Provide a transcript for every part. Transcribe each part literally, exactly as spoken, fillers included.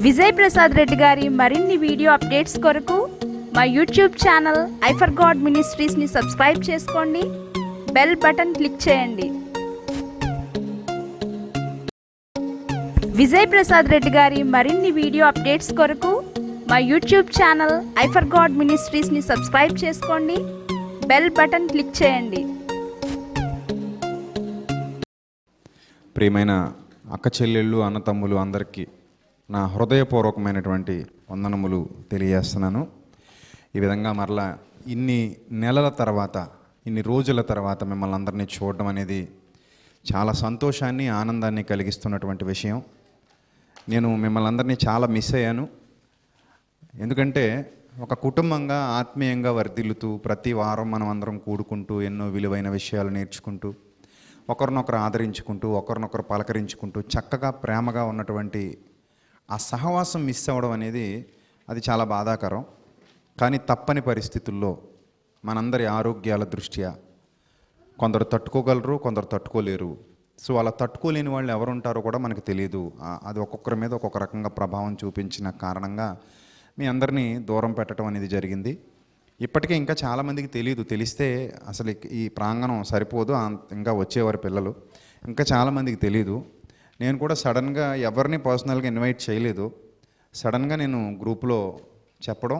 విజయ్ ప్రసాద్ రెడ్డి గారి మరిన్ని video updates కొరకు మా YouTube channel I for God మినిస్ట్రీస్ని సబ్స్క్రైబ్ చేసుకోండి, బెల్ బటన్ క్లిక్ చేయండి. విజయ్ ప్రసాద్ రెడ్డి గారి మరిన్ని వీడియో అప్డేట్స్ కొరకు మా YouTube channel I for God మినిస్ట్రీస్ని సబ్స్క్రైబ్ చేసుకోండి, బెల్ బటన్ క్లిక్ చేయండి. ప్రియమైన అక్క చెల్లెళ్ళు, అన్నతమ్ములు అందరికీ నా హృదయపూర్వకమైనటువంటి వందనములు తెలియజేస్తున్నాను. ఈ విధంగా మరలా ఇన్ని నెలల తర్వాత, ఇన్ని రోజుల తర్వాత మిమ్మల్ని అందరినీ చూడడం అనేది చాలా సంతోషాన్ని, ఆనందాన్ని కలిగిస్తున్నటువంటి విషయం. నేను మిమ్మల్ని అందరినీ చాలా మిస్ అయ్యాను. ఎందుకంటే ఒక కుటుంబంగా ఆత్మీయంగా వర్ధిల్లుతూ ప్రతి వారం మనం అందరం కూడుకుంటూ ఎన్నో విలువైన విషయాలు నేర్చుకుంటూ ఒకరినొకరు ఆదరించుకుంటూ ఒకరినొకరు పలకరించుకుంటూ చక్కగా ప్రేమగా ఉన్నటువంటి ఆ సహవాసం మిస్ అవ్వడం అనేది అది చాలా బాధాకరం. కానీ తప్పని పరిస్థితుల్లో మనందరి ఆరోగ్యాల దృష్ట్యా కొందరు తట్టుకోగలరు, కొందరు తట్టుకోలేరు. సో అలా తట్టుకోలేని వాళ్ళు ఎవరు ఉంటారో కూడా మనకు తెలియదు. అది ఒక్కొక్కరి మీద ఒక్కొక్క రకంగా ప్రభావం చూపించిన కారణంగా మీ అందరినీ దూరం పెట్టడం అనేది జరిగింది. ఇప్పటికే ఇంకా చాలామందికి తెలియదు. తెలిస్తే అసలు ఈ ప్రాంగణం సరిపోదు, ఇంకా వచ్చేవారు పిల్లలు. ఇంకా చాలామందికి తెలియదు. నేను కూడా సడన్గా ఎవరిని పర్సనల్గా ఇన్వైట్ చేయలేదు. సడన్గా నేను గ్రూప్లో చెప్పడం,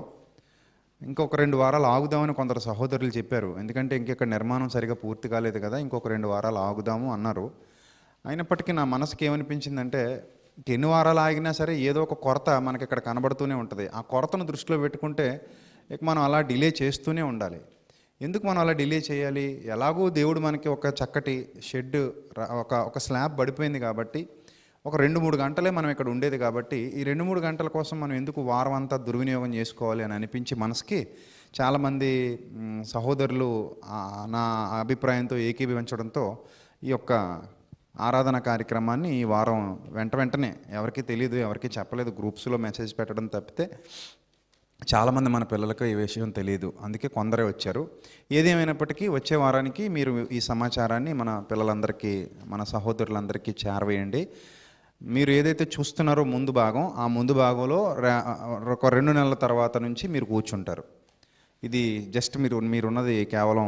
ఇంకొక రెండు వారాలు ఆగుదామని కొందరు సహోదరులు చెప్పారు. ఎందుకంటే ఇంకెక్కడ నిర్మాణం సరిగా పూర్తి కాలేదు కదా, ఇంకొక రెండు వారాలు ఆగుదాము అన్నారు. అయినప్పటికీ నా మనసుకి ఏమనిపించిందంటే, ఎన్ని వారాలు ఆగినా సరే ఏదో ఒక కొరత మనకి ఇక్కడ కనబడుతూనే ఉంటుంది. ఆ కొరతను దృష్టిలో పెట్టుకుంటే ఇక మనం అలా డిలే చేస్తూనే ఉండాలి. ఎందుకు మనం అలా డిలే చేయాలి? ఎలాగో దేవుడు మనకి ఒక చక్కటి షెడ్, ఒక ఒక స్లాబ్ పడిపోయింది కాబట్టి ఒక రెండు మూడు గంటలే మనం ఇక్కడ ఉండేది కాబట్టి ఈ రెండు మూడు గంటల కోసం మనం ఎందుకు వారం అంతా దుర్వినియోగం చేసుకోవాలి అని అనిపించి మనసుకి చాలామంది సహోదరులు నా అభిప్రాయంతో ఏకీభవించడంతో ఈ యొక్క ఆరాధన కార్యక్రమాన్ని ఈ వారం వెంట వెంటనే, ఎవరికీ తెలియదు, ఎవరికీ చెప్పలేదు, గ్రూప్స్లో మెసేజ్ పెట్టడం తప్పితే చాలామంది మన పిల్లలకు ఈ విషయం తెలియదు. అందుకే కొందరే వచ్చారు. ఏదేమైనప్పటికీ వచ్చే వారానికి మీరు ఈ సమాచారాన్ని మన పిల్లలందరికీ, మన సహోదరులందరికీ చేరవేయండి. మీరు ఏదైతే చూస్తున్నారో ముందు భాగం, ఆ ముందు భాగంలో ఒక రెండు నెలల తర్వాత నుంచి మీరు కూర్చుంటారు. ఇది జస్ట్ మీరు మీరున్నది కేవలం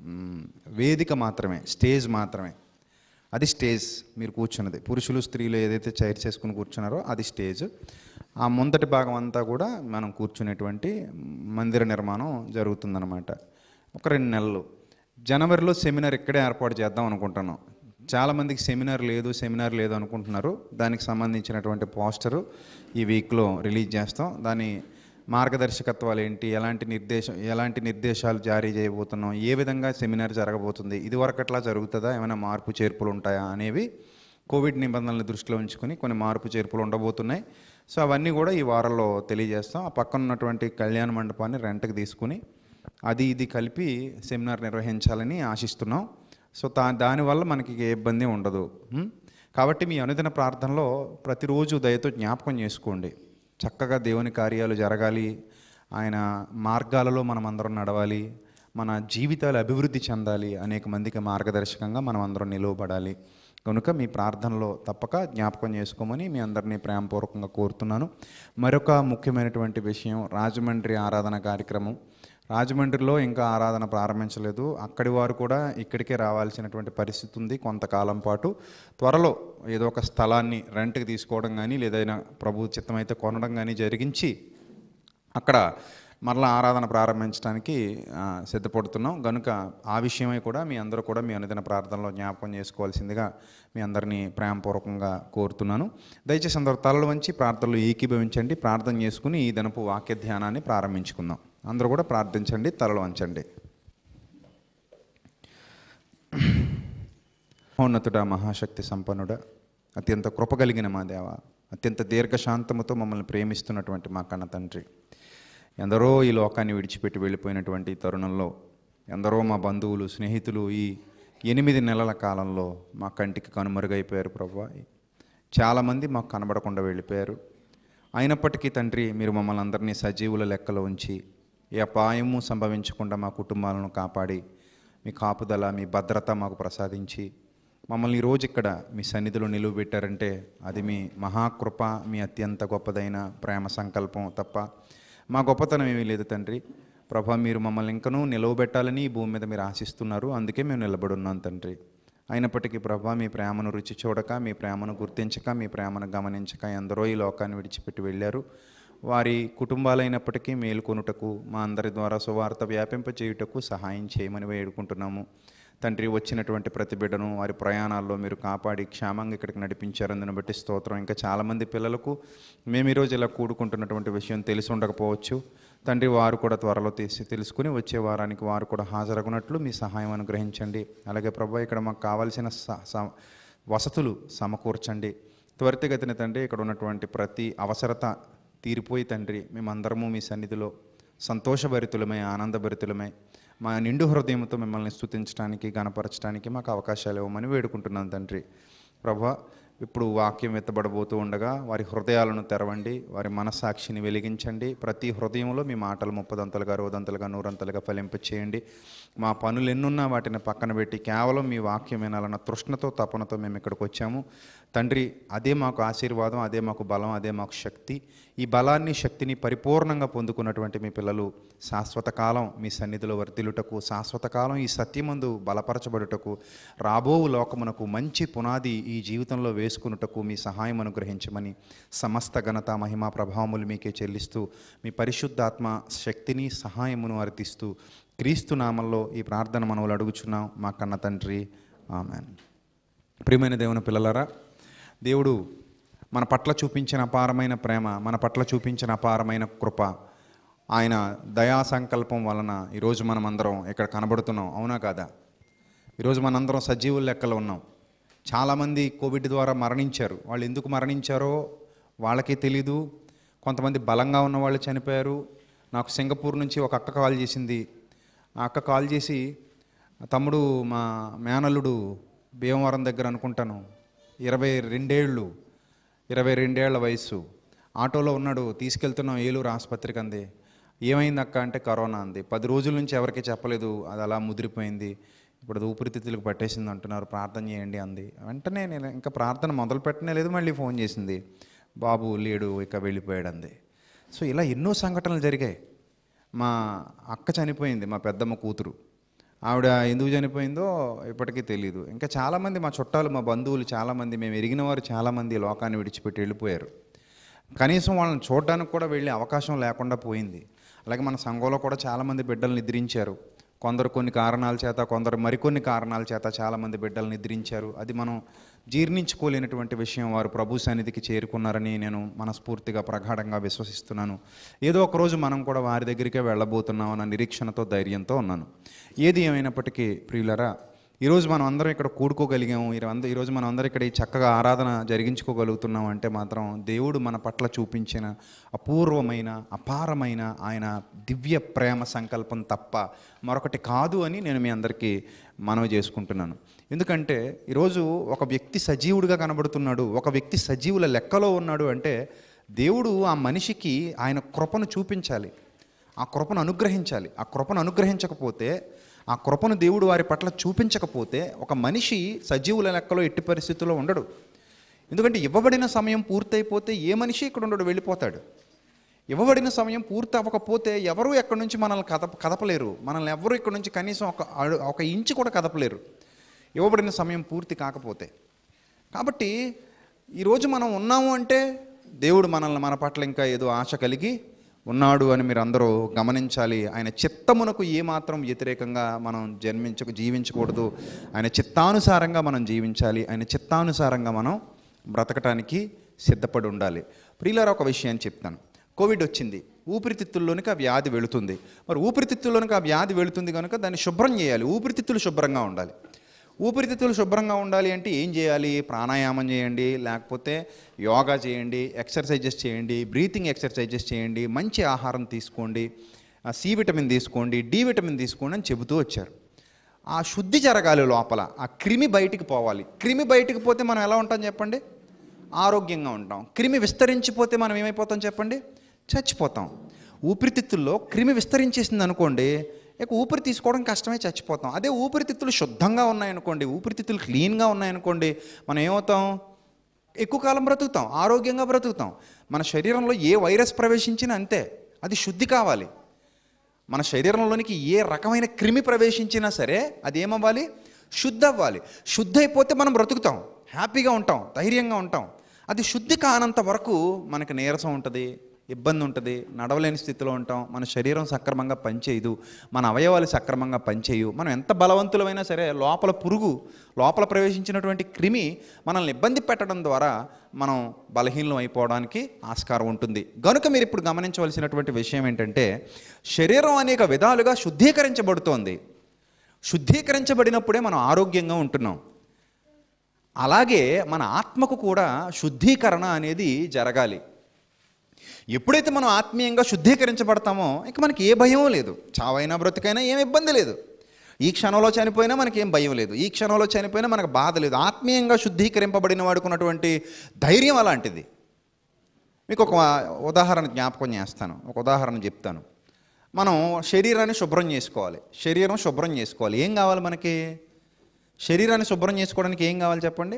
వేదిక మాత్రమే, స్టేజ్ మాత్రమే. అది స్టేజ్ మీరు కూర్చున్నది. పురుషులు స్త్రీలు ఏదైతే చైర్స్ చేసుకుని కూర్చున్నారో అది స్టేజ్. ఆ ముందటి భాగం అంతా కూడా మనం కూర్చునేటువంటి మందిర నిర్మాణం జరుగుతుందన్నమాట. ఒక రెండు నెలలు జనవరిలో సెమినార్ ఇక్కడే ఏర్పాటు చేద్దాం అనుకుంటున్నాం. చాలామందికి సెమినార్ లేదు సెమినార్ లేదు అనుకుంటున్నారు. దానికి సంబంధించినటువంటి పోస్టరు ఈ వీక్లో రిలీజ్ చేస్తాం. దాని మార్గదర్శకత్వాలు ఏంటి, ఎలాంటి నిర్దేశం ఎలాంటి నిర్దేశాలు జారీ చేయబోతున్నాం, ఏ విధంగా సెమినార్ జరగబోతుంది, ఇదివరకట్లా జరుగుతుందా, ఏమైనా మార్పు చేర్పులు ఉంటాయా అనేవి కోవిడ్ నిబంధనలను దృష్టిలో ఉంచుకొని కొన్ని మార్పు చేర్పులు ఉండబోతున్నాయి. సో అవన్నీ కూడా ఈ వారంలో తెలియజేస్తాం. ఆ పక్కన ఉన్నటువంటి కళ్యాణ మండపాన్ని రెంట్కి తీసుకుని అది ఇది కలిపి సెమినార్ నిర్వహించాలని ఆశిస్తున్నాం. సో దా దానివల్ల మనకి ఏ ఇబ్బంది ఉండదు. కాబట్టి మీ అనుదిన ప్రార్థనలో ప్రతిరోజు దయతో జ్ఞాపకం చేసుకోండి. చక్కగా దేవుని కార్యాలు జరగాలి, ఆయన మార్గాలలో మనం అందరం నడవాలి, మన జీవితాలు అభివృద్ధి చెందాలి, అనేక మందికి మార్గదర్శకంగా మనం అందరం నిలువబడాలి. కనుక మీ ప్రార్థనలో తప్పక జ్ఞాపకం చేసుకోమని మీ అందరినీ ప్రేమపూర్వకంగా కోరుతున్నాను. మరొక ముఖ్యమైనటువంటి విషయం, రాజమండ్రి ఆరాధన కార్యక్రమం. రాజమండ్రిలో ఇంకా ఆరాధన ప్రారంభించలేదు. అక్కడి వారు కూడా ఇక్కడికే రావాల్సినటువంటి పరిస్థితి ఉంది కొంతకాలం పాటు. త్వరలో ఏదో ఒక స్థలాన్ని రెంట్కి తీసుకోవడం కానీ, లేదైనా ప్రభు చిత్తమైతే కొనడం కానీ జరిగించి అక్కడ మరలా ఆరాధన ప్రారంభించడానికి సిద్ధపడుతున్నాం. కనుక ఆ విషయమై కూడా మీ అందరూ కూడా మీ అనుదిన ప్రార్థనలో జ్ఞాపకం చేసుకోవాల్సిందిగా మీ అందరినీ ప్రేమపూర్వకంగా కోరుతున్నాను. దయచేసి అందరూ తలలు వంచి ప్రార్థనలు ఏకీభవించండి. ప్రార్థన చేసుకుని ఈ దినపు వాక్య ధ్యానాన్ని ప్రారంభించుకుందాం. అందరూ కూడా ప్రార్థించండి, తలలు వంచండి. మహోన్నతుడా, మహాశక్తి సంపన్నుడా, అత్యంత కృపగలిగిన మా దేవ, అత్యంత దీర్ఘశాంతముతో మమ్మల్ని ప్రేమిస్తున్నటువంటి మా కన్న తండ్రి, ఎందరో ఈ లోకాన్ని విడిచిపెట్టి వెళ్ళిపోయినటువంటి తరుణంలో ఎందరో మా బంధువులు, స్నేహితులు ఈ ఎనిమిది నెలల కాలంలో మా కంటికి కనుమరుగైపోయారు ప్రభువా. చాలామంది మాకు కనబడకుండా వెళ్ళిపోయారు. అయినప్పటికీ తండ్రి, మీరు మమ్మల్ని అందరినీ సజీవుల లెక్కలో ఉంచి ఏ అపాయము సంభవించకుండా మా కుటుంబాలను కాపాడి మీ కాపుదల, మీ భద్రత మాకు ప్రసాదించి మమ్మల్ని ఈరోజు ఇక్కడ మీ సన్నిధిలో నిలువబెట్టారంటే అది మీ మహాకృప, మీ అత్యంత గొప్పదైన ప్రేమ సంకల్పం తప్ప మా గొప్పతనం ఏమీ లేదు తండ్రి. ప్రభా, మీరు మమ్మల్ని ఇంకనూ నిలవబెట్టాలని ఈ భూమి మీద మీరు ఆశిస్తున్నారు, అందుకే మేము నిలబడి ఉన్నాం తండ్రి. అయినప్పటికీ ప్రభా, మీ ప్రేమను రుచి చూడక, మీ ప్రేమను గుర్తించక, మీ ప్రేమను గమనించక ఎందరో ఈ లోకాన్ని విడిచిపెట్టి వెళ్ళారు. వారి కుటుంబాలైనప్పటికీ మేలుకొనుటకు, మా అందరి ద్వారా సువార్త వ్యాపింపచేయుటకు సహాయం చేయమని వేడుకుంటున్నాము తండ్రి. వచ్చినటువంటి ప్రతి బిడ్డను వారి ప్రయాణాల్లో మీరు కాపాడి క్షేమంగా ఇక్కడికి నడిపించారు, అందుని బట్టి స్తోత్రం. ఇంకా చాలామంది పిల్లలకు మేము ఈరోజు ఇలా కూడుకుంటున్నటువంటి విషయం తెలిసి ఉండకపోవచ్చు తండ్రి. వారు కూడా త్వరలో తీసి తెలుసుకుని వచ్చే వారానికి వారు కూడా హాజరగునట్లు మీ సహాయం అనుగ్రహించండి. అలాగే ప్రభు, ఇక్కడ మాకు కావాల్సిన వసతులు సమకూర్చండి త్వరితగతిన తండ్రి. ఇక్కడ ఉన్నటువంటి ప్రతి అవసరత తీరిపోయి తండ్రి, మేమందరము మీ సన్నిధిలో సంతోషభరితులమై, ఆనందభరితులమై, మా నిండు హృదయంతో మిమ్మల్ని స్తుతించడానికి, గణపరచడానికి మాకు అవకాశాలు ఇవ్వమని వేడుకుంటున్నాను తండ్రి. ప్రభా, ఇప్పుడు వాక్యం ఎత్తబడబోతూ ఉండగా వారి హృదయాలను తెరవండి, వారి మనస్సాక్షిని వెలిగించండి. ప్రతి హృదయంలో మీ మాటలు ముప్పదంతలుగా, అరవదంతలుగా, నూరంతలుగా ఫలింపచేయండి. మా పనులు ఎన్నున్నా వాటిని పక్కన పెట్టి కేవలం మీ వాక్యం వినాలన్న తృష్ణతో, తపనతో మేము ఇక్కడికి వచ్చాము తండ్రి. అదే మాకు ఆశీర్వాదం, అదే మాకు బలం, అదే మాకు శక్తి. ఈ బలాన్ని, శక్తిని పరిపూర్ణంగా పొందుకున్నటువంటి మీ పిల్లలు శాశ్వత కాలం మీ సన్నిధిలో వర్ధిల్లుటకు, శాశ్వత కాలం ఈ సత్యమందు బలపరచబడుటకు, రాబో లోకమునకు మంచి పునాది ఈ జీవితంలో వేసుకున్నటకు మీ సహాయం అనుగ్రహించమని సమస్త ఘనత, మహిమ, ప్రభావములు మీకే చెల్లిస్తూ మీ పరిశుద్ధాత్మ శక్తిని, సహాయమును అర్థిస్తూ క్రీస్తు నామంలో ఈ ప్రార్థన మనవులు అడుగుచున్నాం మా కన్న తండ్రి, ఆమెన్. ప్రియమైన దేవుని పిల్లలారా, దేవుడు మన పట్ల చూపించిన అపారమైన ప్రేమ, మన పట్ల చూపించిన అపారమైన కృప, ఆయన దయా సంకల్పం వలన ఈరోజు మనం అందరం ఇక్కడ కనబడుతున్నాం. అవునా కాదా? ఈరోజు మనందరం సజీవుల లెక్కలో ఉన్నాం. చాలామంది కోవిడ్ ద్వారా మరణించారు. వాళ్ళు ఎందుకు మరణించారో వాళ్ళకే తెలీదు. కొంతమంది బలంగా ఉన్న వాళ్ళు చనిపోయారు. నాకు సింగపూర్ నుంచి ఒక అక్క కాల్ చేసింది. ఆ అక్క కాల్ చేసి, తమ్ముడు, మా మేనల్లుడు భీమవరం దగ్గర అనుకుంటాను, ఇరవై రెండేళ్ళు ఇరవై రెండేళ్ల వయసు, ఆటోలో ఉన్నాడు, తీసుకెళ్తున్నాం ఏలూరు ఆసుపత్రికి. అంది. ఏమైంది అక్క అంటే కరోనా అంది. పది రోజుల నుంచి ఎవరికి చెప్పలేదు, అది అలా ముదిరిపోయింది, ఇప్పుడు అది ఊపిరితిత్తులకు పట్టేసింది అంటున్నారు, ప్రార్థన చేయండి అంది. వెంటనే నేను ఇంకా ప్రార్థన మొదలు పెట్టనే లేదు, మళ్ళీ ఫోన్ చేసింది, బాబు లేడు, ఇక వెళ్ళిపోయాడు అంది. సో ఇలా ఎన్నో సంఘటనలు జరిగాయి. మా అక్క చనిపోయింది, మా పెద్దమ్మ కూతురు. ఆవిడ ఎందుకు చనిపోయిందో ఇప్పటికీ తెలియదు. ఇంకా చాలామంది మా చుట్టాలు, మా బంధువులు చాలామంది, మేము ఎరిగిన వారు చాలామంది లోకాన్ని విడిచిపెట్టి వెళ్ళిపోయారు. కనీసం వాళ్ళని చూడడానికి కూడా వెళ్ళే అవకాశం లేకుండా పోయింది. అలాగే మన సంఘంలో కూడా చాలామంది బిడ్డలు నిద్రించారు. కొందరు కొన్ని కారణాల చేత, కొందరు మరికొన్ని కారణాల చేత చాలామంది బిడ్డలు నిద్రించారు. అది మనం జీర్ణించుకోలేనటువంటి విషయం. వారు ప్రభు సన్నిధికి చేరుకున్నారని నేను మనస్ఫూర్తిగా, ప్రగాఢంగా విశ్వసిస్తున్నాను. ఏదో ఒకరోజు మనం కూడా వారి దగ్గరికే వెళ్ళబోతున్నాం అన్న నిరీక్షణతో, ధైర్యంతో ఉన్నాను. ఏది ఏమైనప్పటికీ ప్రియులరా, ఈరోజు మనం అందరం ఇక్కడ కూడుకోగలిగాము. ఈరోజు మనం అందరం ఇక్కడ ఈ చక్కగా ఆరాధన జరిగించుకోగలుగుతున్నాం అంటే మాత్రం దేవుడు మన పట్ల చూపించిన అపూర్వమైన, అపారమైన ఆయన దివ్య ప్రేమ సంకల్పం తప్ప మరొకటి కాదు అని నేను మీ అందరికీ మనవి చేసుకుంటున్నాను. ఎందుకంటే ఈరోజు ఒక వ్యక్తి సజీవుడిగా కనబడుతున్నాడు, ఒక వ్యక్తి సజీవుల లెక్కలో ఉన్నాడు అంటే దేవుడు ఆ మనిషికి ఆయన కృపను చూపించాలి, ఆ కృపను అనుగ్రహించాలి. ఆ కృపను అనుగ్రహించకపోతే, ఆ కృపను దేవుడు వారి పట్ల చూపించకపోతే ఒక మనిషి సజీవుల లెక్కలో ఎట్టి పరిస్థితుల్లో ఉండడు. ఎందుకంటే ఇవ్వబడిన సమయం పూర్తయిపోతే ఏ మనిషి ఇక్కడ ఉండడు, వెళ్ళిపోతాడు. ఇవ్వబడిన సమయం పూర్తి అవ్వకపోతే ఎవరూ ఎక్కడి నుంచి మనల్ని కదప కదపలేరు మనల్ని ఎవరు ఇక్కడ నుంచి కనీసం ఒక ఒక ఇంచు కూడా కదపలేరు, ఇవ్వబడిన సమయం పూర్తి కాకపోతే. కాబట్టి ఈరోజు మనం ఉన్నాము అంటే దేవుడు మనల్ని, మన పట్ల ఇంకా ఏదో ఆశ కలిగి ఉన్నాడు అని మీరు అందరూ గమనించాలి. ఆయన చిత్తమునకు ఏమాత్రం వ్యతిరేకంగా మనం జన్మించకు జీవించకూడదు. ఆయన చిత్తానుసారంగా మనం జీవించాలి. ఆయన చిత్తానుసారంగా మనం బ్రతకటానికి సిద్ధపడి ఉండాలి. ప్రియులారా, ఒక విషయాన్ని చెప్తాను. కోవిడ్ వచ్చింది, ఊపిరితిత్తుల్లోనికి ఆ వ్యాధి వెళుతుంది. మరి ఊపిరితిత్తుల్లోనికి ఆ వ్యాధి వెళుతుంది కనుక దాన్ని శుభ్రం చేయాలి. ఊపిరితిత్తులు శుభ్రంగా ఉండాలి. ఊపిరితిత్తులు శుభ్రంగా ఉండాలి అంటే ఏం చేయాలి? ప్రాణాయామం చేయండి, లేకపోతే యోగా చేయండి, ఎక్సర్సైజెస్ చేయండి, బ్రీతింగ్ ఎక్సర్సైజెస్ చేయండి, మంచి ఆహారం తీసుకోండి, సి విటమిన్ తీసుకోండి, డి విటమిన్ తీసుకోండి అని చెబుతూ వచ్చారు. ఆ శుద్ధి జరగాలి లోపల, ఆ క్రిమి బయటికి పోవాలి. క్రిమి బయటికి పోతే మనం ఎలా ఉంటాం చెప్పండి? ఆరోగ్యంగా ఉంటాం. క్రిమి విస్తరించిపోతే మనం ఏమైపోతాం చెప్పండి? చచ్చిపోతాం. ఊపిరితిత్తుల్లో క్రిమి విస్తరించేసింది అనుకోండి, ఇక ఊపిరి తీసుకోవడం కష్టమే, చచ్చిపోతాం. అదే ఊపిరితిత్తులు శుద్ధంగా ఉన్నాయనుకోండి, ఊపిరితిత్తులు క్లీన్గా ఉన్నాయనుకోండి, మనం ఏమవుతాం? ఎక్కువ కాలం బ్రతుకుతాం, ఆరోగ్యంగా బ్రతుకుతాం. మన శరీరంలో ఏ వైరస్ ప్రవేశించినా అంతే, అది శుద్ధి కావాలి. మన శరీరంలోనికి ఏ రకమైన క్రిమి ప్రవేశించినా సరే అది ఏమవ్వాలి? శుద్ధి అవ్వాలి. శుద్ధి అయిపోతే మనం బ్రతుకుతాం, హ్యాపీగా ఉంటాం, ధైర్యంగా ఉంటాం. అది శుద్ధి కానంత వరకు మనకి నీరసం ఉంటుంది, ఇబ్బంది ఉంటుంది, నడవలేని స్థితిలో ఉంటాం, మన శరీరం సక్రమంగా పనిచేయదు, మన అవయవాలు సక్రమంగా పనిచేయవు. మనం ఎంత బలవంతులమైనా సరే లోపల పురుగు, లోపల ప్రవేశించినటువంటి క్రిమి మనల్ని ఇబ్బంది పెట్టడం ద్వారా మనం బలహీనం అయిపోవడానికి ఆస్కారం ఉంటుంది. కనుక మీరు ఇప్పుడు గమనించవలసినటువంటి విషయం ఏంటంటే, శరీరం అనేక విధాలుగా శుద్ధీకరించబడుతోంది. శుద్ధీకరించబడినప్పుడే మనం ఆరోగ్యంగా ఉంటున్నాం. అలాగే మన ఆత్మకు కూడా శుద్ధీకరణ అనేది జరగాలి. ఎప్పుడైతే మనం ఆత్మీయంగా శుద్ధీకరించబడతామో ఇక మనకి ఏ భయం లేదు. చావైనా బ్రతికైనా ఏం ఇబ్బంది లేదు. ఈ క్షణంలో చనిపోయినా మనకి ఏం భయం లేదు, ఈ క్షణంలో చనిపోయినా మనకు బాధ లేదు. ఆత్మీయంగా శుద్ధీకరింపబడిన వాడుకున్నటువంటి ధైర్యం అలాంటిది. మీకు ఒక ఉదాహరణ జ్ఞాపకం చేస్తాను, ఒక ఉదాహరణ చెప్తాను. మనం శరీరాన్ని శుభ్రం చేసుకోవాలి, శరీరం శుభ్రం చేసుకోవాలి. ఏం కావాలి మనకి? శరీరాన్ని శుభ్రం చేసుకోవడానికి ఏం కావాలి చెప్పండి?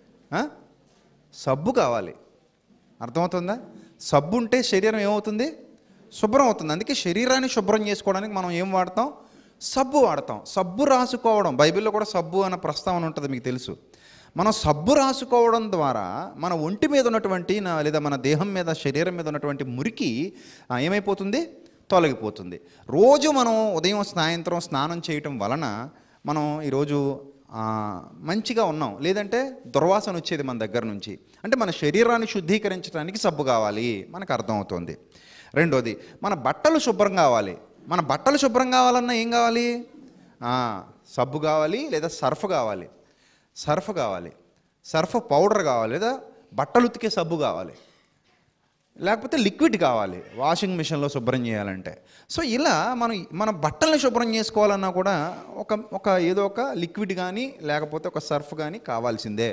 సబ్బు కావాలి. అర్థమవుతుందా? సబ్బు ఉంటే శరీరం ఏమవుతుంది? శుభ్రం అవుతుంది. అందుకే శరీరాన్ని శుభ్రం చేసుకోవడానికి మనం ఏం వాడతాం? సబ్బు వాడతాం. సబ్బు రాసుకోవడం, బైబిల్లో కూడా సబ్బు అన్న ప్రస్తావన ఉంటుంది, మీకు తెలుసు. మనం సబ్బు రాసుకోవడం ద్వారా మన ఒంటి మీద ఉన్నటువంటి లేదా మన దేహం మీద, శరీరం మీద ఉన్నటువంటి మురికి ఏమైపోతుంది? తొలగిపోతుంది. రోజు మనం ఉదయం సాయంత్రం స్నానం చేయటం వలన మనం ఈరోజు మంచిగా ఉన్నాం, లేదంటే దుర్వాసన వచ్చేది మన దగ్గర నుంచి. అంటే మన శరీరాన్ని శుద్ధీకరించడానికి సబ్బు కావాలి, మనకు అర్థమవుతుంది. రెండోది, మన బట్టలు శుభ్రం కావాలి. మన బట్టలు శుభ్రం కావాలన్నా ఏం కావాలి? సబ్బు కావాలి, లేదా సర్ఫ్ కావాలి. సర్ఫ్ కావాలి, సర్ఫ్ పౌడర్ కావాలి, లేదా బట్టలు ఉతికే సబ్బు కావాలి, లేకపోతే లిక్విడ్ కావాలి వాషింగ్ మిషన్లో శుభ్రం చేయాలంటే. సో ఇలా మనం మన బట్టలను శుభ్రం చేసుకోవాలన్నా కూడా ఒక ఒక ఏదో ఒక లిక్విడ్ కానీ లేకపోతే ఒక సర్ఫ్ కానీ కావాల్సిందే.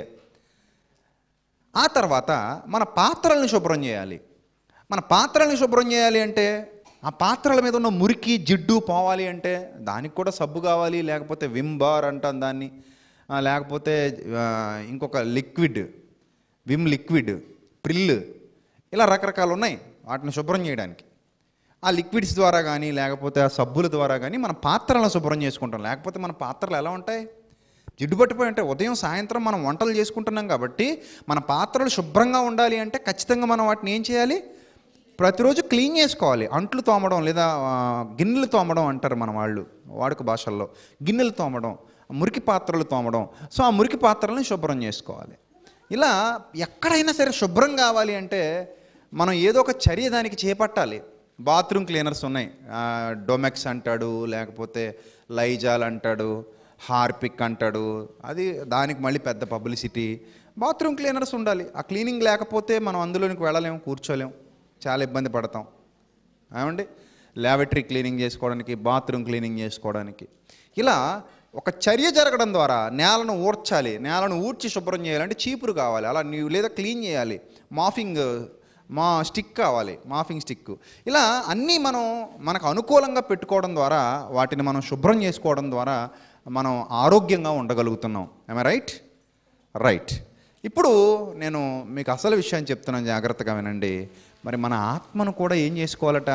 ఆ తర్వాత మన పాత్రలను శుభ్రం చేయాలి. మన పాత్రలను శుభ్రం చేయాలి అంటే ఆ పాత్రల మీద ఉన్న మురికి జిడ్డు పోవాలి అంటే దానికి కూడా సబ్బు కావాలి, లేకపోతే విమ్ బార్ అంటాం దాన్ని, లేకపోతే ఇంకొక లిక్విడ్, విమ్ లిక్విడ్, ప్రిల్, ఇలా రకరకాలు ఉన్నాయి వాటిని శుభ్రం చేయడానికి. ఆ లిక్విడ్స్ ద్వారా కానీ లేకపోతే ఆ సబ్బుల ద్వారా కానీ మన పాత్రలను శుభ్రం చేసుకుంటాం. లేకపోతే మన పాత్రలు ఎలా ఉంటాయి? జిడ్డు పట్టిపోయి ఉంటాయి. ఉదయం సాయంత్రం మనం వంటలు చేసుకుంటున్నాం కాబట్టి మన పాత్రలు శుభ్రంగా ఉండాలి అంటే ఖచ్చితంగా మనం వాటిని ఏం చేయాలి? ప్రతిరోజు క్లీన్ చేసుకోవాలి. అంట్లు తోమడం లేదా గిన్నెలు తోమడం అంటారు మన వాళ్ళు వాడుక భాషల్లో. గిన్నెలు తోమడం, మురికి పాత్రలు తోమడం. సో ఆ మురికి పాత్రలను శుభ్రం చేసుకోవాలి. ఇలా ఎక్కడైనా సరే శుభ్రం కావాలి అంటే మనం ఏదో ఒక చర్య దానికి చేపట్టాలి. బాత్రూమ్ క్లీనర్స్ ఉన్నాయి, డొమెక్స్ అంటాడు, లేకపోతే లైజాల్ అంటాడు, హార్పిక్ అంటాడు, అది దానికి మళ్ళీ పెద్ద పబ్లిసిటీ. బాత్రూమ్ క్లీనర్స్ ఉండాలి. ఆ క్లీనింగ్ లేకపోతే మనం అందులోనికి వెళ్ళలేము, కూర్చోలేము, చాలా ఇబ్బంది పడతాం. ఏమండి? ల్యాబరేటరీ క్లీనింగ్ చేసుకోవడానికి, బాత్రూమ్ క్లీనింగ్ చేసుకోవడానికి ఇలా ఒక చర్య జరగడం ద్వారా నేలను ఊడ్చాలి. నేలను ఊడ్చి శుభ్రం చేయాలంటే చీపురు కావాలి, అలా నీవు లేదా క్లీన్ చేయాలి. మాఫింగ్ మా స్టిక్ కావాలి, మాఫింగ్ స్టిక్. ఇలా అన్నీ మనం మనకు అనుకూలంగా పెట్టుకోవడం ద్వారా, వాటిని మనం శుభ్రం చేసుకోవడం ద్వారా మనం ఆరోగ్యంగా ఉండగలుగుతున్నాం. I'm right? రైట్. ఇప్పుడు నేను మీకు అసలు విషయం చెప్తున్నాను, జాగ్రత్తగా వినండి. మరి మన ఆత్మను కూడా ఏం చేసుకోవాలట?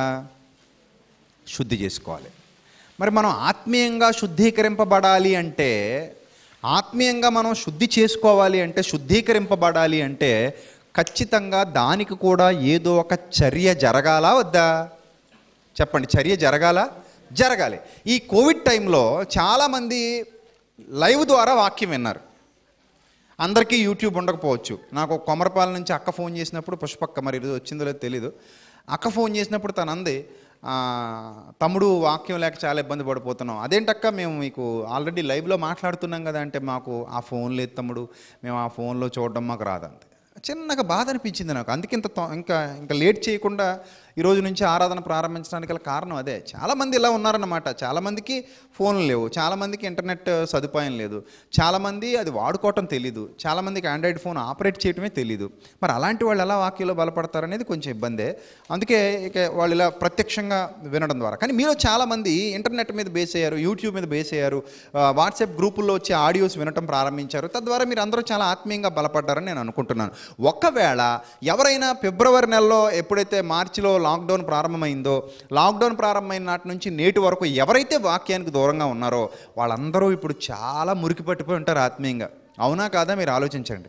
శుద్ధి చేసుకోవాలి. మరి మనం ఆత్మీయంగా శుద్ధీకరింపబడాలి అంటే, ఆత్మీయంగా మనం శుద్ధి చేసుకోవాలి అంటే, శుద్ధీకరింపబడాలి అంటే ఖచ్చితంగా దానికి కూడా ఏదో ఒక చర్య జరగాలా వద్దా? చెప్పండి. చర్య జరగాల? జరగాలి. ఈ కోవిడ్ టైంలో చాలామంది లైవ్ ద్వారా వాక్యం విన్నారు. అందరికీ యూట్యూబ్ ఉండకపోవచ్చు. నాకు కొమరపాల నుంచి అక్క ఫోన్ చేసినప్పుడు, పుష్పక్క మరి ఇది వచ్చిందో లేదో తెలీదు, అక్క ఫోన్ చేసినప్పుడు తను అంది, తమ్ముడు వాక్యం లేక చాలా ఇబ్బంది పడిపోతున్నాం. అదేంటక్క, మేము మీకు ఆల్రెడీ లైవ్లో మాట్లాడుతున్నాం కదా అంటే, మాకు ఆ ఫోన్ లేదు తమ్ముడు, మేము ఆ ఫోన్లో చూడడం మాకు రాదంతే. చిన్నగా బాధ అనిపించింది నాకు. అందుకే ఇంత ఇంకా ఇంకా లేట్ చేయకుండా ఈరోజు నుంచి ఆరాధన ప్రారంభించడానికి గల కారణం అదే. చాలామంది ఇలా ఉన్నారన్నమాట. చాలామందికి ఫోన్లు లేవు, చాలామందికి ఇంటర్నెట్ సదుపాయం లేదు, చాలామంది అది వాడుకోవటం తెలీదు, చాలామందికి ఆండ్రాయిడ్ ఫోన్ ఆపరేట్ చేయటమే తెలీదు. మరి అలాంటి వాళ్ళు ఎలా వాక్యంలో బలపడతారనేది కొంచెం ఇబ్బందే. అందుకే ఇక వాళ్ళు ఇలా ప్రత్యక్షంగా వినడం ద్వారా. కానీ మీరు చాలామంది ఇంటర్నెట్ మీద బేస్ అయ్యారు, యూట్యూబ్ మీద బేస్ అయ్యారు, వాట్సాప్ గ్రూపుల్లో వచ్చి ఆడియోస్ వినటం ప్రారంభించారు. తద్వారా మీరు అందరూ చాలా ఆత్మీయంగా బలపడ్డారని నేను అనుకుంటున్నాను. ఒకవేళ ఎవరైనా ఫిబ్రవరి నెలలో ఎప్పుడైతే మార్చిలో లాక్డౌన్ ప్రారంభమైందో, లాక్డౌన్ ప్రారంభమైన నాటి నుంచి నేటి వరకు ఎవరైతే వాక్యానికి దూరంగా ఉన్నారో వాళ్ళందరూ ఇప్పుడు చాలా మురికి పట్టిపోయి ఉంటారు ఆత్మీయంగా. అవునా కాదా మీరు ఆలోచించండి.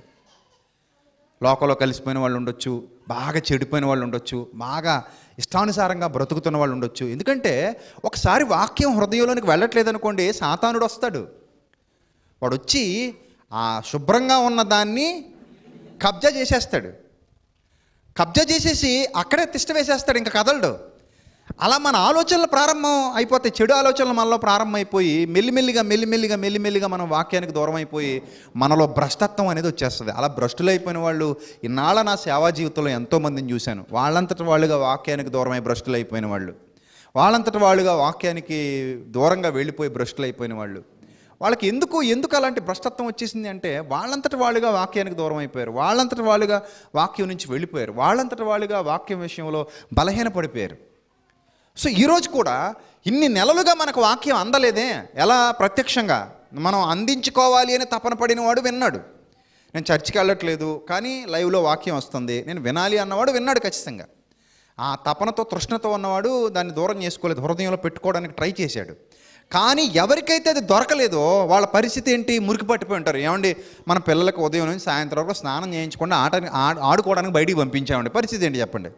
లోకంలో కలిసిపోయిన వాళ్ళు ఉండొచ్చు, బాగా చెడిపోయిన వాళ్ళు ఉండొచ్చు, బాగా ఇష్టానుసారంగా బ్రతుకుతున్న వాళ్ళు ఉండొచ్చు. ఎందుకంటే ఒకసారి వాక్యం హృదయంలోనికి వెళ్ళట్లేదు అనుకోండి, సాతానుడు వస్తాడు. వాడు వచ్చి ఆ శుభ్రంగా ఉన్న దాన్ని కబ్జా చేసేస్తాడు. కబ్జా చేసేసి అక్కడే తిష్ట వేసేస్తాడు, ఇంకా కదలడు. అలా మన ఆలోచనలు ప్రారంభం అయిపోతాయి, చెడు ఆలోచనలు మనలో ప్రారంభమైపోయి మెల్లిమెల్లిగా మెల్లిమెల్లిగా మెల్లిమెల్లిగా మనం వాక్యానికి దూరం అయిపోయి మనలో భ్రష్టత్వం అనేది వచ్చేస్తుంది. అలా భ్రష్టులైపోయిన వాళ్ళు ఇన్నాళ్ళ నా సేవా జీవితంలో ఎంతోమందిని చూశాను. వాళ్ళంతటి వాళ్ళుగా వాక్యానికి దూరమై భ్రష్టులైపోయిన వాళ్ళు, వాళ్ళంతటి వాళ్ళుగా వాక్యానికి దూరంగా వెళ్ళిపోయి భ్రష్టులైపోయిన వాళ్ళు. వాళ్ళకి ఎందుకు ఎందుకు అలాంటి భ్రష్టత్వం వచ్చేసింది అంటే వాళ్ళంతటి వాళ్ళుగా వాక్యానికి దూరం అయిపోయారు, వాళ్ళంతటి వాళ్ళుగా వాక్యం నుంచి వెళ్ళిపోయారు, వాళ్ళంతటి వాళ్ళుగా వాక్యం విషయంలో బలహీనపడిపోయారు. సో ఈరోజు కూడా ఇన్ని నెలలుగా మనకు వాక్యం అందలేదే, ఎలా ప్రత్యక్షంగా మనం అందించుకోవాలి అని తపన పడిన వాడు విన్నాడు. నేను చర్చికి వెళ్ళట్లేదు కానీ లైవ్లో వాక్యం వస్తుంది, నేను వినాలి అన్నవాడు విన్నాడు ఖచ్చితంగా. ఆ తపనతో తృష్ణతో ఉన్నవాడు దాన్ని దూరం చేసుకోలేదు, హృదయంలో పెట్టుకోవడానికి ట్రై చేశాడు. కానీ ఎవరికైతే అది దొరకలేదో వాళ్ళ పరిస్థితి ఏంటి, మురికి పట్టిపోయి ఉంటారు. ఏమండి మన పిల్లలకు ఉదయం నుంచి సాయంత్రం వరకు స్నానం చేయించకుండా ఆట ఆడుకోవడానికి బయటికి పంపించామండి, పరిస్థితి ఏంటి చెప్పండి.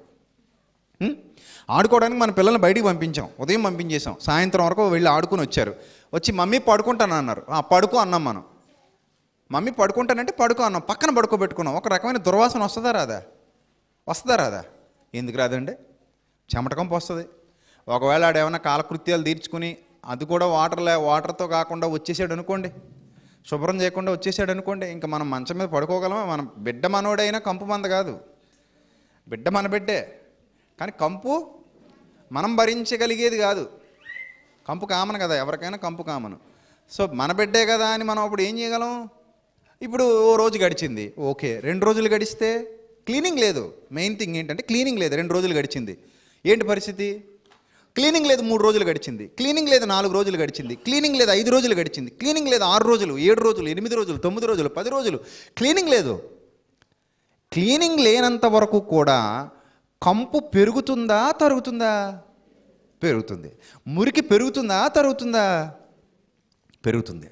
ఆడుకోవడానికి మన పిల్లల్ని బయటికి పంపించాం, ఉదయం పంపించేసాం, సాయంత్రం వరకు వెళ్ళి ఆడుకుని వచ్చారు. వచ్చి మమ్మీ పడుకుంటాను అన్నారు, పడుకో అన్నాం మనం. మమ్మీ పడుకుంటానంటే పడుకో అన్నాం, పక్కన పడుకోబెట్టుకున్నాం. ఒక రకమైన దుర్వాసన వస్తుందా రాదా? వస్తుందా రాదా? ఎందుకు రాదండి? చెమటకంపు వస్తుంది. ఒకవేళ ఆడేమన్నా కాలకృత్యాలు తీర్చుకుని అది కూడా వాటర్ లే వాటర్తో కాకుండా వచ్చేసాడు అనుకోండి, శుభ్రం చేయకుండా వచ్చేసాడు అనుకోండి, ఇంకా మనం మంచం మీద పడుకోగలమా? మనం బిడ్డ మనోడైనా కంపు మంద కాదు, బిడ్డ మన బిడ్డే, కానీ కంపు మనం భరించగలిగేది కాదు. కంపు కామన్ కదా, ఎవరికైనా కంపు కామన్. సో మన బిడ్డే కదా అని మనం అప్పుడు ఏం చేయగలం? ఇప్పుడు ఓ రోజు గడిచింది, ఓకే. రెండు రోజులు గడిస్తే క్లీనింగ్ లేదు. మెయిన్ థింగ్ ఏంటంటే క్లీనింగ్ లేదు. రెండు రోజులు గడిచింది, ఏంటి పరిస్థితి? క్లీనింగ్ లేదు. మూడు రోజులు గడిచింది, క్లీనింగ్ లేదు. నాలుగు రోజులు గడిచింది, క్లీనింగ్ లేదు. ఐదు రోజులు గడిచింది, క్లీనింగ్ లేదు. ఆరు రోజులు, ఏడు రోజులు, ఎనిమిది రోజులు, తొమ్మిది రోజులు, పది రోజులు, క్లీనింగ్ లేదు. క్లీనింగ్ లేనంత వరకు కూడా కంపు పెరుగుతుందా తరుగుతుందా? పెరుగుతుంది. మురికి పెరుగుతుందా తరుగుతుందా? పెరుగుతుంది.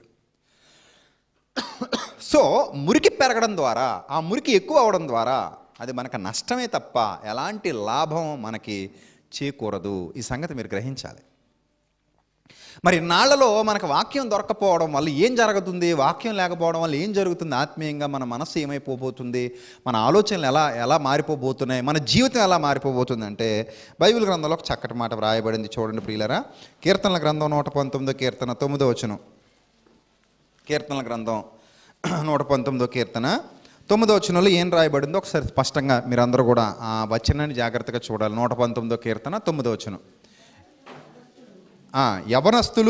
సో మురికి పెరగడం ద్వారా, ఆ మురికి ఎక్కువ అవడం ద్వారా అది మనకు నష్టమే తప్ప ఎలాంటి లాభం మనకి చేకూరదు. ఈ సంగతి మీరు గ్రహించాలి. మరి నాళ్లలో మనకు వాక్యం దొరకపోవడం వల్ల ఏం జరుగుతుంది? వాక్యం లేకపోవడం వల్ల ఏం జరుగుతుంది? ఆత్మీయంగా మన మనస్సు ఏమైపోబోతుంది? మన ఆలోచనలు ఎలా ఎలా మారిపోబోతున్నాయి? మన జీవితం ఎలా మారిపోబోతుంది అంటే బైబిల్ గ్రంథంలో ఒక చక్కటి మాట వ్రాయబడింది, చూడండి ప్రియులరా. కీర్తనల గ్రంథం నూట పంతొమ్మిదో కీర్తన తొమ్మిదో వచనం. కీర్తనల గ్రంథం నూట పంతొమ్మిదో కీర్తన తొమ్మిదో వచనంలో ఏం రాయబడిందో ఒకసారి స్పష్టంగా మీరందరూ కూడా ఆ వచనాన్ని జాగ్రత్తగా చూడాలి. నూట పంతొమ్మిదో కీర్తన తొమ్మిదో వచనం. యవనస్తులు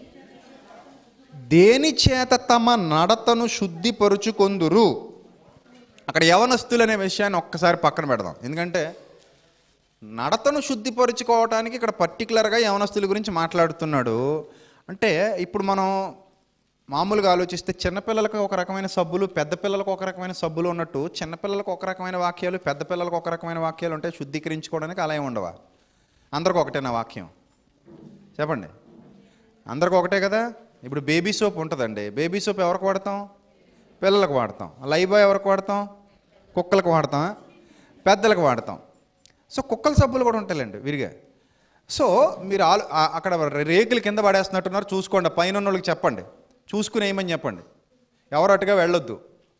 దేని చేత తమ నడతను శుద్ధిపరుచుకొందురు. అక్కడ యవనస్తులు అనే విషయాన్ని ఒక్కసారి పక్కన పెడదాం. ఎందుకంటే నడతను శుద్ధిపరుచుకోవటానికి ఇక్కడ పర్టికులర్గా యవనస్తుల గురించి మాట్లాడుతున్నాడు. అంటే ఇప్పుడు మనం మామూలుగా ఆలోచిస్తే చిన్నపిల్లలకు ఒక రకమైన సబ్బులు, పెద్ద పిల్లలకు ఒక రకమైన సబ్బులు ఉన్నట్టు చిన్నపిల్లలకు ఒక రకమైన వాక్యాలు, పెద్ద పిల్లలకు ఒక రకమైన వాక్యాలు ఉంటాయి శుద్ధీకరించుకోవడానికి. అలా ఏమి ఉండవా? అందరికి ఒకటేనా వాక్యం? చెప్పండి, అందరికి ఒకటే కదా. ఇప్పుడు బేబీ సోప్ ఉంటుందండి, బేబీ సోప్ ఎవరికి వాడతాం? పిల్లలకు వాడతాం. లైబాయ్ ఎవరికి వాడతాం? కుక్కలకు వాడతాం, పెద్దలకు వాడతాం. సో కుక్కల సబ్బులు కూడా ఉంటాయండి విరిగా. సో మీరు ఆలు అక్కడ రేకులు కింద పడేస్తున్నట్టున్నారు, చూసుకోండి. పైన ఉన్న వాళ్ళకి చెప్పండి, చూసుకుని వేయమని చెప్పండి, ఎవరు అటుగా వెళ్ళొద్దు.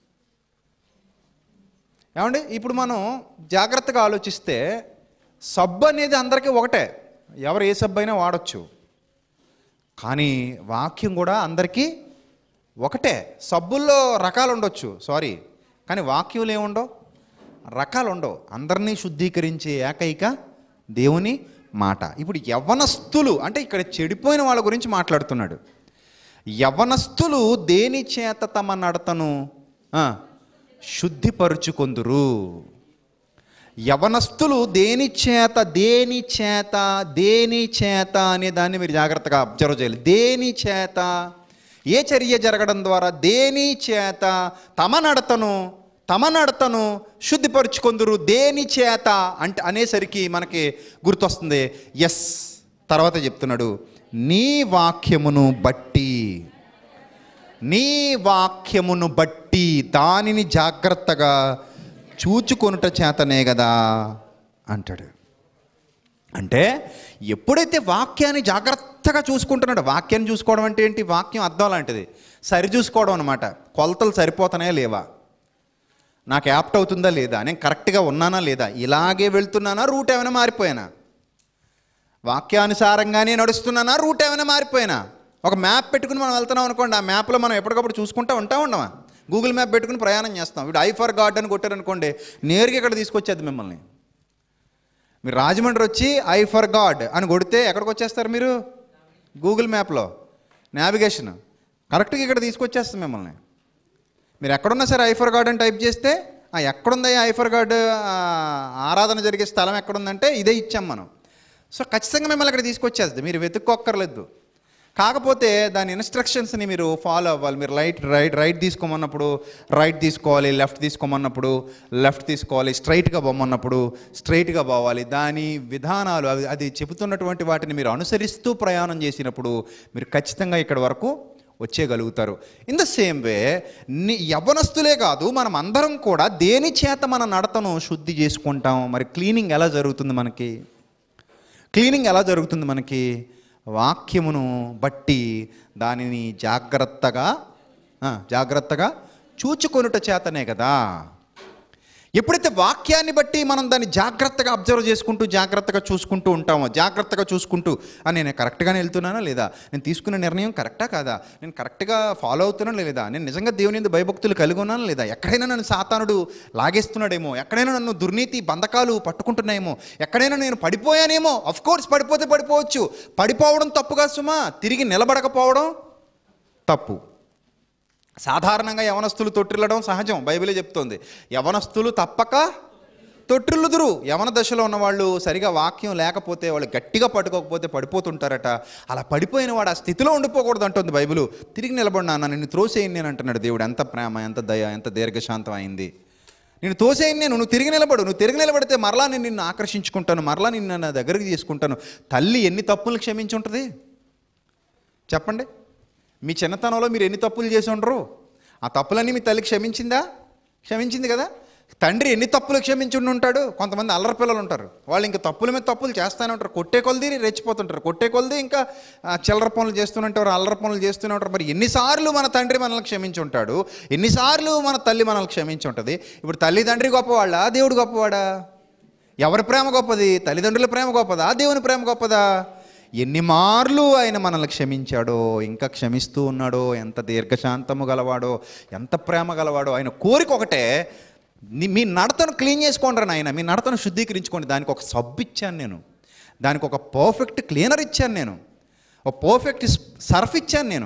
ఏమండి ఇప్పుడు మనం జాగ్రత్తగా ఆలోచిస్తే సబ్బు అనేది అందరికీ ఒకటే, ఎవరు ఏ సబ్బు అయినా వాడచ్చు. కానీ వాక్యం కూడా అందరికీ ఒకటే. సబ్బుల్లో రకాలు ఉండొచ్చు, సారీ, కానీ వాక్యంలో ఏముండవు, రకాలు ఉండవు, అందరినీ శుద్ధీకరించే ఏకైక దేవుని మాట. ఇప్పుడు యవ్వనస్తులు అంటే ఇక్కడ చెడిపోయిన వాళ్ళ గురించి మాట్లాడుతున్నాడు. యవ్వనస్తులు దేని చేత తమ నడతను శుద్ధిపరుచుకొందురు. యవనస్తులు దేని చేత దేని చేత దేని చేత అనే దాన్ని మీరు జాగ్రత్తగా అబ్జర్వ్ చేయాలి. దేని చేత, ఏ చర్య జరగడం ద్వారా, దేని చేత తమ నడతను తమ నడతను శుద్ధిపరుచుకొందురు. దేని చేత అంటే అనేసరికి మనకి గుర్తొస్తుంది, ఎస్ తర్వాత చెప్తున్నాడు, నీ వాక్యమును బట్టి, నీ వాక్యమును బట్టి దానిని జాగ్రత్తగా చూచుకొనుట చేతనే కదా అంటాడు. అంటే ఎప్పుడైతే వాక్యాన్ని జాగ్రత్తగా చూసుకుంటున్నాడు, వాక్యాన్ని చూసుకోవడం అంటే ఏంటి, వాక్యం అర్థం లాంటిది, సరి చూసుకోవడం అనమాట. కొలతలు సరిపోతున్నాయా లేవా, నాకు యాప్ట్ అవుతుందా లేదా, నేను కరెక్ట్గా ఉన్నానా లేదా, ఇలాగే వెళ్తున్నానా, రూట్ ఏమైనా మారిపోయానా, వాక్యానుసారంగానే నడుస్తున్నానా, రూట్ ఏమైనా మారిపోయినా. ఒక మ్యాప్ పెట్టుకుని మనం వెళ్తున్నాం అనుకోండి, ఆ మ్యాప్లో మనం ఎప్పటికప్పుడు చూసుకుంటూ ఉంటా ఉండమా, గూగుల్ మ్యాప్ పెట్టుకుని ప్రయాణం చేస్తాం. ఇప్పుడు ఐ ఫర్ గాడ్ అని కొట్టారనుకోండి, నేరుగా ఇక్కడ తీసుకొచ్చేది మిమ్మల్ని. మీరు రాజమండ్రి వచ్చి ఐ ఫర్ గాడ్ అని కొడితే ఎక్కడికి వచ్చేస్తారు మీరు, గూగుల్ మ్యాప్లో నావిగేషన్ కరెక్ట్గా ఇక్కడ తీసుకొచ్చేస్తాం మిమ్మల్ని. మీరు ఎక్కడున్నా సరే ఐ ఫర్ గాడ్ అని టైప్ చేస్తే ఎక్కడుందా ఐ ఫర్ గాడ్ ఆరాధన జరిగే స్థలం ఎక్కడుందంటే ఇదే ఇచ్చాం మనం. సో ఖచ్చితంగా మిమ్మల్ని ఇక్కడ తీసుకొచ్చేస్తుంది, మీరు వెతుక్కోక్కర్లేదు. కాకపోతే దాని ఇన్స్ట్రక్షన్స్ని మీరు ఫాలో అవ్వాలి. మీరు రైట్ రైట్ రైట్ తీసుకోమన్నప్పుడు రైట్ తీసుకోవాలి, లెఫ్ట్ తీసుకోమన్నప్పుడు లెఫ్ట్ తీసుకోవాలి, స్ట్రైట్గా పోమన్నప్పుడు స్ట్రైట్గా పోవాలి. దాని విధానాలు అవి అది చెబుతున్నటువంటి వాటిని మీరు అనుసరిస్తూ ప్రయాణం చేసినప్పుడు మీరు ఖచ్చితంగా ఇక్కడ వరకు వచ్చేయగలుగుతారు. ఇన్ ద సేమ్ వే నీ యవ్వనస్తులే కాదు, మనం అందరం కూడా దేని చేత మన నడతను శుద్ధి చేసుకుంటాం. మరి క్లీనింగ్ ఎలా జరుగుతుంది మనకి, క్లీనింగ్ ఎలా జరుగుతుంది మనకి, వాక్యమును బట్టి దానిని జాగ్రత్తగా జాగ్రత్తగా చూచుకొనుట చేతనే కదా. ఎప్పుడైతే వాక్యాన్ని బట్టి మనం దాన్ని జాగ్రత్తగా అబ్జర్వ్ చేసుకుంటూ జాగ్రత్తగా చూసుకుంటూ ఉంటామో, జాగ్రత్తగా చూసుకుంటూ నేను కరెక్ట్గానే వెళ్తున్నానా లేదా, నేను తీసుకున్న నిర్ణయం కరెక్టా కాదా, నేను కరెక్ట్గా ఫాలో అవుతున్నాను లేదా, నేను నిజంగా దేవుని యందు భయభక్తులు కలిగి ఉన్నాను లేదా, ఎక్కడైనా నన్ను సాతానుడు లాగేస్తున్నాడేమో, ఎక్కడైనా నన్ను దుర్నీతి బంధకాలు పట్టుకుంటున్నాయేమో, ఎక్కడైనా నేను పడిపోయానేమో. అఫ్ కోర్స్ పడిపోతే పడిపోవచ్చు, పడిపోవడం తప్పుగా సుమా, తిరిగి నిలబడకపోవడం తప్పు. సాధారణంగా యవనస్తులు తొట్టిల్లడం సహజం, బైబిలే చెప్తోంది. యవనస్తులు తప్పక తొట్టిల్లుదురు. యవన దశలో ఉన్నవాళ్ళు సరిగా వాక్యం లేకపోతే, వాళ్ళు గట్టిగా పట్టుకోకపోతే పడిపోతుంటారట. అలా పడిపోయిన వాడు ఆ స్థితిలో ఉండిపోకూడదు అంటుంది బైబిలు. తిరిగి నిలబడినా నిన్ను త్రోసేయని నేను అంటున్నాడు దేవుడు. ఎంత ప్రేమ, ఎంత దయ, ఎంత దీర్ఘశాంతం అయింది. నేను తోసేయని నేను, నువ్వు తిరిగి నిలబడు, నువ్వు తిరిగి నిలబడితే మరలా నేను నిన్ను ఆకర్షించుకుంటాను, మరలా నిన్ను నా దగ్గరికి తీసుకుంటాను. తల్లి ఎన్ని తప్పులు క్షమించి ఉంటుంది చెప్పండి. మీ చిన్నతనంలో మీరు ఎన్ని తప్పులు చేసి ఉండరు, ఆ తప్పులన్నీ మీ తల్లి క్షమించిందా, క్షమించింది కదా. తండ్రి ఎన్ని తప్పులు క్షమించి ఉంటాడు. కొంతమంది అల్లరి పిల్లలు ఉంటారు, వాళ్ళు ఇంకా తప్పుల మీద తప్పులు చేస్తూనే ఉంటారు, కొట్టే కొలది రెచ్చిపోతుంటారు, కొట్టే కొలది ఇంకా చిల్లర పనులు చేస్తూనే ఉంటారు, అల్లరి పనులు చేస్తూనే ఉంటారు. మరి ఎన్నిసార్లు మన తండ్రి మనల్ని క్షమించి ఉంటాడు, ఎన్నిసార్లు మన తల్లి మనల్ని క్షమించి ఉంటుంది. ఇప్పుడు తల్లి తండ్రి గొప్పవాళ్ళా, దేవుడు గొప్పవాడా? ఎవరి ప్రేమ గొప్పది, తల్లిదండ్రుల ప్రేమ గొప్పదా, దేవుని ప్రేమ గొప్పదా? ఎన్ని మార్లు ఆయన మనల్ని క్షమించాడో, ఇంకా క్షమిస్తూ ఉన్నాడో, ఎంత దీర్ఘశాంతము గలవాడో, ఎంత ప్రేమ గలవాడో. ఆయన కోరిక ఒకటే, మీ నడతను క్లీన్ చేసుకోండి నాయన, మీ నడతను శుద్ధీకరించుకోండి. దానికి ఒక సబ్బు ఇచ్చాను నేను, దానికి ఒక పర్ఫెక్ట్ క్లీనర్ ఇచ్చాను నేను, ఒక పర్ఫెక్ట్ సర్ఫ్ ఇచ్చాను నేను,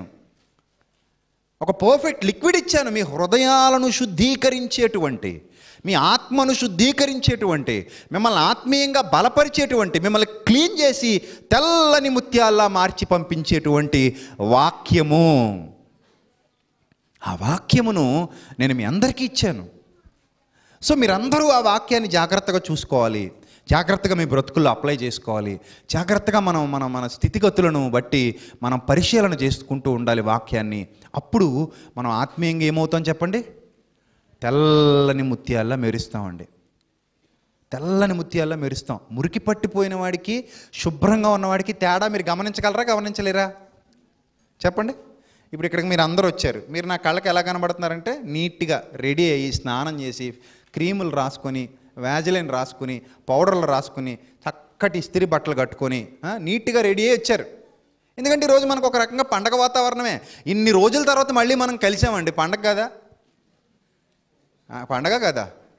ఒక పర్ఫెక్ట్ లిక్విడ్ ఇచ్చాను. మీ హృదయాలను శుద్ధీకరించేటువంటి, మీ ఆత్మను శుద్ధీకరించేటువంటి, మిమ్మల్ని ఆత్మీయంగా బలపరిచేటువంటి, మిమ్మల్ని క్లీన్ చేసి తెల్లని ముత్యాల్లా మార్చి పంపించేటువంటి వాక్యము. ఆ వాక్యమును నేను మీ అందరికీ ఇచ్చాను. సో మీరందరూ ఆ వాక్యాన్ని జాగ్రత్తగా చూసుకోవాలి, జాగ్రత్తగా మీ బ్రతుకుల్లో అప్లై చేసుకోవాలి, జాగ్రత్తగా మనం మన మన స్థితిగతులను బట్టి మనం పరిశీలన చేసుకుంటూ ఉండాలి వాక్యాన్ని. అప్పుడు మనం ఆత్మీయంగా ఏమవుతాం చెప్పండి, తెల్లని ముత్యాల్లా మెరుస్తామండి, తెల్లని ముత్యాల్లా మెరుస్తాం. మురికి పట్టిపోయిన వాడికి శుభ్రంగా ఉన్నవాడికి తేడా మీరు గమనించగలరా, గమనించలేరా చెప్పండి. ఇప్పుడు ఇక్కడికి మీరు అందరూ వచ్చారు, మీరు నా కళ్ళకి ఎలా కనబడుతున్నారంటే నీట్గా రెడీ అయ్యి స్నానం చేసి క్రీములు రాసుకొని, వ్యాజిలైన్ రాసుకుని, పౌడర్లు రాసుకుని, చక్కటి ఇస్త్రీ బట్టలు కట్టుకొని నీట్గా రెడీ అయ్యి వచ్చారు. ఎందుకంటే ఈరోజు మనకు ఒక రకంగా పండగ వాతావరణమే. ఇన్ని రోజుల తర్వాత మళ్ళీ మనం కలిసామండి, పండగ కదా, పండగ కదా,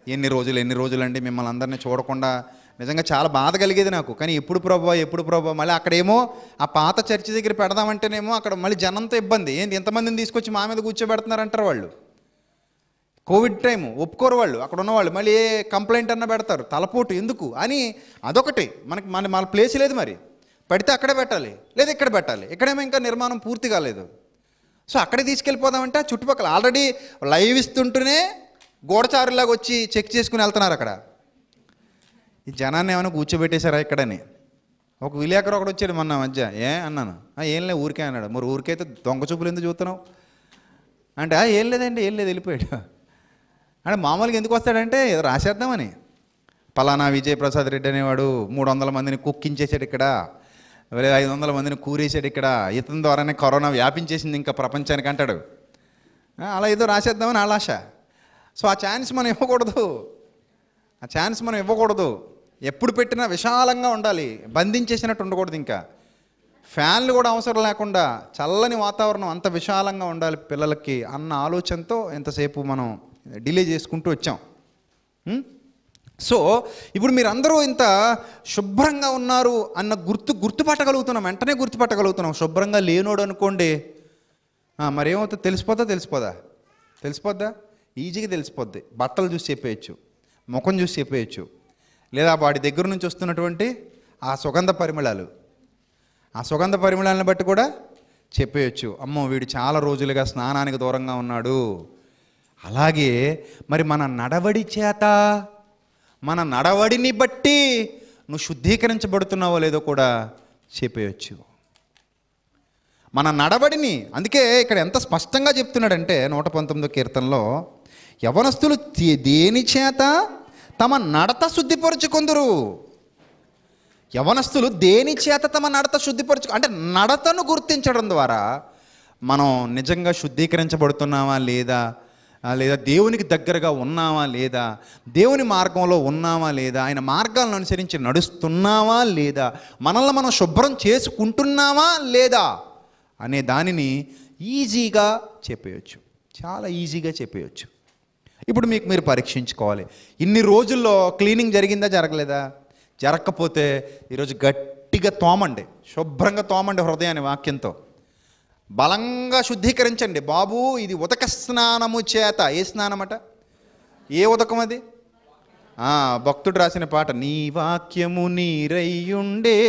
ఎన్ని రోజులు ఎన్ని రోజులు అండి మిమ్మల్ని అందరినీ చూడకుండా, నిజంగా చాలా బాధ కలిగేది నాకు. కానీ ఎప్పుడు ప్రభువా ఎప్పుడు ప్రభువా, మళ్ళీ అక్కడేమో ఆ పాత చర్చి దగ్గర పెడదామంటేనేమో అక్కడ మళ్ళీ జనంతో ఇబ్బంది. ఏంటి ఎంతమందిని తీసుకొచ్చి మా మీద కూర్చోబెడుతున్నారంటారు వాళ్ళు. కోవిడ్ టైము ఒప్పుకోరు వాళ్ళు, అక్కడ ఉన్నవాళ్ళు. మళ్ళీ ఏ కంప్లైంట్ అన్నా పెడతారు, తలపోటు ఎందుకు అని. అదొకటి మనకి మన మన ప్లేస్ లేదు, మరి పెడితే అక్కడే పెట్టాలి, లేదా ఇక్కడ పెట్టాలి. ఇక్కడేమో ఇంకా నిర్మాణం పూర్తి కాలేదు. సో అక్కడే తీసుకెళ్ళిపోదామంటే చుట్టుపక్కల ఆల్రెడీ లైవ్ ఇస్తుంటూనే గోడచారులాగా వచ్చి చెక్ చేసుకుని వెళ్తున్నారు అక్కడ. ఈ జనాన్ని ఏమైనా కూర్చోబెట్టేశారా ఇక్కడని. ఒక విలేకరు ఒకడు వచ్చాడు మొన్న మధ్య, ఏ అన్నాను, ఏం లేదు ఊరికే అన్నాడు. మరి ఊరికైతే దొంగ చూపులు ఎందుకు చూస్తున్నావు అంటే, ఏం లేదండి ఏం లేదు వెళ్ళిపోయాడు. అంటే మామూలుగా ఎందుకు వస్తాడంటే ఏదో రాసేద్దామని. పలానా విజయప్రసాద్ రెడ్డి అనేవాడు మూడు వందల మందిని కుక్కించేసాడు ఇక్కడ, లేదా ఐదు వందల మందిని కూరేసాడు ఇక్కడ, ఇతని ద్వారానే కరోనా వ్యాపించేసింది ఇంకా ప్రపంచానికి అంటాడు. అలా ఏదో రాసేద్దామని ఆలాశ. సో ఆ ఛాన్స్ మనం ఇవ్వకూడదు, ఆ ఛాన్స్ మనం ఇవ్వకూడదు. ఎప్పుడు పెట్టినా విశాలంగా ఉండాలి, బంధించేసినట్టు ఉండకూడదు. ఇంకా ఫ్యాన్లు కూడా అవసరం లేకుండా చల్లని వాతావరణం, అంత విశాలంగా ఉండాలి పిల్లలకి అన్న ఆలోచనతో ఎంతసేపు మనం డిలే చేసుకుంటూ వచ్చాం. సో ఇప్పుడు మీరందరూ ఇంత శుభ్రంగా ఉన్నారు అన్న గుర్తు గుర్తుపట్టగలుగుతున్నాం, వెంటనే గుర్తుపట్టగలుగుతున్నాం. శుభ్రంగా లేనోడు అనుకోండి, మరేమవుతుంది తెలిసిపోద్దా తెలిసిపోదా తెలిసిపోద్దా ఈజీగా తెలిసిపోద్ది. బట్టలు చూసి చెప్పేయచ్చు, ముఖం చూసి చెప్పేయచ్చు, లేదా వాడి దగ్గర నుంచి వస్తున్నటువంటి ఆ సుగంధ పరిమళాలు, ఆ సుగంధ పరిమళాలను బట్టి కూడా చెప్పేయచ్చు, అమ్మో వీడు చాలా రోజులుగా స్నానానికి దూరంగా ఉన్నాడు. అలాగే మరి మన నడవడి చేత, మన నడవడిని బట్టి నువ్వు శుద్ధీకరించబడుతున్నావో లేదో కూడా చెప్పేయచ్చు. మన నడవడిని, అందుకే ఇక్కడ ఎంత స్పష్టంగా చెప్తున్నాడంటే నూట పంతొమ్మిదో కీర్తనలో, యవనస్తులు దేని చేత తమ నడత శుద్ధిపరుచుకొందురు. యవనస్తులు దేని చేత తమ నడత శుద్ధిపరచు అంటే నడతను గుర్తించడం ద్వారా మనం నిజంగా శుద్ధీకరించబడుతున్నామా లేదా, లేదా దేవునికి దగ్గరగా ఉన్నామా లేదా, దేవుని మార్గంలో ఉన్నామా లేదా, ఆయన మార్గాలను అనుసరించి నడుస్తున్నామా లేదా, మనల్ని మనం శుభ్రం చేసుకుంటున్నామా లేదా అనే దానిని ఈజీగా చెప్పేయచ్చు, చాలా ఈజీగా చెప్పేయచ్చు. ఇప్పుడు మీకు మీరు పరీక్షించుకోవాలి, ఇన్ని రోజుల్లో క్లీనింగ్ జరిగిందా జరగలేదా? జరగకపోతే ఈరోజు గట్టిగా తోమండి, శుభ్రంగా తోమండి హృదయాన్ని వాక్యంతో, బలంగా శుద్ధీకరించండి. బాబు ఇది ఉదక స్నానము చేత. ఏ స్నానమట? ఏ ఉదకం అది? భక్తుడు రాసిన పాట, నీ వాక్యము నీరయ్యుండే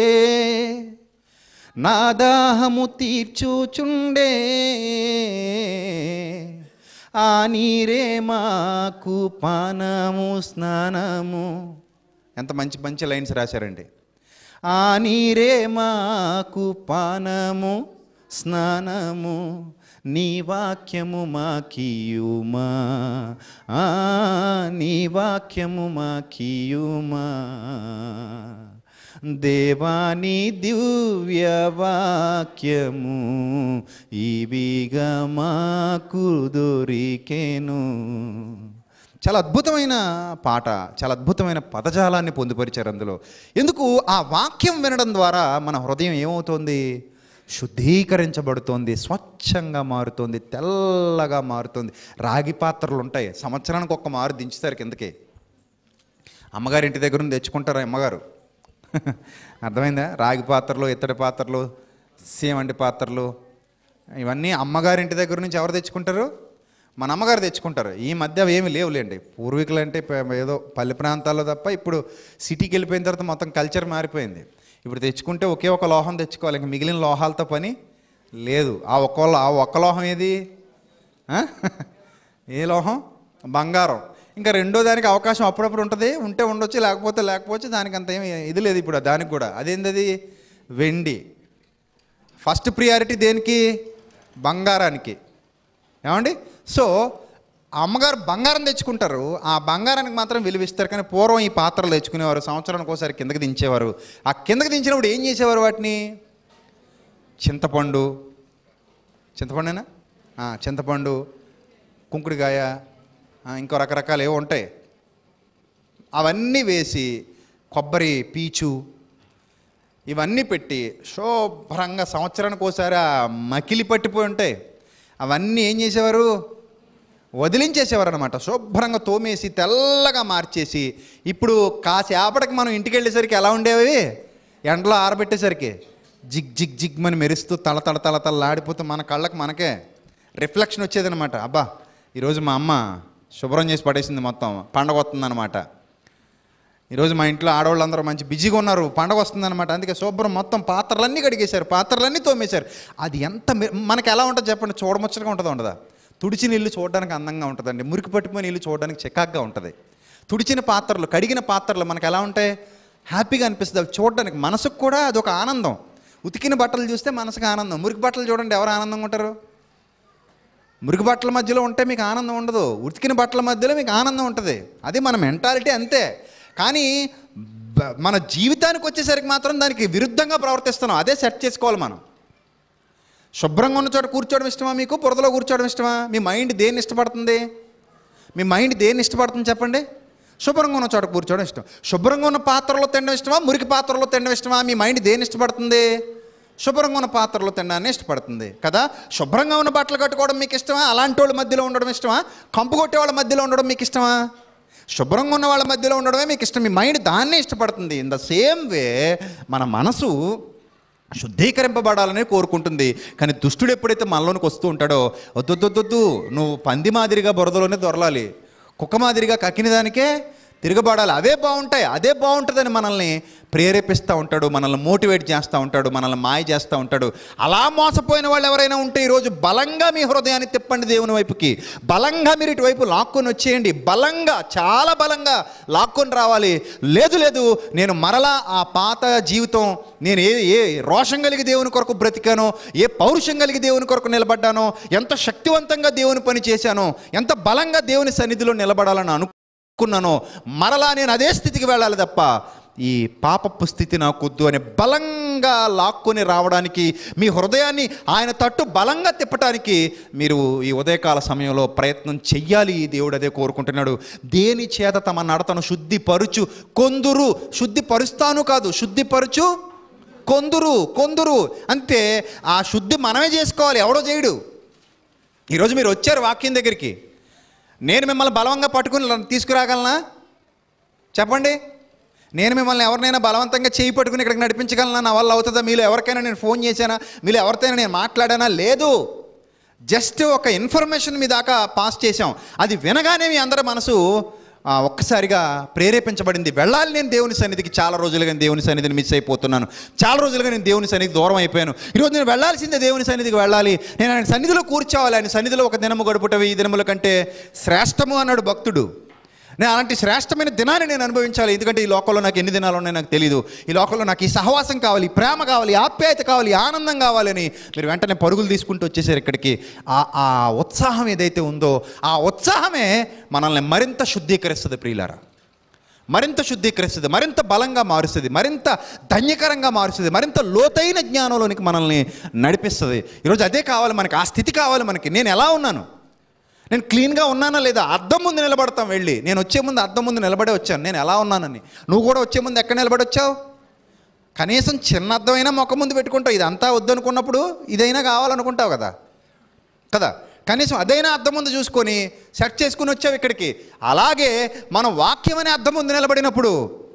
నా దాహము తీర్చుచుండే ఆ నీరే మాకు పానము స్నానము. ఎంత మంచి మంచి లైన్స్ రాశారండి. ఆ నీరే మాకు పానము స్నానము నీ వాక్యము మాకియుమా, ఆ నీ వాక్యము మాకియుమా, దేవాని దివ్య వాక్యము ఇవిగా మాకు దొరికెను. చాలా అద్భుతమైన పాట, చాలా అద్భుతమైన పదజాలాన్ని పొందుపరిచారు అందులో. ఎందుకు? ఆ వాక్యం వినడం ద్వారా మన హృదయం ఏమవుతోంది? శుద్ధీకరించబడుతోంది, స్వచ్ఛంగా మారుతోంది, తెల్లగా మారుతోంది. రాగి పాత్రలు ఉంటాయి, సంవత్సరానికి ఒక్క మారు దించుతారు కిందకి. అమ్మగారి ఇంటి దగ్గర నుంచి తెచ్చుకుంటారు అమ్మగారు, అర్థమైందా? రాగి పాత్రలు, ఇత్తడి పాత్రలు, సీమండి పాత్రలు, ఇవన్నీ అమ్మగారి ఇంటి దగ్గర నుంచి ఎవరు తెచ్చుకుంటారు? మన అమ్మగారు తెచ్చుకుంటారు. ఈ మధ్య అవి ఏమి లేవులేండి. పూర్వీకులు అంటే ఏదో పల్లె ప్రాంతాల్లో తప్ప, ఇప్పుడు సిటీకి వెళ్ళిపోయిన తర్వాత మొత్తం కల్చర్ మారిపోయింది. ఇప్పుడు తెచ్చుకుంటే ఒకే ఒక లోహం తెచ్చుకోవాలి, ఇంకా మిగిలిన లోహాలతో పని లేదు. ఆ ఒక్క ఆ ఒక్క లోహం ఏది? ఏ లోహం? బంగారం. ఇంకా రెండో దానికి అవకాశం అప్పుడప్పుడు ఉంటుంది, ఉంటే ఉండొచ్చు, లేకపోతే లేకపోవచ్చు. దానికి అంత ఏమి ఇది లేదు ఇప్పుడు దానికి కూడా. అదేంటది? వెండి. ఫస్ట్ ప్రియారిటీ దేనికి? బంగారానికి. ఏమండి? సో అమ్మగారు బంగారం తెచ్చుకుంటారు, ఆ బంగారానికి మాత్రం విలువిస్తారు. కానీ పూర్వం ఈ పాత్రలు తెచ్చుకునేవారు, సంవత్సరానికి ఒకసారి కిందకి దించేవారు. ఆ కిందకి దించినప్పుడు ఏం చేసేవారు? వాటిని చింతపండు, చింతపండునా చింతపండు, కుంకుడికాయ, ఇంకో రకరకాలు ఏవో ఉంటాయి, అవన్నీ వేసి కొబ్బరి పీచు ఇవన్నీ పెట్టి శుభ్రంగా సంవత్సరానికి ఒకసారి ఆ మకిలి పట్టిపోయి ఉంటాయి, అవన్నీ ఏం చేసేవారు? వదిలించేసేవారు అనమాట. శుభ్రంగా తోమేసి తెల్లగా మార్చేసి, ఇప్పుడు కాసేపటికి మనం ఇంటికి వెళ్ళేసరికి ఎలా ఉండేవి, ఎండలో ఆరబెట్టేసరికి జిగ్ జిగ్ జిగ్ అని మెరుస్తూ తల తల తల తలలాడిపోతూ మన కళ్ళకు మనకే రిఫ్లెక్షన్ వచ్చేదనమాట. అబ్బా ఈరోజు మా అమ్మ శుభ్రం చేసి పడేసింది, మొత్తం పండగ వస్తుందన్నమాట. ఈరోజు మా ఇంట్లో ఆడవాళ్ళందరూ మంచి బిజీగా ఉన్నారు, పండగ వస్తుందన్నమాట. అందుకే శుభ్రం మొత్తం పాత్రలన్నీ కడిగేశారు, పాత్రలన్నీ తోమేశారు. అది ఎంత మనకి ఎలా ఉంటుంది చెప్పండి, చూడముచ్చటగా ఉంటుందా ఉండదా? తుడిచిన ఇల్లు చూడడానికి అందంగా ఉంటుందండి, మురికి పట్టిపోయిన ఇల్లు చూడడానికి చికాగ్గా ఉంటుంది. తుడిచిన పాత్రలు, కడిగిన పాత్రలు మనకు ఎలా ఉంటాయి, హ్యాపీగా అనిపిస్తుంది అవి చూడడానికి. మనసుకు కూడా అదొక ఆనందం. ఉతికిన బట్టలు చూస్తే మనసుకు ఆనందం. మురికి బట్టలు చూడండి, ఎవరు ఆనందంగా ఉంటారు? మురికి బట్టల మధ్యలో ఉంటే మీకు ఆనందం ఉండదు, ఉతికిన బట్టల మధ్యలో మీకు ఆనందం ఉంటుంది. అది మన మెంటాలిటీ అంతే. కానీ మన జీవితానికి వచ్చేసరికి మాత్రం దానికి విరుద్ధంగా ప్రవర్తిస్తున్నాం. అదే సెట్ చేసుకోవాలి మనం. శుభ్రంగా ఉన్న చోట కూర్చోవడం ఇష్టమా మీకు, బురదలో కూర్చోవడం ఇష్టమా? మీ మైండ్ దేన్ని ఇష్టపడుతుంది? మీ మైండ్ దేన్ని ఇష్టపడుతుంది చెప్పండి? శుభ్రంగా ఉన్న చోట కూర్చోవడం ఇష్టం. శుభ్రంగా ఉన్న పాత్రలో తినడం ఇష్టమా, మురికి పాత్రలో తినడం ఇష్టమా? మీ మైండ్ దేన్ని ఇష్టపడుతుంది? శుభ్రంగా ఉన్న పాత్రలో తినడాన్ని ఇష్టపడుతుంది కదా. శుభ్రంగా ఉన్న బట్టలు కట్టుకోవడం మీకు ఇష్టమా, అలాంటి వాళ్ళ మధ్యలో ఉండడం ఇష్టమా, కంపు కొట్టే వాళ్ళ మధ్యలో ఉండడం మీకు ఇష్టమా? శుభ్రంగా ఉన్న వాళ్ళ మధ్యలో ఉండడమే మీకు ఇష్టం. మీ మైండ్ దాన్నే ఇష్టపడుతుంది. ఇన్ ద సేమ్ వే మన మనసు శుద్ధీకరింపబడాలని కోరుకుంటుంది. కానీ దుష్టుడు ఎప్పుడైతే మనలోనికి వస్తూ ఉంటాడో, వద్దొద్దొద్దు నువ్వు పంది మాదిరిగా బురదలోనే దొరలాలి, కుక్క మాదిరిగా కక్కిన దానికే తిరగబడాలి, అవే బాగుంటాయి, అదే బాగుంటుందని మనల్ని ప్రేరేపిస్తూ ఉంటాడు, మనల్ని మోటివేట్ చేస్తూ ఉంటాడు, మనల్ని మాయ చేస్తూ ఉంటాడు. అలా మోసపోయిన వాళ్ళు ఎవరైనా ఉంటే ఈరోజు బలంగా మీ హృదయాన్ని తిప్పండి దేవుని వైపుకి. బలంగా మీరు ఇటువైపు లాక్కొని వచ్చేయండి. బలంగా, చాలా బలంగా లాక్కొని రావాలి. లేదు లేదు నేను మరలా ఆ పాత జీవితం, నేను ఏ ఏ రోషం కలిగి దేవుని కొరకు బ్రతికానో, ఏ పౌరుషం కలిగి దేవుని కొరకు నిలబడ్డానో, ఎంత శక్తివంతంగా దేవుని పని చేశానో, ఎంత బలంగా దేవుని సన్నిధిలో నిలబడాలని అను కున్నానో, మరలా నేను అదే స్థితికి వెళ్ళాలి తప్ప ఈ పాపపు స్థితి నాకొద్దు అని బలంగా లాక్కొని రావడానికి, మీ హృదయాన్ని ఆయన తట్టు బలంగా తిప్పడానికి మీరు ఈ ఉదయకాల సమయంలో ప్రయత్నం చెయ్యాలి. దేవుడు అదే కోరుకుంటున్నాడు. దేని చేత తమ నడతను శుద్ధిపరుచు కొందురు, శుద్ధిపరుస్తాను కాదు, శుద్ధిపరుచు కొందురు, కొందురు అంతే. ఆ శుద్ధి మనమే చేసుకోవాలి, ఎవడో చేయడు. ఈరోజు మీరు వచ్చారు వాక్యం దగ్గరికి, నేను మిమ్మల్ని బలవంగా పట్టుకుని తీసుకురాగలనా చెప్పండి? నేను మిమ్మల్ని ఎవరినైనా బలవంతంగా చేయి పట్టుకుని ఇక్కడికి నడిపించగలనా? నా వల్ల అవుతుందా? మీలో ఎవరికైనా నేను ఫోన్ చేశానా? మీలో ఎవరితోనైనా నేను మాట్లాడానా? లేదు. జస్ట్ ఒక ఇన్ఫర్మేషన్ మీ దాకా పాస్ చేశాం. అది వినగానే మీ అందరి మనసు ఒక్కసారిగా ప్రేరేపించబడింది. వెళ్ళాలి నేను దేవుని సన్నిధికి. చాలా రోజులుగా నేను దేవుని సన్నిధిని మిస్ అయిపోతున్నాను, చాలా రోజులుగా నేను దేవుని సన్నిధికి దూరం అయిపోయాను. ఈరోజు నేను వెళ్ళాల్సిందే, దేవుని సన్నిధికి వెళ్ళాలి, నేను ఆయన సన్నిధిలో కూర్చోవాలి. ఆయన సన్నిధిలో ఒక దినము గడుపుటవి ఈ దినముల కంటే శ్రేష్టము అన్నాడు భక్తుడు. నేను అలాంటి శ్రేష్టమైన దినాన్ని నేను అనుభవించాలి. ఎందుకంటే ఈ లోకంలో నాకు ఎన్ని దినాలు ఉన్నాయో నాకు తెలియదు. ఈ లోకంలో నాకు ఈ సహవాసం కావాలి, ప్రేమ కావాలి, ఆప్యాయత కావాలి, ఆనందం కావాలని మీరు వెంటనే పరుగులు తీసుకుంటూ వచ్చేసారు ఇక్కడికి. ఆ ఆ ఉత్సాహం ఏదైతే ఉందో ఆ ఉత్సాహమే మనల్ని మరింత శుద్ధీకరిస్తుంది ప్రియులారా, మరింత శుద్ధీకరిస్తుంది, మరింత బలంగా మారుస్తుంది, మరింత ధన్యకరంగా మారుస్తుంది, మరింత లోతైన జ్ఞానంలోనికి మనల్ని నడిపిస్తుంది. ఈరోజు అదే కావాలి మనకి, ఆ స్థితి కావాలి మనకి. నేను ఎలా ఉన్నాను, నేను క్లీన్గా ఉన్నానా లేదా? అద్దం ముందు నిలబడతాం వెళ్ళి. నేను వచ్చే ముందు అద్దం ముందు నిలబడే వచ్చాను నేను ఎలా ఉన్నానని. నువ్వు కూడా వచ్చే ముందు ఎక్కడ నిలబడి వచ్చావు? కనీసం చిన్న అద్దమైనా మొక్క ముందు పెట్టుకుంటావు. ఇదంతా వద్దనుకున్నప్పుడు ఇదైనా కావాలనుకుంటావు కదా కదా కనీసం అదైనా అద్దం ముందు చూసుకొని సెట్ చేసుకుని వచ్చావు ఇక్కడికి. అలాగే మనం వాక్యం అనే అద్దం ముందు నిలబడినప్పుడు,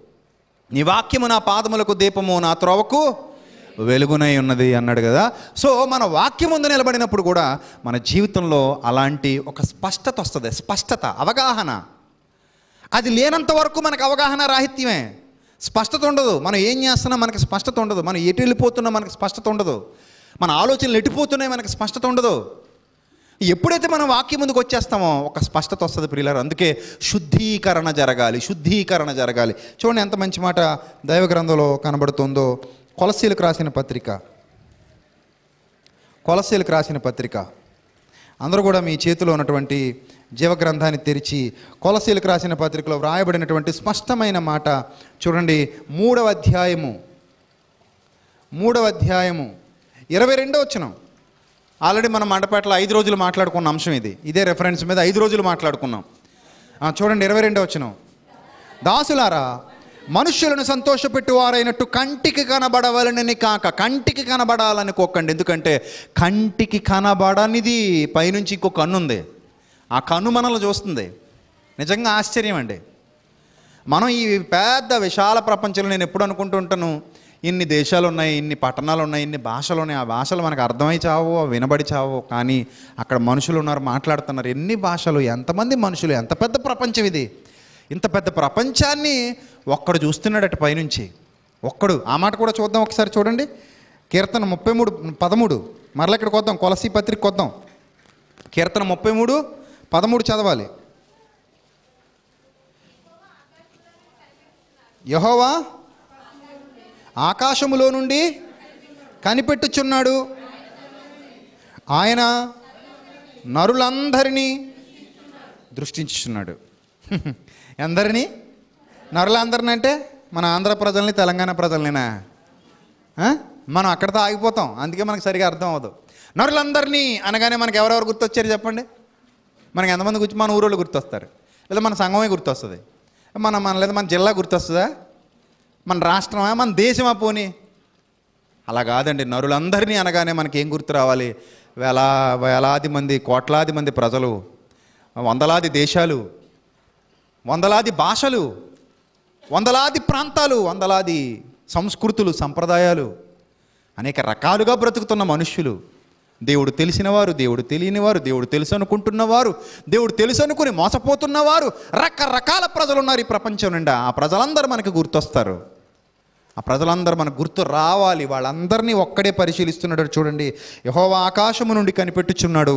నీ వాక్యము నా పాదములకు దీపము, నా త్రోవకు వెలుగునై ఉన్నది అన్నాడు కదా. సో మన వాక్యం ముందు నిలబడినప్పుడు కూడా మన జీవితంలో అలాంటి ఒక స్పష్టత వస్తుంది, స్పష్టత, అవగాహన. అది లేనంత వరకు మనకు అవగాహన రాహిత్యమే, స్పష్టత ఉండదు. మనం ఏం చేస్తున్నా మనకి స్పష్టత ఉండదు, మనం ఎటు వెళ్ళిపోతున్నా మనకి స్పష్టత ఉండదు, మన ఆలోచనలు ఎటుపోతున్నాయి మనకి స్పష్టత ఉండదు. ఎప్పుడైతే మనం వాక్యం ముందుకు వచ్చేస్తామో ఒక స్పష్టత వస్తుంది ప్రియులారు. అందుకే శుద్ధీకరణ జరగాలి, శుద్ధీకరణ జరగాలి. చూడండి ఎంత మంచి మాట దైవ గ్రంథంలో కనబడుతుందో. కొలస్సీలకు రాసిన పత్రిక, కొలస్సీలకు రాసిన పత్రిక. అందరూ కూడా మీ చేతిలో ఉన్నటువంటి జీవగ్రంథాన్ని తెరిచి కొలస్సీలకు రాసిన పత్రికలో వ్రాయబడినటువంటి స్పష్టమైన మాట చూడండి. మూడవ అధ్యాయము మూడవ అధ్యాయము ఇరవై రెండో వచనం. ఆల్రెడీ మనం మండపేటలో ఐదు రోజులు మాట్లాడుకున్న అంశం ఇది. ఇదే రెఫరెన్స్ మీద ఐదు రోజులు మాట్లాడుకున్నాం. చూడండి ఇరవై రెండో వచనం. దాసులారా, మనుష్యులను సంతోషపెట్టువారైనట్టు కంటికి కనబడవలనని కాక, కంటికి కనబడాలనుకోకండి. ఎందుకంటే కంటికి కనబడనిది పైనుంచి ఇంకో కన్ను ఉంది, ఆ కన్ను మనల్ని చూస్తుంది. నిజంగా ఆశ్చర్యం అండి. మనం ఈ పెద్ద విశాల ప్రపంచంలో నేను ఎప్పుడు అనుకుంటూ ఉంటాను, ఇన్ని దేశాలు ఉన్నాయి, ఇన్ని పట్టణాలు ఉన్నాయి, ఇన్ని భాషలు ఉన్నాయి. ఆ భాషలు మనకు అర్థమై చావో, వినబడి చావో, కానీ అక్కడ మనుషులు ఉన్నారు, మాట్లాడుతున్నారు. ఎన్ని భాషలు, ఎంతమంది మనుషులు, ఎంత పెద్ద ప్రపంచం ఇది. ఇంత పెద్ద ప్రపంచాన్ని ఒక్కడు చూస్తున్నాడట పైనుంచి. ఒక్కడు. ఆ మాట కూడా చూద్దాం ఒకసారి. చూడండి, కీర్తన ముప్పై మూడు పదమూడు మరలా ఇక్కడికి వద్దాం, కొలసీ పత్రిక వద్దాం. కీర్తన ముప్పై మూడు పదమూడు చదవాలి. యెహోవా ఆకాశములో నుండి కనిపెట్టుచున్నాడు, ఆయన నరులందరినీ దృష్టించుచున్నాడు. ఎందరినీ? నరులందరినీ అంటే మన ఆంధ్ర ప్రజల్ని, తెలంగాణ ప్రజలనేనా? మనం అక్కడితో ఆగిపోతాం, అందుకే మనకు సరిగా అర్థం అవ్వదు. నరులందరినీ అనగానే మనకు ఎవరెవరు గుర్తొచ్చారు చెప్పండి? మనకి ఎంతమంది గుర్తు? మన ఊరోళ్ళు గుర్తొస్తారు, లేదా మన సంఘమే గుర్తొస్తుంది, మన మన లేదా మన జిల్లా గుర్తొస్తుందా, మన రాష్ట్రమా, మన దేశమా? పోనీ అలా కాదండి. నరులందరినీ అనగానే మనకి ఏం గుర్తు రావాలి? వేలా వేలాది మంది, కోట్లాది మంది ప్రజలు, వందలాది దేశాలు, వందలాది భాషలు, వందలాది ప్రాంతాలు, వందలాది సంస్కృతులు, సంప్రదాయాలు, అనేక రకాలుగా బ్రతుకుతున్న మనుష్యులు, దేవుడు తెలిసినవారు, దేవుడు తెలియనివారు, దేవుడు తెలుసు అనుకుంటున్నవారు, దేవుడు తెలుసు అనుకుని మోసపోతున్నవారు, రకరకాల ప్రజలు ఉన్నారు ఈ ప్రపంచం నిండా. ఆ ప్రజలందరూ మనకు గుర్తొస్తారు. ఆ ప్రజలందరూ మనకు గుర్తు రావాలి. వాళ్ళందరినీ ఒక్కడే పరిశీలిస్తున్నాడు. చూడండి, యెహోవా ఆకాశము నుండి కనిపెట్టుచున్నాడు,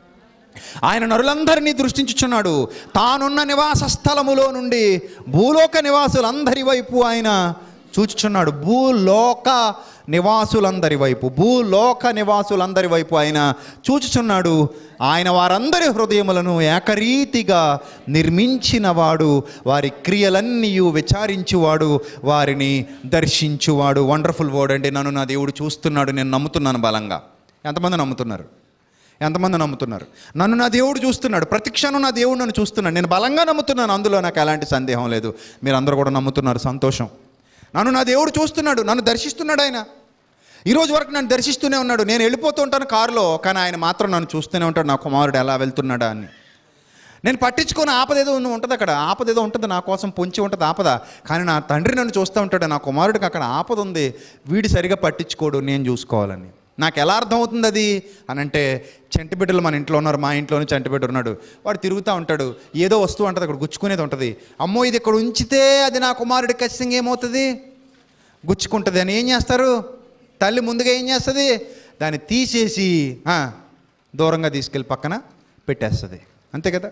ఆయన నరులందరినీ దృష్టించుచున్నాడు. తానున్న నివాస స్థలములో నుండి భూలోక నివాసులందరి వైపు ఆయన చూచుచున్నాడు. భూలోక నివాసులందరి వైపు భూలోక నివాసులందరి వైపు ఆయన చూచుచున్నాడు. ఆయన వారందరి హృదయములను ఏకరీతిగా నిర్మించినవాడు, వారి క్రియలన్నీ విచారించువాడు, వారిని దర్శించువాడు. వండర్ఫుల్ వర్డ్ అండి. నన్ను నా దేవుడు చూస్తున్నాడు, నేను నమ్ముతున్నాను బలంగా. ఎంతమంది నమ్ముతున్నారు? ఎంతమంది నమ్ముతున్నారు? నన్ను నా దేవుడు చూస్తున్నాడు, ప్రతి క్షణం నా దేవుడు నన్ను చూస్తున్నాడు, నేను బలంగా నమ్ముతున్నాను. అందులో నాకు ఎలాంటి సందేహం లేదు. మీరు అందరూ కూడా నమ్ముతున్నారు, సంతోషం. నన్ను నా దేవుడు చూస్తున్నాడు, నన్ను దర్శిస్తున్నాడు. ఆయన ఈరోజు వరకు నన్ను దర్శిస్తూనే ఉన్నాడు. నేను వెళ్ళిపోతూ ఉంటాను కారులో, కానీ ఆయన మాత్రం నన్ను చూస్తూనే ఉంటాడు, నా కుమారుడు ఎలా వెళ్తున్నాడా అని. నేను పట్టించుకొని ఆపదేదో ఉంటుంది, అక్కడ ఆపదేదో ఉంటుంది, నా కోసం పొంచి ఉంటుంది ఆపద. కానీ నా తండ్రి నన్ను చూస్తూ ఉంటాడు, నా కుమారుడికి అక్కడ ఆపద ఉంది, వీడి సరిగా పట్టించుకోడు, నేను చూసుకోవాలని. నాకు ఎలా అర్థమవుతుంది అది అని అంటే, చంటి బిడ్డలు మన ఇంట్లో ఉన్నారు, మా ఇంట్లోనే చంటి బిడ్డ ఉన్నాడు, వాడు తిరుగుతూ ఉంటాడు, ఏదో వస్తువు ఉంటుంది అక్కడ గుచ్చుకునేది ఉంటుంది. అమ్మో ఇది ఇక్కడ ఉంచితే అది నా కుమారుడి ఖచ్చితంగా ఏమవుతుంది? గుచ్చుకుంటుంది అని ఏం చేస్తారు? తల్లి ముందుగా ఏం చేస్తుంది? దాన్ని తీసేసి దూరంగా తీసుకెళ్ళి పక్కన పెట్టేస్తుంది, అంతే కదా?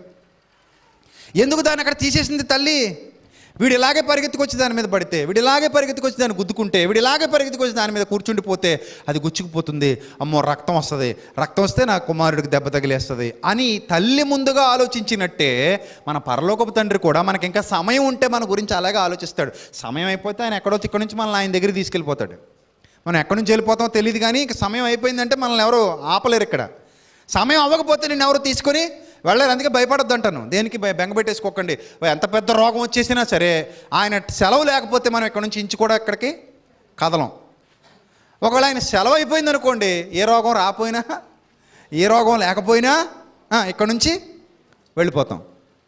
ఎందుకు దాన్ని అక్కడ తీసేసింది తల్లి? వీడు ఇలాగే పరిగెత్తుకొచ్చి దాని మీద పడితే, వీడు ఇలాగే పరిగెత్తుకొచ్చి దాన్ని గుద్దుకుంటే, వీడు ఇలాగే పరిగెత్తుకొచ్చి దాని మీద కూర్చుండిపోతే అది గుచ్చుకుపోతుంది, అమ్మో రక్తం వస్తుంది, రక్తం వస్తే నా కుమారుడికి దెబ్బ తగిలేస్తుంది అని తల్లి ముందుగా ఆలోచించినట్టే మన పరలోకపు తండ్రి కూడా మనకి ఇంకా సమయం ఉంటే మన గురించి అలాగే ఆలోచిస్తాడు. సమయం అయిపోతే ఆయన ఎక్కడో ఇక్కడి నుంచి మనల్ని ఆయన దగ్గరికి తీసుకెళ్ళిపోతాడు. మనం ఎక్కడి నుంచి వెళ్ళిపోతామో తెలియదు, కానీ ఇంక సమయం అయిపోయిందంటే మనల్ని ఎవరు ఆపలేరు. ఇక్కడ సమయం అవ్వకపోతే నేను ఎవరు తీసుకొని వెళ్ళారు. అందుకే భయపడొద్దు అంటాను. దేనికి బెంగ పెట్టేసుకోకండి. ఎంత పెద్ద రోగం వచ్చేసినా సరే ఆయన సెలవు లేకపోతే మనం ఇక్కడ నుంచి ఇంచు కూడా ఎక్కడికి కదలం. ఒకవేళ ఆయన సెలవు అయిపోయింది అనుకోండి, ఏ రోగం రాపోయినా, ఏ రోగం లేకపోయినా ఇక్కడ నుంచి వెళ్ళిపోతాం.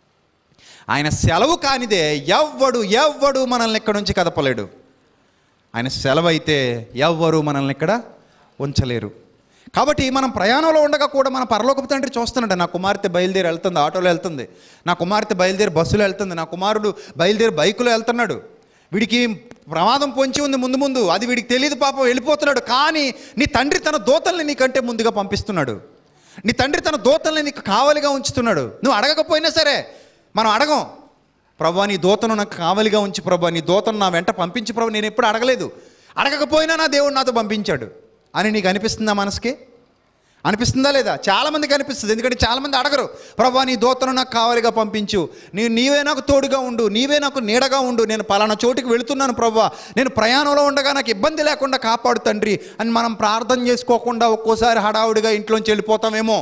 ఆయన సెలవు కానిదే ఎవ్వడు ఎవ్వడు మనల్ని ఇక్కడ నుంచి కదపలేడు. ఆయన సెలవు అయితే ఎవ్వరు మనల్ని ఇక్కడ ఉంచలేరు. కాబట్టి మనం ప్రయాణంలో ఉండగా కూడా మన పరలోకపు తండ్రి చూస్తున్నాడు. నా కుమార్తె బయలుదేరి వెళ్తుంది, ఆటోలో వెళ్తుంది, నా కుమార్తె బయలుదేరి బస్సులో వెళ్తుంది, నా కుమారుడు బయలుదేరి బైకులో వెళ్తున్నాడు. వీడికి ప్రమాదం పొంచి ఉంది ముందు ముందు, అది వీడికి తెలియదు పాపం, వెళ్ళిపోతున్నాడు. కానీ నీ తండ్రి తన దూతల్ని నీకంటే ముందుగా పంపిస్తున్నాడు. నీ తండ్రి తన దూతల్ని నీకు కావలిగా ఉంచుతున్నాడు. నువ్వు అడగకపోయినా సరే మనం అడగం, ప్రభా నీ దూతను నాకు కావలిగా ఉంచి, ప్రభా నీ దూతను నా వెంట పంపించి, ప్రభు నేను ఎప్పుడు అడగలేదు, అడగకపోయినా నా దేవుడు నాతో పంపించాడు అని నీకు అనిపిస్తుందా? మనసుకి అనిపిస్తుందా లేదా? చాలామందికి అనిపిస్తుంది. ఎందుకంటే చాలామంది అడగరు, ప్రభా నీ దూతను నాకు కావలిగా పంపించు, నీ నీవే నాకు తోడుగా ఉండు, నీవే నాకు నీడగా ఉండు, నేను పలానా చోటికి వెళుతున్నాను ప్రభా, నేను ప్రయాణంలో ఉండగా నాకు ఇబ్బంది లేకుండా కాపాడు తండ్రి అని మనం ప్రార్థన చేసుకోకుండా ఒక్కోసారి హడావుడిగా ఇంట్లోంచి వెళ్ళిపోతామేమో.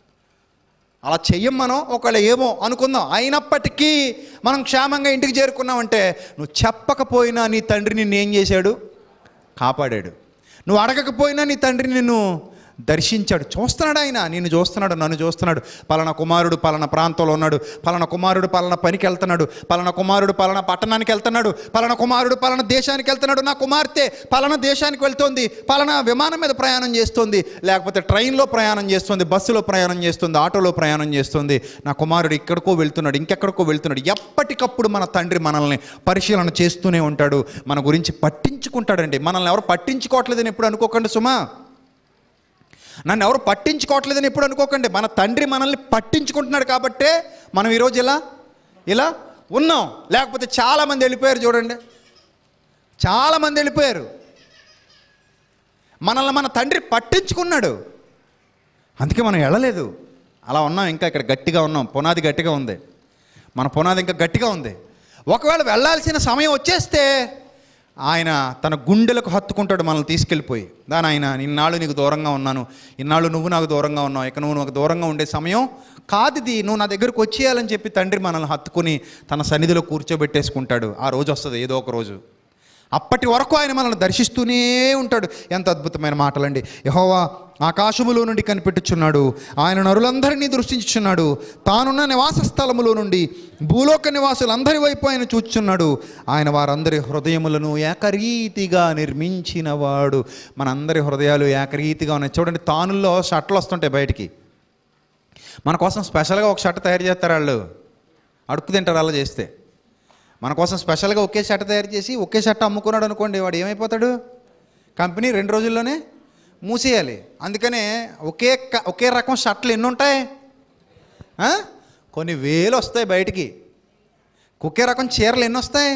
అలా చెయ్యం మనం. ఒకవేళ ఏమో అనుకుందాం, అయినప్పటికీ మనం క్షేమంగా ఇంటికి చేరుకున్నామంటే నువ్వు చెప్పకపోయినా నీ తండ్రి నిన్ను ఏం చేశాడు? కాపాడాడు. నువ్వు అడగకపోయినా నీ తండ్రి నిన్ను దర్శించాడు. చూస్తున్నాడు ఆయన, నిన్ను చూస్తున్నాడు, నన్ను చూస్తున్నాడు. పలానా కుమారుడు పలానా ప్రాంతంలో ఉన్నాడు, పలానా కుమారుడు పలానా పనికి వెళ్తున్నాడు, పలానా కుమారుడు పలానా పట్టణానికి వెళ్తున్నాడు, పలానా కుమారుడు పలానా దేశానికి వెళ్తున్నాడు, నా కుమార్తె పలానా దేశానికి వెళ్తోంది, పలానా విమానం మీద ప్రయాణం చేస్తుంది, లేకపోతే ట్రైన్లో ప్రయాణం చేస్తుంది, బస్సులో ప్రయాణం చేస్తుంది, ఆటోలో ప్రయాణం చేస్తుంది. నా కుమారుడు ఇక్కడికో వెళ్తున్నాడు, ఇంకెక్కడికో వెళ్తున్నాడు. ఎప్పటికప్పుడు మన తండ్రి మనల్ని పరిశీలన చేస్తూనే ఉంటాడు, మన గురించి పట్టించుకుంటాడండి. మనల్ని ఎవరు పట్టించుకోవట్లేదని ఎప్పుడు అనుకోకండి సుమా, నన్ను ఎవరు పట్టించుకోవట్లేదని ఎప్పుడు అనుకోకండి. మన తండ్రి మనల్ని పట్టించుకుంటున్నాడు కాబట్టే మనం ఈరోజు ఇలా ఇలా ఉన్నాం. లేకపోతే చాలామంది వెళ్ళిపోయారు చూడండి, చాలామంది వెళ్ళిపోయారు. మనల్ని మన తండ్రి పట్టించుకున్నాడు, అందుకే మనం వెళ్ళలేదు. అలా ఉన్నాం, ఇంకా ఇక్కడ గట్టిగా ఉన్నాం, పునాది గట్టిగా ఉంది, మన పునాది ఇంకా గట్టిగా ఉంది. ఒకవేళ వెళ్ళాల్సిన సమయం వచ్చేస్తే ఆయన తన గుండెలకు హత్తుకుంటాడు మనల్ని తీసుకెళ్ళిపోయి. దాని ఆయన, ఇన్నాళ్ళు నీకు దూరంగా ఉన్నాను, ఇన్నాళ్ళు నువ్వు నాకు దూరంగా ఉన్నావు, ఇక నువ్వు నాకు దూరంగా ఉండే సమయం కాదు ఇది, నువ్వు నా దగ్గరకు వచ్చేయాలని చెప్పి తండ్రి మనల్ని హత్తుకుని తన సన్నిధిలో కూర్చోబెట్టేసుకుంటాడు. ఆ రోజు వస్తుంది ఏదో ఒక రోజు. అప్పటి వరకు ఆయన మనల్ని దర్శిస్తూనే ఉంటాడు. ఎంత అద్భుతమైన మాటలండి. యెహోవా ఆకాశములో నుండి కనిపెట్టుచున్నాడు, ఆయన నరులందరినీ దృష్టించుచున్నాడు, తానున్న నివాస స్థలములో నుండి భూలోక నివాసులందరి వైపు ఆయన చూచుచున్నాడు. ఆయన వారందరి హృదయములను ఏకరీతిగా నిర్మించినవాడు. మనందరి హృదయాలు ఏకరీతిగా ఉన్నాయి. చూడండి, తానుల్లో షర్ట్లు వస్తుంటాయి బయటికి, మన కోసం స్పెషల్గా ఒక షర్ట్ తయారు చేస్తారు వాళ్ళు, అడుక్కు తింటారు అలా చేస్తే. మన కోసం స్పెషల్గా ఒకే షర్ట్ తయారు చేసి ఒకే షర్ట్ అమ్ముకున్నాడు అనుకోండి, వాడు ఏమైపోతాడు, కంపెనీ రెండు రోజుల్లోనే మూసేయాలి. అందుకనే ఒకే ఒకే రకం షర్ట్లు ఎన్ని ఉంటాయి, కొన్ని వేలు వస్తాయి బయటికి. ఒకే రకం చీరలు ఎన్ని వస్తాయి,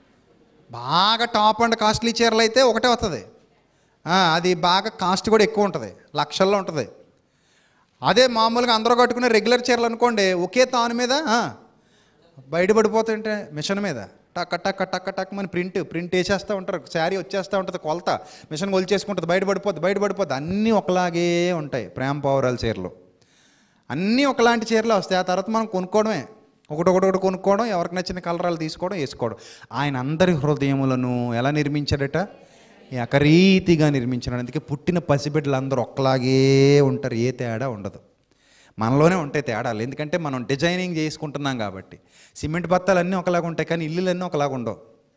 బాగా టాప్ అండ్ కాస్ట్లీ చీరలు అయితే ఒకటే వస్తుంది, అది బాగా కాస్ట్ కూడా ఎక్కువ ఉంటుంది, లక్షల్లో ఉంటుంది. అదే మామూలుగా అందరూ కట్టుకునే రెగ్యులర్ చీరలు అనుకోండి, ఒకే తాను మీద బయటపడిపోతుంటే మిషన్ మీద టక్ టక్ టక్ టక్ మన ప్రింట్ ప్రింట్ వేసేస్తూ ఉంటారు, శారీ వచ్చేస్తూ ఉంటుంది, కొలత మిషన్ కొలిచేసుకుంటుంది, బయటపడిపోద్ది బయటపడిపోద్ది అన్నీ ఒకలాగే ఉంటాయి. ప్రేమ పౌరాల చీరలు అన్నీ ఒకలాంటి చీరలు వస్తాయి. ఆ తర్వాత మనం కొనుక్కోవడమే, ఒకటి ఒకటి ఒకటి కొనుక్కోవడం, ఎవరికి నచ్చిన కలరాలు తీసుకోవడం, వేసుకోవడం. ఆయన అందరి హృదయములను ఎలా నిర్మించాడట, ఏకరీతిగా నిర్మించినాడు. అందుకే పుట్టిన పసిబిడ్డలు అందరూ ఒక్కలాగే ఉంటారు, ఏ తేడా ఉండదు. మనలోనే ఉంటాయి తేడాలు, ఎందుకంటే మనం డిజైనింగ్ చేసుకుంటున్నాం కాబట్టి. సిమెంట్ బత్తాలు అన్నీ ఒకలాగా ఉంటాయి, కానీ ఇల్లులన్నీ ఒకలాగా ఉండవు.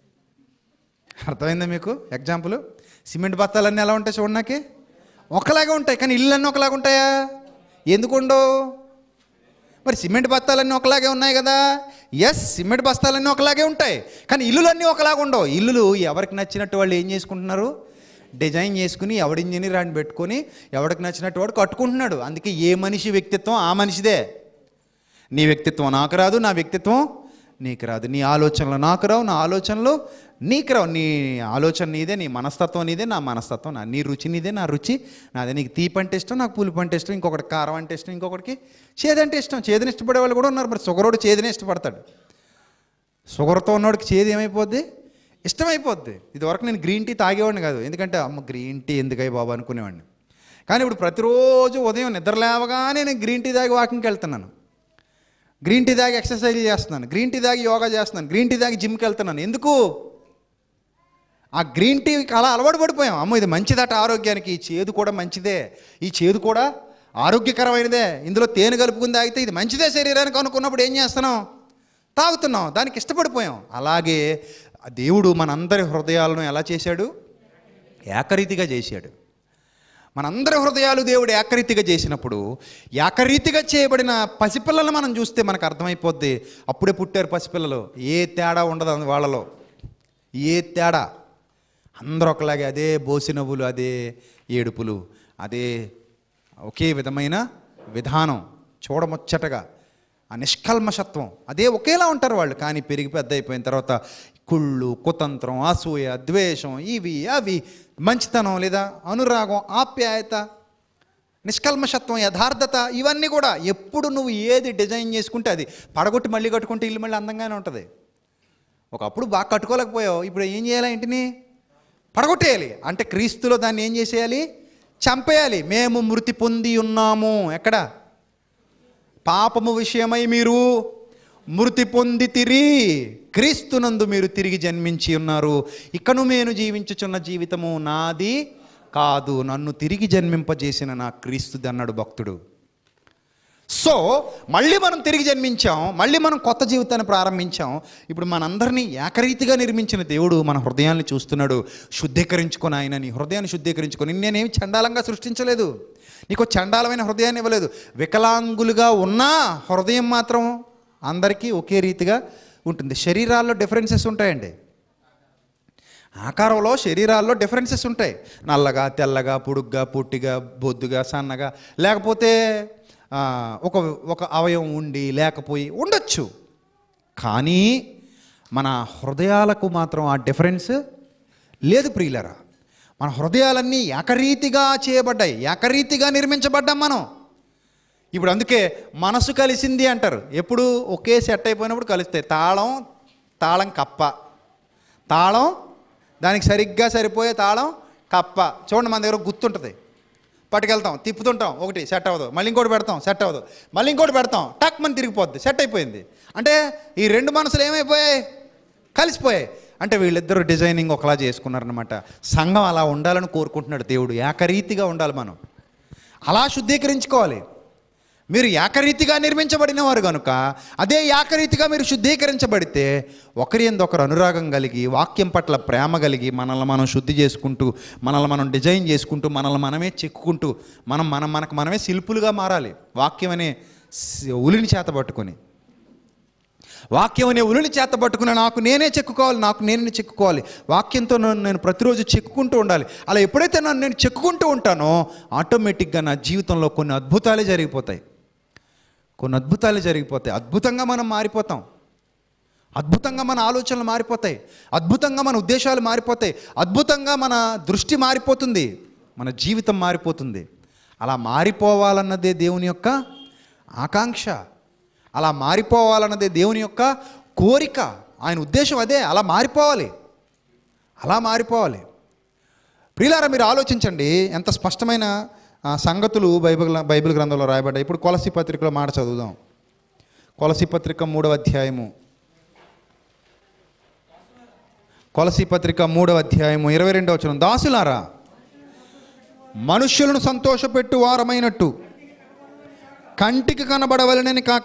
అర్థమైందా మీకు ఎగ్జాంపుల్? సిమెంట్ బత్తాలన్నీ ఎలా ఉంటాయి చూడడానికి, ఒకలాగే ఉంటాయి, కానీ ఇల్లులన్నీ ఒకలాగా ఉంటాయా? ఎందుకు ఉండవు? మరి సిమెంట్ బస్తాలన్నీ ఒకలాగే ఉన్నాయి కదా. ఎస్, సిమెంట్ బస్తాలన్నీ ఒకలాగే ఉంటాయి, కానీ ఇల్లులన్నీ ఒకలాగా ఉండవు. ఇల్లులు ఎవరికి నచ్చినట్టు వాళ్ళు ఏం చేసుకుంటున్నారు, డిజైన్ చేసుకుని ఎవడి ఇంజనీర్ అని పెట్టుకొని ఎవడికి నచ్చినట్టు వాడు కట్టుకుంటున్నాడు. అందుకే ఏ మనిషి వ్యక్తిత్వం ఆ మనిషిదే. నీ వ్యక్తిత్వం నాకు రాదు, నా వ్యక్తిత్వం నీకు రాదు, నీ ఆలోచనలు నాకు రావు, నా ఆలోచనలు నీకు రావు. నీ ఆలోచన నీదే, నీ మనస్తత్వం నీదే, నా మనస్తత్వం నా, నీ రుచి నీదే, నా రుచి నాదే. నీకు తీపి అంటే ఇష్టం, నాకు పులుపు అంటే ఇష్టం, ఇంకొకటి కారం అంటే ఇష్టం, ఇంకొకటికి చేదంటే ఇష్టం. చేదుని ఇష్టపడే వాళ్ళు కూడా ఉన్నారు. మరి షుగరోడు చేదునే ఇష్టపడతాడు, షుగర్తో ఉన్నోడికి చేదు ఏమైపోద్ది, ఇష్టమైపోద్ది. ఇదివరకు నేను గ్రీన్ టీ తాగేవాడిని కాదు, ఎందుకంటే అమ్మ గ్రీన్ టీ ఎందుకయ్యి బాబు అనుకునేవాడిని. కానీ ఇప్పుడు ప్రతిరోజు ఉదయం నిద్ర లేవగానే నేను గ్రీన్ టీ తాగి వాకింగ్కి వెళ్తున్నాను, గ్రీన్ టీ తాగి ఎక్సర్సైజ్ చేస్తున్నాను, గ్రీన్ టీ తాగి యోగా చేస్తున్నాను, గ్రీన్ టీ తాగి జిమ్కి వెళ్తున్నాను. ఎందుకు? ఆ గ్రీన్ టీకి అలా అలవాటు పడిపోయాం. అమ్మో ఇది మంచిదట ఆరోగ్యానికి, ఈ చేదు కూడా మంచిదే, ఈ చేదు కూడా ఆరోగ్యకరమైనదే, ఇందులో తేనె కలుపుకుని తాగితే ఇది మంచిదే శరీరానికి అనుకున్నప్పుడు ఏం చేస్తున్నాం, తాగుతున్నాం, దానికి ఇష్టపడిపోయాం. అలాగే దేవుడు మనందరి హృదయాలను ఎలా చేశాడు, ఏకరీతిగా చేశాడు. మనందరి హృదయాలు దేవుడు ఏకరీతిగా చేసినప్పుడు, ఏకరీతిగా చేయబడిన పసిపిల్లలు మనం చూస్తే మనకు అర్థమైపోద్ది. అప్పుడే పుట్టారు పసిపిల్లలు, ఏ తేడా ఉండదు వాళ్ళలో, ఏ తేడా, అందరూ ఒకలాగే, అదే బోసి నవ్వులు, అదే ఏడుపులు, అదే ఒకే విధమైన విధానం, చూడముచ్చటగా ఆ నిష్కల్మషత్వం, అదే ఒకేలా ఉంటారు వాళ్ళు. కానీ పెరిగి పెద్ద అయిపోయిన తర్వాత కుళ్ళు, కుతంత్రం, అసూయ, ద్వేషం, ఇవి అవి, మంచితనం లేదా అనురాగం, ఆప్యాయత, నిష్కల్మషత్వం, యథార్థత, ఇవన్నీ కూడా ఎప్పుడు నువ్వు ఏది డిజైన్ చేసుకుంటే అది పడగొట్టి మళ్ళీ కట్టుకుంటే ఇల్లు మళ్ళీ అందంగానే ఉంటుంది. ఒకప్పుడు బాగా కట్టుకోలేకపోయావు, ఇప్పుడు ఏం చేయాలి, ఇంటిని పడగొట్టేయాలి. అంటే క్రీస్తులో దాన్ని ఏం చేసేయాలి, చంపేయాలి. మేము మృతి పొంది ఉన్నాము, ఎక్కడ, పాపము విషయమై మీరు మృతి పొంది తిరి, క్రీస్తునందు మీరు తిరిగి జన్మించి ఉన్నారు. ఇకను నేను జీవించుచున్న జీవితము నాది కాదు, నన్ను తిరిగి జన్మింపజేసిన నా క్రీస్తుది అన్నాడు భక్తుడు. సో మళ్ళీ మనం తిరిగి జన్మించాం, మళ్ళీ మనం కొత్త జీవితాన్ని ప్రారంభించాం. ఇప్పుడు మనందరినీ ఏకరీతిగా నిర్మించిన దేవుడు మన హృదయాన్ని చూస్తున్నాడు. శుద్ధీకరించుకొని ఆయన నీ హృదయాన్ని శుద్ధీకరించుకొని. నేనేమి చండాలంగా సృష్టించలేదు, నీకు చండాలమైన హృదయాన్ని ఇవ్వలేదు. వికలాంగులుగా ఉన్నా హృదయం మాత్రం అందరికీ ఒకే రీతిగా ఉంటుంది. శరీరాల్లో డిఫరెన్సెస్ ఉంటాయండి, ఆకారంలో శరీరాల్లో డిఫరెన్సెస్ ఉంటాయి. నల్లగా, తెల్లగా, పొడుగ్గా, పొట్టిగా, బొద్దుగా, సన్నగా, లేకపోతే ఒక ఒక అవయవం ఉండి లేకపోయి ఉండొచ్చు. కానీ మన హృదయాలకు మాత్రం ఆ డిఫరెన్స్ లేదు ప్రియులరా. మన హృదయాలన్నీ ఏకరీతిగా చేయబడ్డాయి, ఏకరీతిగా నిర్మించబడ్డాం మనం. ఇప్పుడు అందుకే మనసు కలిసింది అంటారు. ఎప్పుడు ఒకే సెట్ అయిపోయినప్పుడు కలుస్తాయి. తాళం తాళం కప్ప, తాళం దానికి సరిగ్గా సరిపోయే తాళం కప్ప. చూడండి, మన దగ్గర గుర్తుంటుంది, పట్టుకెళ్తాం, తిప్పుతుంటాం, ఒకటి సెట్ అవ్వదు, మళ్ళీ ఇంకోటి పెడతాం, సెట్ అవ్వదు, మళ్ళీ ఇంకోటి పెడతాం, టక్ మన తిరిగిపోద్ది, సెట్ అయిపోయింది. అంటే ఈ రెండు మనసులు ఏమైపోయాయి? కలిసిపోయాయి. అంటే వీళ్ళిద్దరూ డిజైనింగ్ ఒకలా చేసుకున్నారనమాట. సంఘం అలా ఉండాలని కోరుకుంటున్నాడు దేవుడు. ఏకరీతిగా ఉండాలి మనం, అలా శుద్ధీకరించుకోవాలి. మీరు ఏకరీతిగా నిర్మించబడిన వారు కనుక అదే ఏకరీతిగా మీరు శుద్ధీకరించబడితే ఒకరి యందు ఒకరు అనురాగం కలిగి, వాక్యం పట్ల ప్రేమ కలిగి, మనల్ని మనం శుద్ధి చేసుకుంటూ, మనల్ని మనం డిజైన్ చేసుకుంటూ, మనల్ని మనమే చెక్కుకుంటూ, మనం మనం మనకు మనమే శిల్పులుగా మారాలి. వాక్యం అనే ఉలిని చేత పట్టుకొని, వాక్యం అనే ఉలిని చేత పట్టుకుని నాకు నేనే చెక్కుకోవాలి, నాకు నేనే చెక్కుకోవాలి. వాక్యంతో నన్ను నేను ప్రతిరోజు చెక్కుకుంటూ ఉండాలి. అలా ఎప్పుడైతే నన్ను నేను చెక్కుకుంటూ ఉంటానో ఆటోమేటిక్గా నా జీవితంలో కొన్ని అద్భుతాలే జరిగిపోతాయి, కొన్ని అద్భుతాలు జరిగిపోతాయి. అద్భుతంగా మనం మారిపోతాం, అద్భుతంగా మన ఆలోచనలు మారిపోతాయి, అద్భుతంగా మన ఉద్దేశాలు మారిపోతాయి, అద్భుతంగా మన దృష్టి మారిపోతుంది, మన జీవితం మారిపోతుంది. అలా మారిపోవాలన్నదే దేవుని యొక్క ఆకాంక్ష, అలా మారిపోవాలన్నదే దేవుని యొక్క కోరిక. ఆయన ఉద్దేశం అదే, అలా మారిపోవాలి, అలా మారిపోవాలి. ప్రియులారా, మీరు ఆలోచించండి ఎంత స్పష్టమైన సంగతులు బైబిల్ బైబిల్ గ్రంథంలో రాయబడ్డాయి. ఇప్పుడు కొలసీ పత్రికలో మాట చదువుదాం. కొలసీ పత్రిక మూడవ అధ్యాయము, కొలసీ పత్రిక మూడవ అధ్యాయము ఇరవై రెండవ వచనం. దాసులారా, మనుష్యులను సంతోషపెట్టు వారమైనట్టు కంటికి కనబడవలనని కాక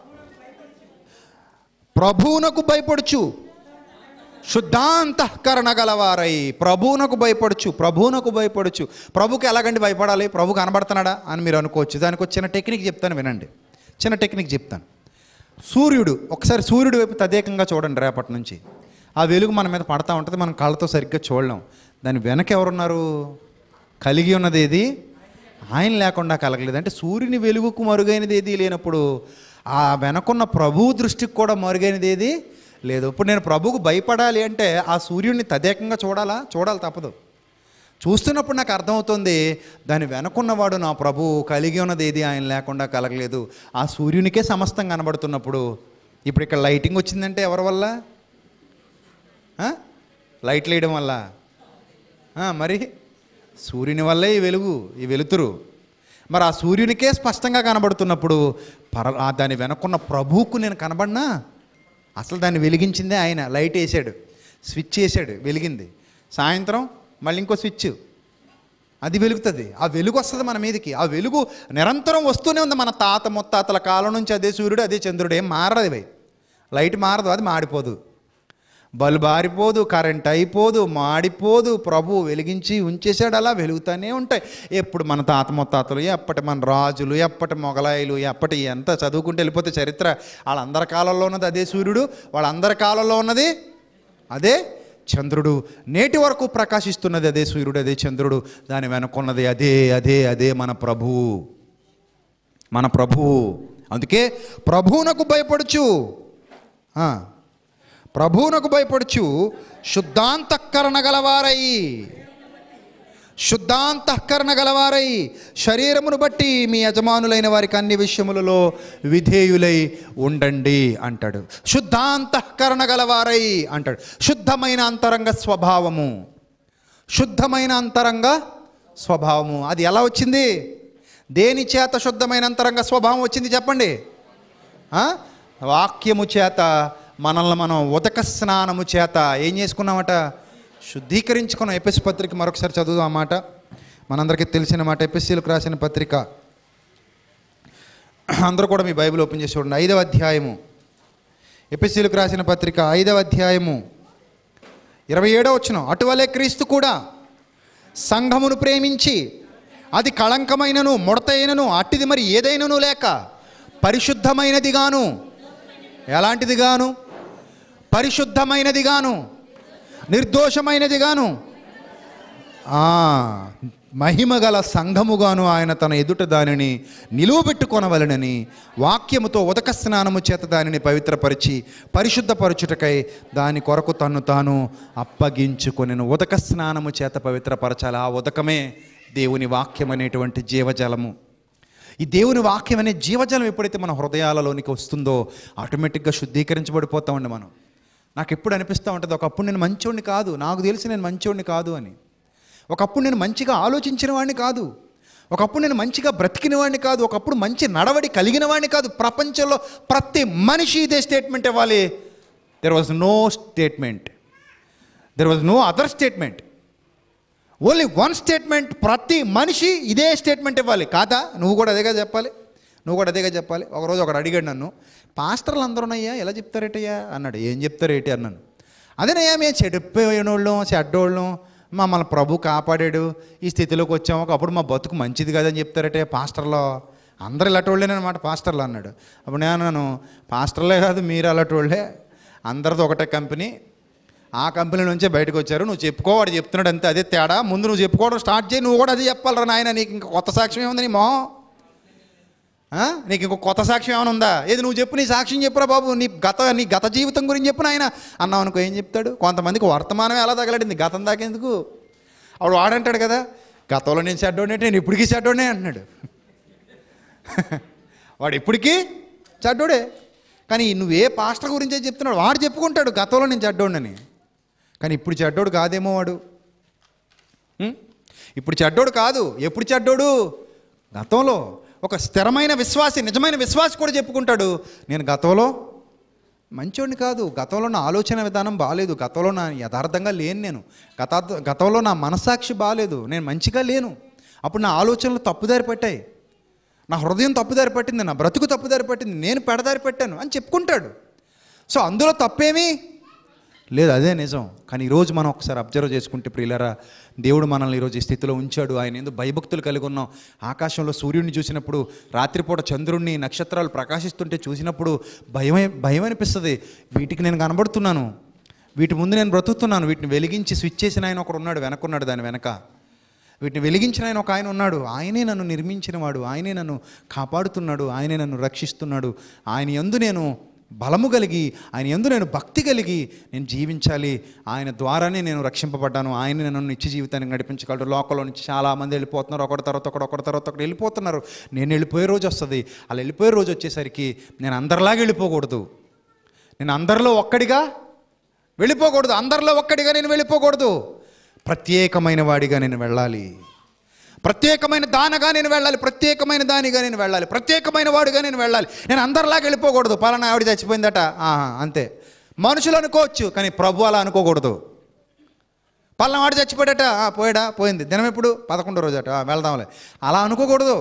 ప్రభువునకు భయపడుచు శుద్ధాంతఃకరణ గలవారై. ప్రభువునకు భయపడుచు, ప్రభువునకు భయపడుచు. ప్రభుకి ఎలాగండి భయపడాలి? ప్రభు కనబడుతున్నాడా అని మీరు అనుకోవచ్చు. దానికి ఒక చిన్న టెక్నిక్ చెప్తాను, వినండి. చిన్న టెక్నిక్ చెప్తాను. సూర్యుడు, ఒకసారి సూర్యుడు వైపు తదేకంగా చూడండి. రేపటి నుంచి ఆ వెలుగు మన మీద పడతా ఉంటుంది, మనం కళ్ళతో సరిగ్గా చూడలేం. దాని వెనక ఎవరున్నారు? కలిగి ఉన్నది ఏది? ఆయన లేకుండా కలగలేదు. అంటే సూర్యుని వెలుగుకు మరుగైనది ఏది లేనప్పుడు ఆ వెనకున్న ప్రభువు దృష్టికి కూడా మరుగైనది ఏది లేదు. ఇప్పుడు నేను ప్రభువుకు భయపడాలి అంటే ఆ సూర్యుడిని తదేకంగా చూడాలా? చూడాలి, తప్పదు. చూస్తున్నప్పుడు నాకు అర్థమవుతుంది దాని వెనకున్నవాడు నా ప్రభువు, కలిగి ఉన్నది ఏది ఆయన లేకుండా కలగలేదు. ఆ సూర్యునికే సమస్తం కనబడుతున్నప్పుడు ఇప్పుడు ఇక్కడ లైటింగ్ వచ్చిందంటే ఎవరి వల్ల? లైట్లు వేయడం వల్ల? మరి సూర్యుని వల్లే ఈ వెలుగు, ఈ వెలుతురు. మరి ఆ సూర్యునికే స్పష్టంగా కనబడుతున్నప్పుడు పర దాని వెనకున్న ప్రభువుకు నేను కనబడినా? అసలు దాన్ని వెలిగించిందే ఆయన. లైట్ వేసాడు, స్విచ్ వేసాడు, వెలిగింది. సాయంత్రం మళ్ళీ ఇంకో స్విచ్, అది వెలుగుతుంది. ఆ వెలుగు వస్తుంది మన మీదకి. ఆ వెలుగు నిరంతరం వస్తూనే ఉంది. మన తాత ముత్తాతల కాలం నుంచి అదే సూర్యుడు, అదే చంద్రుడు. ఏం మారదు అవి. లైట్ మారదు, అది మాడిపోదు. బల్బు ఆరిపోదు, కరెంట్ అయిపోదు, మాడిపోదు. ప్రభు వెలిగించి ఉంచేసాడు, అలా వెలుగుతూనే ఉంటాయి. ఎప్పుడు మన తాత ముత్తాతలు, ఎప్పటి మన రాజులు, ఎప్పటి మొగలాయిలు, ఎప్పటి ఎంత చదువుకుంటూ వెళ్ళిపోతే చరిత్ర, వాళ్ళందరి కాలంలో ఉన్నది అదే సూర్యుడు, వాళ్ళందరి కాలంలో ఉన్నది అదే చంద్రుడు. నేటి వరకు ప్రకాశిస్తున్నది అదే సూర్యుడు, అదే చంద్రుడు. దాని వెనుకున్నది అదే అదే అదే మన ప్రభువు, మన ప్రభువు. అందుకే ప్రభువునకు భయపడుచు, ప్రభువునకు భయపడుచు శుద్ధాంతఃకరణ గలవారై, శుద్ధాంతఃకరణ గలవారై శరీరమును బట్టి మీ యజమానులైన వారికి అన్ని విషయములలో విధేయులై ఉండండి అంటాడు. శుద్ధాంతఃకరణ గలవారై అంటాడు. శుద్ధమైన అంతరంగ స్వభావము, శుద్ధమైన అంతరంగ స్వభావము. అది ఎలా వచ్చింది? దేని చేత శుద్ధమైన అంతరంగ స్వభావం వచ్చింది చెప్పండి? వాక్యము చేత. మనల్ని మనం ఉదక స్నానము చేత ఏం చేసుకున్నామట? శుద్ధీకరించుకున్నాం. ఎఫెసు పత్రిక మరొకసారి చదువుదాం ఆ మాట. మనందరికీ తెలిసిన మాట, ఎఫెసీయులకు రాసిన పత్రిక, అందరూ కూడా మీ బైబిల్ ఓపెన్ చేసి చూడండి. ఐదవ అధ్యాయము, ఎఫెసీయులకు రాసిన పత్రిక ఐదవ అధ్యాయము ఇరవై ఏడవ వచనం. అటువలే క్రీస్తు కూడా సంఘమును ప్రేమించి అది కళంకమైనను ముడతైనను అట్టిది మరి ఏదైనను లేక పరిశుద్ధమైనదిగాను, ఎలాంటిదిగాను? పరిశుద్ధమైనదిగాను, నిర్దోషమైనదిగాను, మహిమగల సంఘముగాను ఆయన తన ఎదుట దానిని నిలువబెట్టుకొనవలెనని వాక్యముతో ఉదక స్నానము చేత దానిని పవిత్రపరిచి పరిశుద్ధపరచుటకై దాని కొరకు తన్ను తాను అప్పగించుకొనెను. ఉదక స్నానము చేత పవిత్రపరచాలి. ఆ ఉదకమే దేవుని వాక్యం అనేటువంటి జీవజలము. ఈ దేవుని వాక్యం అనే జీవజలం ఎప్పుడైతే మన హృదయాలలోనికి వస్తుందో ఆటోమేటిక్గా శుద్ధీకరించబడిపోతామండి మనం. నాకు ఎప్పుడు అనిపిస్తూ ఉంటుంది, ఒకప్పుడు నేను మంచోడిని కాదు, నాకు తెలిసి నేను మంచోడిని కాదు అని. ఒకప్పుడు నేను మంచిగా ఆలోచించిన వాడిని కాదు, ఒకప్పుడు నేను మంచిగా బ్రతికిన వాడిని కాదు, ఒకప్పుడు మంచి నడవడి కలిగిన వాడిని కాదు. ప్రపంచంలో ప్రతి మనిషి ఇదే స్టేట్మెంట్ ఇవ్వాలి. There was no statement, there was no other statement, only one statement. ప్రతి మనిషి ఇదే స్టేట్మెంట్ ఇవ్వాలి. కాదా? నువ్వు కూడా అదేగా చెప్పాలి, నువ్వు కూడా అదేగా చెప్పాలి. ఒకరోజు ఒకడు అడిగాడు నన్ను, పాస్టర్లు అందరూనయ్యా ఎలా చెప్తారేటయ్యా అన్నాడు. ఏం చెప్తారేటి అన్నాను. అదేనయ్యా, మేము చెడిపోయిన వాళ్ళం, చెడ్డోళ్ళం, మమ్మల్ని ప్రభు కాపాడాడు, ఈ స్థితిలోకి వచ్చాము, ఒకప్పుడు మా బతుకు మంచిది కదని చెప్తారటే పాస్టర్లో. అందరు ఇలాంటోళ్ళేనమాట పాస్టర్లు అన్నాడు. అప్పుడు నేను అన్నాను, పాస్టర్లే కాదు మీరు అలాంటోళ్ళే, అందరితో ఒకటే కంపెనీ, ఆ కంపెనీ నుంచే బయటకు వచ్చారు, నువ్వు చెప్పుకో, వాడు చెప్తున్నాడు అంతే, అదే తేడా. ముందు నువ్వు చెప్పుకోవడం స్టార్ట్ చేయి, నువ్వు కూడా అదే చెప్పాలరా నాయన. నీకు ఇంకా కొత్త సాక్ష్యం ఏముంది నీ మొహం? నీకు ఇంకో కొత్త సాక్ష్యం ఏమైనా ఉందా? ఏది నువ్వు చెప్పు, నీ సాక్ష్యం చెప్పురా బాబు, నీ గత నీ గత జీవితం గురించి చెప్పు నాయన అన్నావు అనుకో, ఏం చెప్తాడు? కొంతమందికి వర్తమానం ఎలా తగలడింది, గతం దాకేందుకు. అప్పుడు వాడంటాడు కదా, గతంలో నేను చెడ్డోడే, నేను ఇప్పటికీ చెడ్డోడే అంటున్నాడు. వాడు ఇప్పటికీ చెడ్డోడే, కానీ నువ్వే పాస్టర్ గురించే చెప్తున్నాడు. వాడు చెప్పుకుంటాడు గతంలో నేను చెడ్డోడని, కానీ ఇప్పుడు చెడ్డోడు కాదేమో వాడు. ఇప్పుడు చెడ్డోడు కాదు, ఎప్పుడు చెడ్డోడు? గతంలో. ఒక స్థిరమైన విశ్వాసి, నిజమైన విశ్వాసి కూడా చెప్పుకుంటాడు, నేను గతంలో మంచోడిని కాదు, గతంలో నా ఆలోచన విధానం బాగాలేదు, గతంలో నా యథార్థంగా లేను, నేను గత గతంలో నా మనస్సాక్షి బాగాలేదు, నేను మంచిగా లేను, అప్పుడు నా ఆలోచనలు తప్పుదారి పట్టాయి, నా హృదయం తప్పుదారి పట్టింది, నా బ్రతుకు తప్పుదారి పట్టింది, నేను పెడదారి పెట్టాను అని చెప్పుకుంటాడు. సో అందులో తప్పేమీ లేదు, అదే నిజం. కానీ ఈరోజు మనం ఒకసారి అబ్జర్వ్ చేసుకుంటే ప్రియులారా, దేవుడు మనల్ని ఈరోజు ఈ స్థితిలో ఉంచాడు. ఆయన ఎందుకు భయభక్తులు కలిగి ఉన్నాం. ఆకాశంలో సూర్యుడిని చూసినప్పుడు, రాత్రిపూట చంద్రుడిని, నక్షత్రాలు ప్రకాశిస్తుంటే చూసినప్పుడు భయమే భయం అనిపిస్తుంది. వీటికి నేను కనబడుతున్నాను, వీటి ముందు నేను బ్రతుకుతున్నాను. వీటిని వెలిగించి స్విచ్ చేసిన ఆయన ఒకడు ఉన్నాడు, వెనక్కున్నాడు, దాని వెనక వీటిని వెలిగించిన ఆయన ఒక ఆయన ఉన్నాడు. ఆయనే నన్ను నిర్మించిన వాడు, ఆయనే నన్ను కాపాడుతున్నాడు, ఆయనే నన్ను రక్షిస్తున్నాడు. ఆయన యందు నేను బలము కలిగి, ఆయన యందు నేను భక్తి కలిగి నేను జీవించాలి. ఆయన ద్వారానే నేను రక్షింపబడ్డాను, ఆయన నన్ను నిత్య జీవితానికి నడిపించగలడు. లోకంలో నుంచి చాలామంది వెళ్ళిపోతున్నారు, ఒకటి తర్వాత ఒకటి ఒకటి తర్వాత ఒకటి వెళ్ళిపోతున్నారు. నేను వెళ్ళిపోయే రోజు వస్తుంది. అలా వెళ్ళిపోయే రోజు వచ్చేసరికి నేను అందరిలాగా వెళ్ళిపోకూడదు, నేను అందరిలో ఒక్కడిగా వెళ్ళిపోకూడదు, అందరిలో ఒక్కడిగా నేను వెళ్ళిపోకూడదు. ప్రత్యేకమైన వాడిగా నేను వెళ్ళాలి, ప్రత్యేకమైన దానగా నేను వెళ్ళాలి, ప్రత్యేకమైన దానిగా నేను వెళ్ళాలి, ప్రత్యేకమైన వాడిగా నేను వెళ్ళాలి. నేను అందరిలాగా వెళ్ళిపోకూడదు. పలానా ఆవిడ చచ్చిపోయిందట, అంతే మనుషులు అనుకోవచ్చు, కానీ ప్రభు అలా అనుకోకూడదు. పలానా వాడు చచ్చిపోయాడట, పోయాడా, పోయింది, దినం ఎప్పుడు, పదకొండో రోజు అట, వెళ్దాంలే, అలా అనుకోకూడదు.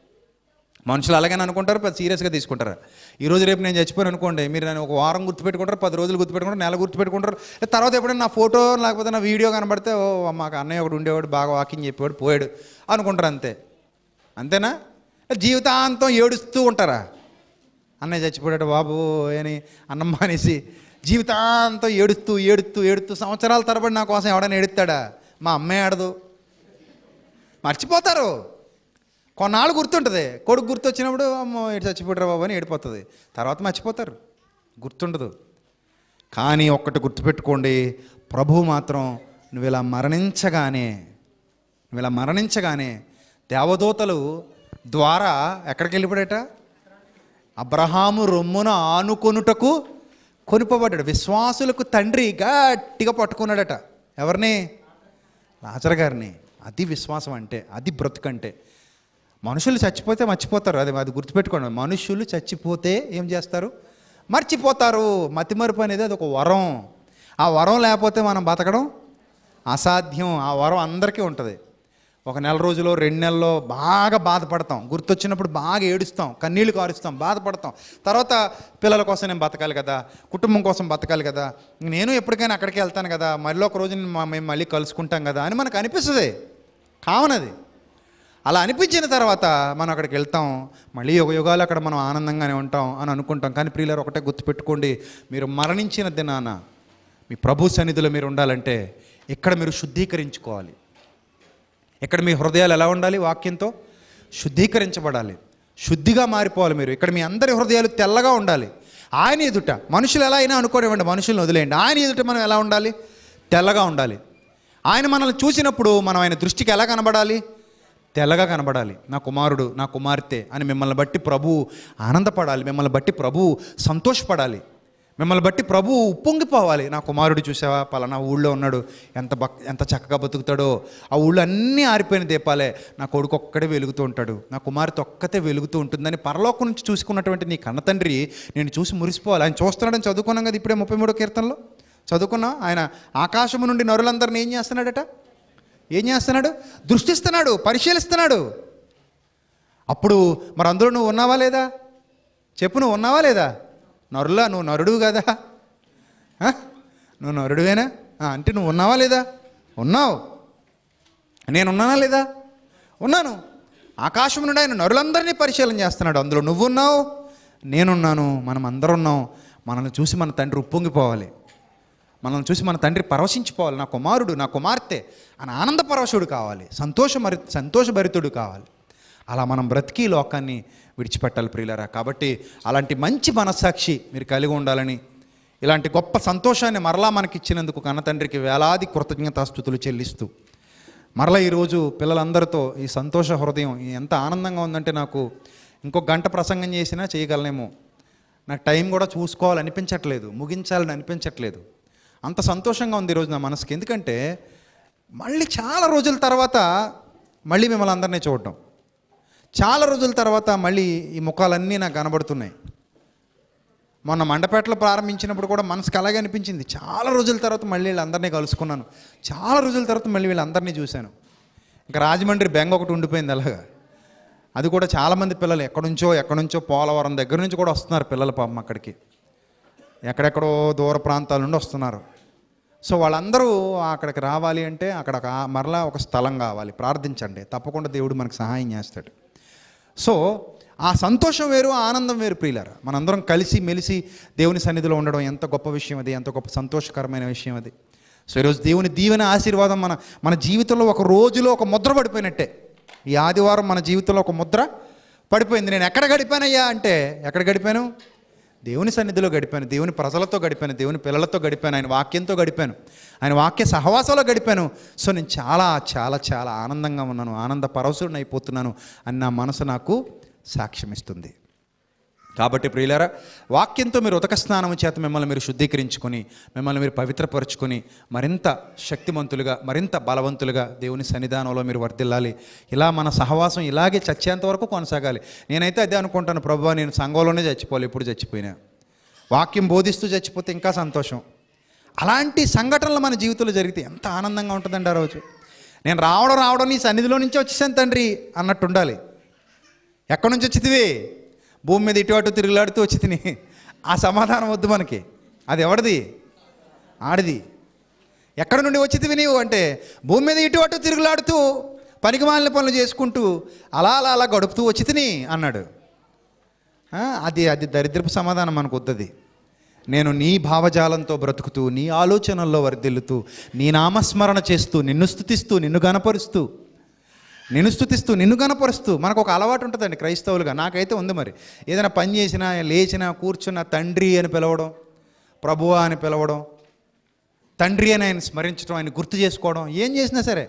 మనుషులు అలాగని అనుకుంటారు, పెద్ద సీరియస్గా తీసుకుంటారు. ఈరోజు రేపు నేను చచ్చిపోయాను అనుకోండి, మీరు నేను ఒక వారం గుర్తుపెట్టుకుంటారు, పది రోజులు గుర్తుపెట్టుకుంటారు, నెల గుర్తుపెట్టుకుంటారు. తర్వాత ఎప్పుడైనా నా ఫోటో లేకపోతే నా వీడియో కనబడితే, ఓ మాకు అన్నయ్య ఒకడు ఉండేవాడు, బాగా వాకింగ్ చెప్పేవాడు, పోయాడు అనుకుంటారు, అంతే. అంతేనా? జీవితాంతం ఏడుస్తూ ఉంటారా? అన్నయ్య చచ్చిపోయాడు బాబు అని అన్నం మానేసి జీవితాంతం ఏడుస్తూ ఏడుస్తూ ఏడుస్తూ సంవత్సరాల తరబడి నా కోసం ఎవడైనా ఏడుస్తాడా? మా అమ్మే ఆడదు, మర్చిపోతారు. కొన్నాళ్ళు గుర్తుంటుంది, కొడుకు గుర్తు వచ్చినప్పుడు అమ్మో ఏడు చచ్చిపోయారు బాబు అని ఏడిపోతుంది, తర్వాత మర్చిపోతారు, గుర్తుండదు. కానీ ఒక్కటి గుర్తుపెట్టుకోండి, ప్రభువు మాత్రం నువ్వు ఇలా మరణించగానే నువ్వు ఇలా మరణించగానే దేవదూతలు ద్వారా ఎక్కడికి వెళ్ళిపోయాడట? అబ్రహాము రొమ్మున ఆనుకొనుటకు కొనుపబడ్డాడు. విశ్వాసులకు తండ్రి గట్టిగా పట్టుకున్నాడట. ఎవరిని? లాజరు గారిని. అది విశ్వాసం అంటే, అది బ్రతుకంటే. మనుషులు చచ్చిపోతే మర్చిపోతారు, అది అది గుర్తుపెట్టుకోండి. మనుషులు చచ్చిపోతే ఏం చేస్తారు? మర్చిపోతారు. మతిమరుపు అనేది అది ఒక వరం. ఆ వరం లేకపోతే మనం బతకడం అసాధ్యం. ఆ వరం అందరికీ ఉంటుంది. ఒక నెల రోజులో రెండు నెలల్లో బాగా బాధపడతాం, గుర్తొచ్చినప్పుడు బాగా ఏడుస్తాం, కన్నీళ్లు కారుస్తాం, బాధపడతాం. తర్వాత పిల్లల కోసం నేను బతకాలి కదా, కుటుంబం కోసం బతకాలి కదా, నేను ఎప్పటికైనా అక్కడికి వెళ్తాను కదా, మళ్ళీ ఒక రోజు మేము మళ్ళీ కలుసుకుంటాం కదా అని మనకు అనిపిస్తుంది. కావనది. అలా అనిపించిన తర్వాత మనం అక్కడికి వెళ్తాం, మళ్ళీ యుగ యుగాలు అక్కడ మనం ఆనందంగానే ఉంటాం అని అనుకుంటాం. కానీ ప్రియులారా, ఒకటే గుర్తుపెట్టుకోండి, మీరు మరణించిన దినాన మీ ప్రభు సన్నిధిలో మీరు ఉండాలంటే ఇక్కడ మీరు శుద్ధీకరించుకోవాలి. ఇక్కడ మీ హృదయాలు ఎలా ఉండాలి? వాక్యంతో శుద్ధీకరించబడాలి, శుద్ధిగా మారిపోవాలి. మీరు ఇక్కడ మీ అందరి హృదయాలు తెల్లగా ఉండాలి. ఆయన ఎదుట మనుషులు ఎలా అయినా అనుకోనివ్వండి, మనుషులను వదిలేయండి, ఆయన ఎదుట మనం ఎలా ఉండాలి? తెల్లగా ఉండాలి. ఆయన మనల్ని చూసినప్పుడు మనం ఆయన దృష్టికి ఎలా కనబడాలి? తెల్లగా కనబడాలి. నా కుమారుడు, నా కుమార్తె అని మిమ్మల్ని బట్టి ప్రభువు ఆనందపడాలి, మిమ్మల్ని బట్టి ప్రభువు సంతోషపడాలి, మిమ్మల్ని బట్టి ప్రభువు ఉప్పొంగిపోవాలి. నా కుమారుడు చూసావా, పలానా ఊళ్ళో ఉన్నాడు, ఎంత బక్ ఎంత చక్కగా బతుకుతాడో, ఆ ఊళ్ళో అన్నీ ఆరిపోయిన దీపాలే, నా కొడుకు ఒక్కడే వెలుగుతూ ఉంటాడు, నా కుమార్తె ఒక్కతే వెలుగుతూ ఉంటుందని పరలోకం నుంచి చూసుకున్నటువంటి నీ కన్న తండ్రి నేను చూసి మురిసిపోవాలి. ఆయన చూస్తున్నాడని చదువుకున్నాం కదా ఇప్పుడే ముప్పై మూడో కీర్తనలో చదువుకున్నాం. ఆయన ఆకాశము నుండి నరులందరినీ ఏం చేస్తున్నాడట? ఏం చేస్తున్నాడు? దృష్టిస్తున్నాడు, పరిశీలిస్తున్నాడు. అప్పుడు మరి అందులో నువ్వు ఉన్నావా లేదా? చెప్పు, నువ్వు ఉన్నావా లేదా? నరులా, నువ్వు నరుడు కదా, నువ్వు నరుడువేనా అంటే నువ్వు ఉన్నావా లేదా? ఉన్నావు. నేనున్నానా లేదా? ఉన్నాను. ఆకాశం నుండి ఆయన నరులందరినీ పరిశీలన చేస్తున్నాడు, అందులో నువ్వు ఉన్నావు, నేనున్నాను, మనం అందరం ఉన్నాం. మనల్ని చూసి మన తండ్రి ఉప్పొంగిపోవాలి, మనల్ని చూసి మన తండ్రి పరవశించిపోవాలి. నా కుమారుడు, నా కుమార్తె అని ఆనంద పరవశుడు కావాలి, సంతోషమరి సంతోషభరితుడు కావాలి. అలా మనం బ్రతికి లోకాన్ని విడిచిపెట్టాలి ప్రియులారా. కాబట్టి అలాంటి మంచి మనస్సాక్షి మీరు కలిగి ఉండాలని, ఇలాంటి గొప్ప సంతోషాన్ని మరలా మనకిచ్చినందుకు కన్న తండ్రికి వేలాది కృతజ్ఞతాస్తుతులు చెల్లిస్తూ, మరలా ఈరోజు పిల్లలందరితో ఈ సంతోష హృదయం ఎంత ఆనందంగా ఉందంటే, నాకు ఇంకో గంట ప్రసంగం చేసినా చేయగలనేమో, నాకు టైం కూడా చూసుకోవాలనిపించట్లేదు, ముగించాలని అనిపించట్లేదు, అంత సంతోషంగా ఉంది ఈరోజు నా మనసుకి. ఎందుకంటే మళ్ళీ చాలా రోజుల తర్వాత మళ్ళీ మిమ్మల్ని అందరినీ చూడటం, చాలా రోజుల తర్వాత మళ్ళీ ఈ ముఖాలన్నీ నాకు కనబడుతున్నాయి. మొన్న మండపేటలో ప్రారంభించినప్పుడు కూడా మనసుకు అలాగే అనిపించింది. చాలా రోజుల తర్వాత మళ్ళీ వీళ్ళందరినీ కలుసుకున్నాను, చాలా రోజుల తర్వాత మళ్ళీ వీళ్ళందరినీ చూశాను. ఇంకా రాజమండ్రి బెంగ ఒకటి ఉండిపోయింది అలాగా. అది కూడా చాలామంది పిల్లలు ఎక్కడుంచో ఎక్కడుంచో పోలవరం దగ్గర నుంచి కూడా వస్తున్నారు పిల్లలు, పాపం అక్కడికి ఎక్కడెక్కడో దూర ప్రాంతాల నుండి వస్తున్నారు. సో వాళ్ళందరూ అక్కడికి రావాలి అంటే అక్కడ మరలా ఒక స్థలం కావాలి. ప్రార్థించండి, తప్పకుండా దేవుడు మనకు సహాయం చేస్తాడు. సో ఆ సంతోషం వేరు, ఆనందం వేరు ప్రియులారా. మనందరం కలిసి మెలిసి దేవుని సన్నిధిలో ఉండడం ఎంత గొప్ప విషయం అది, ఎంత గొప్ప సంతోషకరమైన విషయం అది. సో ఈరోజు దేవుని దీవెన ఆశీర్వాదం మన మన జీవితంలో ఒక రోజులో ఒక ముద్ర పడిపోయినట్టే. ఈ ఆదివారం మన జీవితంలో ఒక ముద్ర పడిపోయింది. నేను ఎక్కడ గడిపానయ్యా అంటే, ఎక్కడ గడిపాను? దేవుని సన్నిధిలో గడిపాను, దేవుని ప్రజలతో గడిపాను, దేవుని పిల్లలతో గడిపాను, ఆయన వాక్యంతో గడిపాను, ఆయన వాక్య సహవాసంలో గడిపాను. సో నేను చాలా చాలా చాలా ఆనందంగా ఉన్నాను, ఆనంద పరవశుడిని అయిపోతున్నాను అని నా మనసు నాకు సాక్ష్యం ఇస్తుంది. కాబట్టి ప్రియులారా, వాక్యంతో మీరు ఉదక స్నానం చేత మిమ్మల్ని మీరు శుద్ధీకరించుకొని, మిమ్మల్ని మీరు పవిత్రపరుచుకొని, మరింత శక్తిమంతులుగా, మరింత బలవంతులుగా దేవుని సన్నిధానంలో మీరు వర్ధిల్లాలి. ఇలా మన సహవాసం ఇలాగే చచ్చేంత వరకు కొనసాగాలి. నేనైతే అదే అనుకుంటాను, ప్రభువా నేను సంఘంలోనే చచ్చిపోవాలి, ఎప్పుడు చచ్చిపోయినా. వాక్యం బోధిస్తూ చచ్చిపోతే ఇంకా సంతోషం. అలాంటి సంఘటనలు మన జీవితంలో జరిగితే ఎంత ఆనందంగా ఉంటుందండి. ఆ రోజు నేను రావడం రావడం నీ సన్నిధిలో నుంచి వచ్చేసాను తండ్రి అన్నట్టు ఉండాలి. ఎక్కడి నుంచి వచ్చితివి? భూమి మీద ఇటు అటు తిరుగులాడుతూ వచ్చి తిని. ఆ సమాధానం వద్దు మనకి. అది ఎవరిది? ఆడిది. ఎక్కడి నుండి వచ్చితివి నీవు అంటే, భూమి మీద ఇటు అటు తిరుగులాడుతూ పనికిమాలిన పనులు చేసుకుంటూ అలా అలా అలా గడుపుతూ వచ్చి తిని అన్నాడు. అది అది దరిద్రపు సమాధానం మనకు వద్దది. నేను నీ భావజాలంతో బ్రతుకుతూ, నీ ఆలోచనల్లో వర్ధిల్లుతూ, నీ నామస్మరణ చేస్తూ, నిన్ను స్తుతిస్తూ, నిన్ను గనపరుస్తూ, నిన్ను స్తుతిస్తూ నిన్ను గనపరుస్తూ. మనకు ఒక అలవాటు ఉంటుందండి క్రైస్తవులుగా, నాకైతే ఉంది. మరి ఏదైనా పని చేసినా, లేచినా, కూర్చున్నా తండ్రి అని పిలవడం, ప్రభువా అని పిలవడం, తండ్రి అని ఆయన స్మరించడం, ఆయన గుర్తు చేసుకోవడం, ఏం చేసినా సరే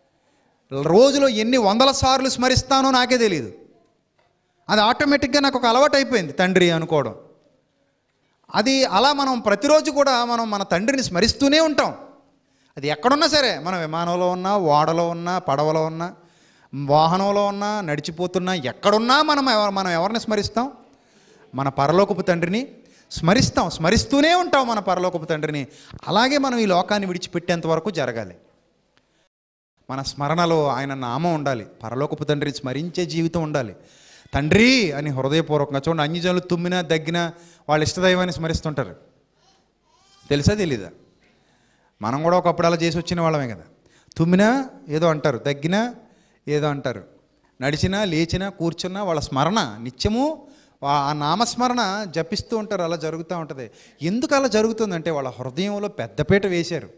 రోజులో ఎన్ని వందల సార్లు స్మరిస్తానో నాకే తెలియదు. అది ఆటోమేటిక్గా నాకు ఒక అలవాటు అయిపోయింది, తండ్రి అనుకోవడం. అది అలా మనం ప్రతిరోజు కూడా మనం మన తండ్రిని స్మరిస్తూనే ఉంటాం. అది ఎక్కడున్నా సరే, మనం విమానంలో ఉన్నా, ఓడలో ఉన్నా, పడవలో ఉన్నా, వాహనంలో ఉన్నా, నడిచిపోతున్నా, ఎక్కడున్నా మనం మనం ఎవరిని స్మరిస్తాం? మన పరలోకపు తండ్రిని స్మరిస్తాం, స్మరిస్తూనే ఉంటాం మన పరలోకపు తండ్రిని. అలాగే మనం ఈ లోకాన్ని విడిచిపెట్టేంత వరకు జరగాలి. మన స్మరణలో ఆయన నామం ఉండాలి. పరలోకపు తండ్రి స్మరించే జీవితం ఉండాలి. తండ్రి అని హృదయపూర్వకంగా చూడండి. అన్యజనులు తుమ్మినా దగ్గినా వాళ్ళ ఇష్టదైవాన్ని స్మరిస్తుంటారు. తెలుసా తెలీదా? మనం కూడా ఒకప్పుడు అలా చేసి వచ్చిన వాళ్ళమే కదా. తుమ్మినా ఏదో అంటారు, దగ్గినా ఏదో అంటారు, నడిచినా లేచినా కూర్చున్నా వాళ్ళ స్మరణ నిత్యము ఆ నామస్మరణ జపిస్తూ ఉంటారు. అలా జరుగుతూ ఉంటుంది. ఎందుకు అలా జరుగుతుందంటే వాళ్ళ హృదయంలో పెద్దపీట వేశారు.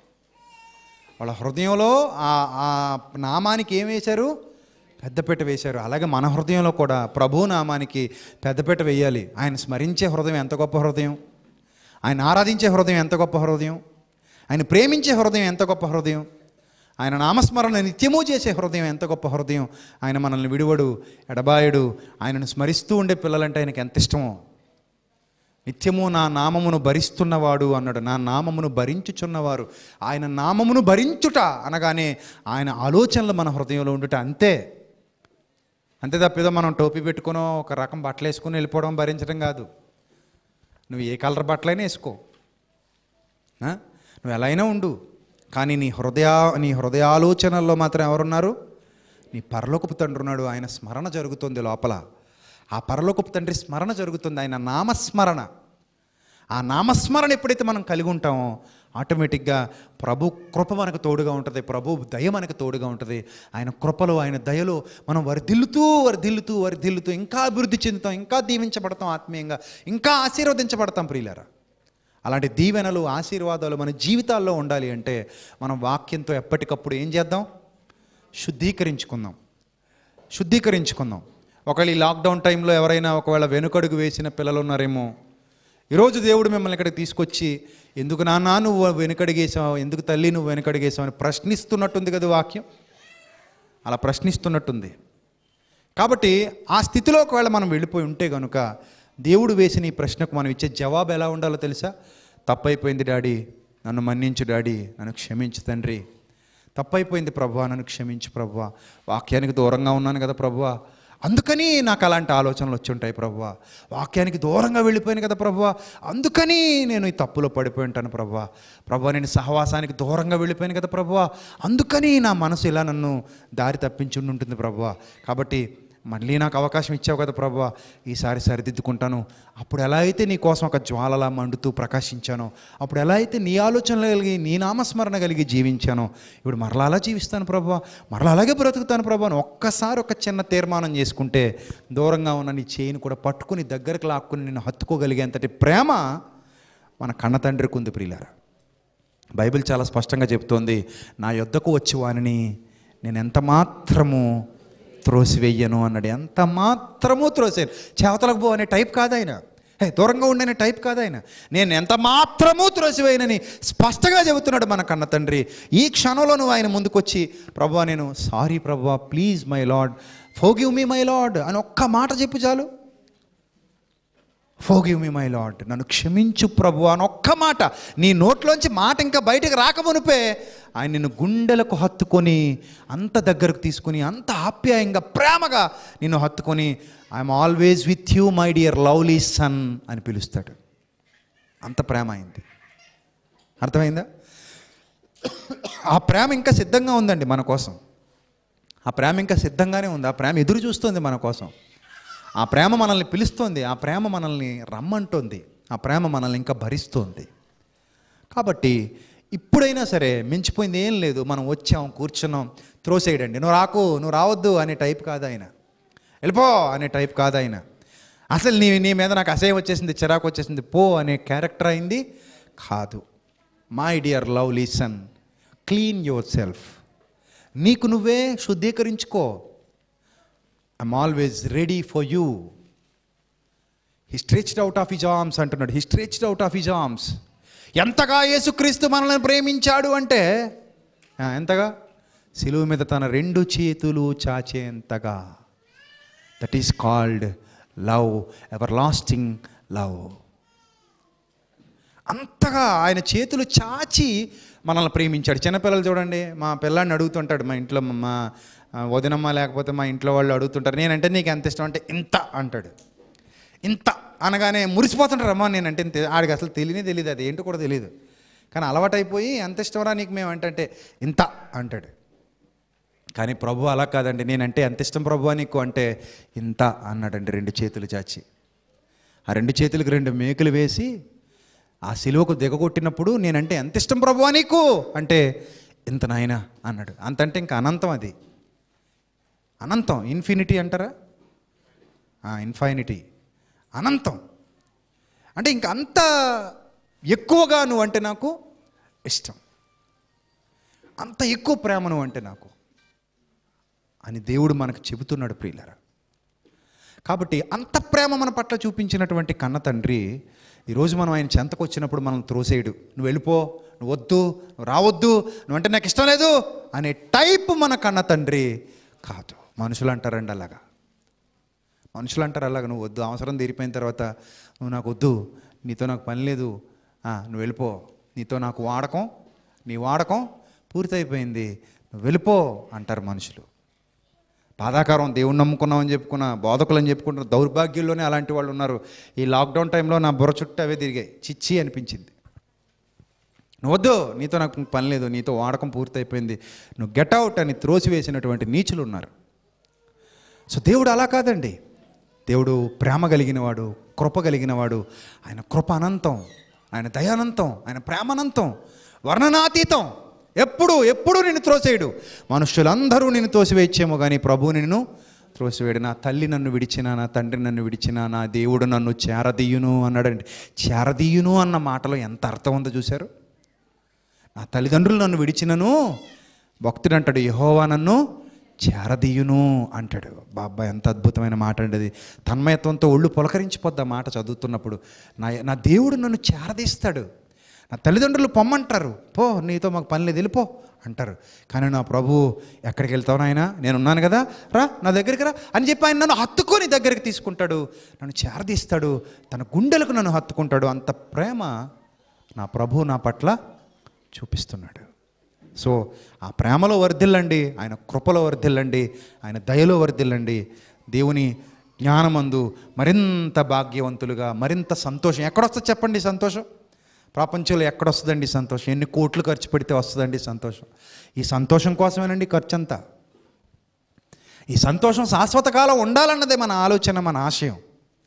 వాళ్ళ హృదయంలో ఆ నామానికి ఏం వేశారు? పెద్దపీట వేశారు. అలాగే మన హృదయంలో కూడా ప్రభు నామానికి పెద్దపీట వేయాలి. ఆయన స్మరించే హృదయం ఎంత గొప్ప హృదయం, ఆయన ఆరాధించే హృదయం ఎంత గొప్ప హృదయం, ఆయన ప్రేమించే హృదయం ఎంత గొప్ప హృదయం, ఆయన నామస్మరణ నిత్యము చేసే హృదయం ఎంత గొప్ప హృదయం. ఆయన మనల్ని విడువడు, ఎడబాయుడు. ఆయనను స్మరిస్తూ ఉండే పిల్లలంటే ఆయనకి ఎంత ఇష్టమో. నిత్యము నా నామమును భరిస్తున్నవాడు అన్నాడు. నా నామమును భరించుచున్నవారు. ఆయన నామమును భరించుట అనగానే ఆయన ఆలోచనలు మన హృదయంలో ఉండుట. అంతే అంతే తప్పేదో మనం టోపీ పెట్టుకునో ఒక రకం బట్టలు వేసుకుని వెళ్ళిపోవడం భరించడం కాదు. నువ్వు ఏ కలర్ బట్టలైనా వేసుకో, నువ్వు ఎలా అయినా ఉండు, కానీ నీ హృదయ నీ హృదయాలోచనల్లో మాత్రం ఎవరున్నారు? నీ పరలోకపు తండ్రి ఉన్నాడు. ఆయన స్మరణ జరుగుతుంది లోపల. ఆ పరలోకపు తండ్రి స్మరణ జరుగుతుంది, ఆయన నామస్మరణ. ఆ నామస్మరణ ఎప్పుడైతే మనం కలిగి ఉంటామో ఆటోమేటిక్గా ప్రభు కృప మనకు తోడుగా ఉంటుంది, ప్రభు దయ మనకు తోడుగా ఉంటుంది. ఆయన కృపలో ఆయన దయలో మనం వర్ధిల్లుతూ వర్ధిల్లుతూ వర్ధిల్లుతూ ఇంకా అభివృద్ధి చెందుతాం, ఇంకా దీవించబడతాం, ఆత్మీయంగా ఇంకా ఆశీర్వదించబడతాం. ప్రియులారా, అలాంటి దీవెనలు ఆశీర్వాదాలు మన జీవితాల్లో ఉండాలి అంటే మనం వాక్యంతో ఎప్పటికప్పుడు ఏం చేద్దాం? శుద్ధీకరించుకుందాం శుద్ధీకరించుకుందాం ఒకవేళ ఈ లాక్డౌన్ టైంలో ఎవరైనా ఒకవేళ వెనుకడుగు వేసిన పిల్లలు ఉన్నారేమో, ఈరోజు దేవుడు మిమ్మల్ని ఇక్కడికి తీసుకొచ్చి ఎందుకు నాన్న నువ్వు వెనుకడిగేసావు, ఎందుకు తల్లి నువ్వు వెనుకడిగేసావు అని ప్రశ్నిస్తున్నట్టుంది కదా వాక్యం. అలా ప్రశ్నిస్తున్నట్టుంది. కాబట్టి ఆ స్థితిలో ఒకవేళ మనం వెళ్ళిపోయి ఉంటే కనుక దేవుడు వేసిన ఈ ప్రశ్నకు మనం ఇచ్చే జవాబు ఎలా ఉండాలో తెలుసా? తప్పైపోయింది డాడీ, నన్ను మన్నించు డాడీ, నన్ను క్షమించు తండ్రి, తప్పైపోయింది ప్రభువా, నన్ను క్షమించు ప్రభువా, వాక్యానికి దూరంగా ఉన్నాను కదా ప్రభువా, అందుకని నాకు అలాంటి ఆలోచనలు వచ్చి ఉంటాయి ప్రభువా, వాక్యానికి దూరంగా వెళ్ళిపోయాను కదా ప్రభువా, అందుకని నేను ఈ తప్పులో పడిపోయి ఉంటాను ప్రభువా, ప్రభువా నేను సహవాసానికి దూరంగా వెళ్ళిపోయాను కదా ప్రభువా, అందుకని నా మనసు ఇలా నన్ను దారి తప్పించి ఉంటుంది ప్రభువా, కాబట్టి మళ్ళీ నాకు అవకాశం ఇచ్చావు కదా ప్రభువా, ఈసారి సరిదిద్దుకుంటాను. అప్పుడు ఎలా అయితే నీ కోసం ఒక జ్వాలలా మండుతూ ప్రకాశించానో, అప్పుడు ఎలా అయితే నీ ఆలోచనలు కలిగి నీ నామస్మరణ కలిగి జీవించానో, ఇప్పుడు మరలా అలా జీవిస్తాను ప్రభువా, మరలా అలాగే బ్రతుకుతాను ప్రభువా అని ఒక్కసారి ఒక చిన్న తీర్మానం చేసుకుంటే దూరంగా ఉన్న నీ చేయిని కూడా పట్టుకుని దగ్గరకు లాక్కుని నిన్ను హత్తుకోగలిగేంతటి ప్రేమ మన కన్న తండ్రికి ఉంది. ప్రియులారా, బైబిల్ చాలా స్పష్టంగా చెప్తోంది, నా యొద్దకు వచ్చి వానిని నేను ఎంత మాత్రము త్రోసివేయను అన్నాడు. ఎంత మాత్రము త్రోసేయను. చేవతలకు పో అనే టైప్ కాదు ఆయన, హే దూరంగా ఉండనే టైప్ కాదు ఆయన, నేను ఎంత మాత్రము త్రోసివేయనని స్పష్టంగా చెబుతున్నాడు మన కన్న తండ్రి. ఈ క్షణంలో నువ్వు ఆయన ముందుకొచ్చి ప్రభువా నేను సారీ ప్రభువా, please my lord, forgive me my lord అని ఒక్క మాట చెప్పు చాలు. ఫోర్గివ్ మీ మై లార్డ్, నన్ను క్షమించు ప్రభువా అని ఒక్క మాట నీ నోట్లోంచి మాట ఇంకా బయటకు రాకమునిపే ఆయన నిన్ను గుండెలకు హత్తుకొని అంత దగ్గరకు తీసుకుని అంత ఆప్యాయంగా ప్రేమగా నిన్ను హత్తుకొని I'm always with you my dear lovely son అని పిలుస్తాడు. అంత ప్రేమ అయింది. అర్థమైందా? ఆ ప్రేమ ఇంకా సిద్ధంగా ఉందండి మన కోసం. ఆ ప్రేమ ఇంకా సిద్ధంగానే ఉంది. ఆ ప్రేమ ఎదురు చూస్తుంది మన కోసం. ఆ ప్రేమ మనల్ని పిలుస్తోంది. ఆ ప్రేమ మనల్ని రమ్మంటోంది. ఆ ప్రేమ మనల్ని ఇంకా భరిస్తోంది. కాబట్టి ఇప్పుడైనా సరే మించిపోయింది ఏం లేదు. మనం వచ్చాం, కూర్చున్నాం, త్రోసేయడండి, నువ్వు రాకు, నువ్వు రావద్దు అనే టైప్ కాదు ఆయన, వెళ్ళిపో అనే టైప్ కాదు ఆయన, అసలు నీ నీ మీద నాకు అసహ్యం వచ్చేసింది, చిరాకు వచ్చేసింది, పో అనే క్యారెక్టర్ అయింది కాదు. My dear lovely son, clean yourself, నీకు నువ్వే శుద్ధీకరించుకో. I'm always ready for you. He stretched out of his arms అంటున్నాడు. He stretched out of his arms. ఎంతగా యేసుక్రీస్తు మనల్ని ప్రేమించాడు అంటే ఎంతగా? సిలువ మీద తన రెండు చేతులు చాచేంతగా. That is called love, everlasting love. అంతగా ఆయన చేతులు చాచి మనల్ని ప్రేమించాడు. చిన్నపిల్లలు చూడండి, మా పిల్లాడిని అడుగుతుంటాడు, మా ఇంట్లో మా వదినమ్మ లేకపోతే మా ఇంట్లో వాళ్ళు అడుగుతుంటారు, నేనంటే నీకు ఎంత ఇష్టం అంటే ఇంత అంటాడు. ఇంత అనగానే మురిసిపోతుంటారు, అమ్మా నేనంటే ఇంత. ఆడికి అసలు తెలియనే తెలియదు, అది ఏంటో కూడా తెలియదు, కానీ అలవాటైపోయి ఎంత ఇష్టమరా నీకు మేము అంటే ఇంత అంటాడు. కానీ ప్రభు అలా కాదండి. నేనంటే ఎంత ఇష్టం ప్రభు నీకు అంటే ఇంత అన్నాడండి రెండు చేతులు చాచి. ఆ రెండు చేతులకు రెండు మేకులు వేసి ఆ సిలువకు దిగగొట్టినప్పుడు నేనంటే ఎంత ఇష్టం ప్రభు నీకు అంటే ఇంత నాయన అన్నాడు. అంతంటే ఇంకా అనంతం, అది అనంతం. ఇన్ఫినిటీ అంటారా? ఇన్ఫైనిటీ, అనంతం. అంటే ఇంక అంత ఎక్కువగా నువ్వు అంటే నాకు ఇష్టం, అంత ఎక్కువ ప్రేమ నువ్వు అంటే నాకు అని దేవుడు మనకు చెబుతున్నాడు ప్రియులారా. కాబట్టి అంత ప్రేమ మన పట్ల చూపించినటువంటి కన్న తండ్రి ఈరోజు మనం ఆయన చెంతకు వచ్చినప్పుడు మనం త్రోసేయడు. నువ్వు వెళ్ళిపో, నువ్వు వద్దు, నువ్వు రావద్దు, నువ్వంటే నాకు ఇష్టం లేదు అనే టైప్ మన కన్న తండ్రి కాదు. మనుషులు అంటారండి అలాగా, మనుషులు అంటారు అలాగా, నువ్వు వద్దు, అవసరం తీరిపోయిన తర్వాత నువ్వు నాకు వద్దు, నీతో నాకు పని లేదు, నువ్వు వెళ్ళిపో, నీతో నాకు వాడకం, నీ వాడకం పూర్తయిపోయింది, నువ్వు వెళ్ళిపో అంటారు మనుషులు. బాధాకరం. దేవుణ్ణి నమ్ముకున్నామని చెప్పుకున్న బోధకులు అని చెప్పుకుంటున్న దౌర్భాగ్యుల్లోనే అలాంటి వాళ్ళు ఉన్నారు. ఈ లాక్డౌన్ టైంలో నా బుర్ర చుట్టూ అవే తిరిగాయి. చిచ్చి అనిపించింది. నువ్వు వద్దు, నీతో నాకు పని లేదు, నీతో వాడకం పూర్తయిపోయింది, నువ్వు గెట్ అవుట్ అని త్రోసివేసినటువంటి నీచులు ఉన్నారు. సో దేవుడు అలా కాదండి. దేవుడు ప్రేమ కలిగినవాడు, కృప కలిగినవాడు. ఆయన కృప అనంతం, ఆయన దయానంతం, ఆయన ప్రేమ అనంతం, వర్ణనాతీతం. ఎప్పుడు ఎప్పుడు నిన్ను త్రోసేయడు. మనుషులందరూ నిన్ను తోసివేయచ్చేమో కానీ ప్రభువు నిన్ను త్రోసివేయడు. నా తల్లి నన్ను విడిచినా, నా తండ్రి నన్ను విడిచినా, నా దేవుడు నన్ను చేరదీయును అన్నాడండి. చేరదీయును అన్న మాటలో ఎంత అర్థం ఉందో చూశారు. నా తల్లిదండ్రులు నన్ను విడిచినను, భక్తుడు అంటాడు యెహోవా నన్ను చేరదీయును అంటాడు. బాబా ఎంత అద్భుతమైన మాట అండి అది. తన్మయత్వంతో ఒళ్ళు పులకరించిపోద్ది ఆ మాట చదువుతున్నప్పుడు. నా నా దేవుడు నన్ను చేరదీస్తాడు. నా తల్లిదండ్రులు పొమ్మంటారు, పో నీతో మాకు పని లేదు వెళ్ళిపో అంటారు. కానీ నా ప్రభు ఎక్కడికి వెళ్తావు నాయన, నేను ఉన్నాను కదా, రా నా దగ్గరికి రా అని చెప్పి ఆయన నన్ను హత్తుకొని దగ్గరికి తీసుకుంటాడు, నన్ను చేరదీస్తాడు, తన గుండెలకు నన్ను హత్తుకుంటాడు. అంత ప్రేమ నా ప్రభు నా పట్ల చూపిస్తున్నాడు. సో ఆ ప్రేమలో వర్ధిల్లండి, ఆయన కృపలో వర్ధిల్లండి, ఆయన దయలో వర్ధిల్లండి. దేవుని జ్ఞానమందు మరింత భాగ్యవంతులుగా, మరింత సంతోషం. ఎక్కడొస్తుంది చెప్పండి సంతోషం? ప్రపంచంలో ఎక్కడొస్తుందండి సంతోషం? ఎన్ని కోట్లు ఖర్చు పెడితే వస్తుందండి సంతోషం? ఈ సంతోషం కోసమేనండి ఖర్చు అంతా. ఈ సంతోషం శాశ్వత కాలం ఉండాలన్నదే మన ఆలోచన, మన ఆశయం.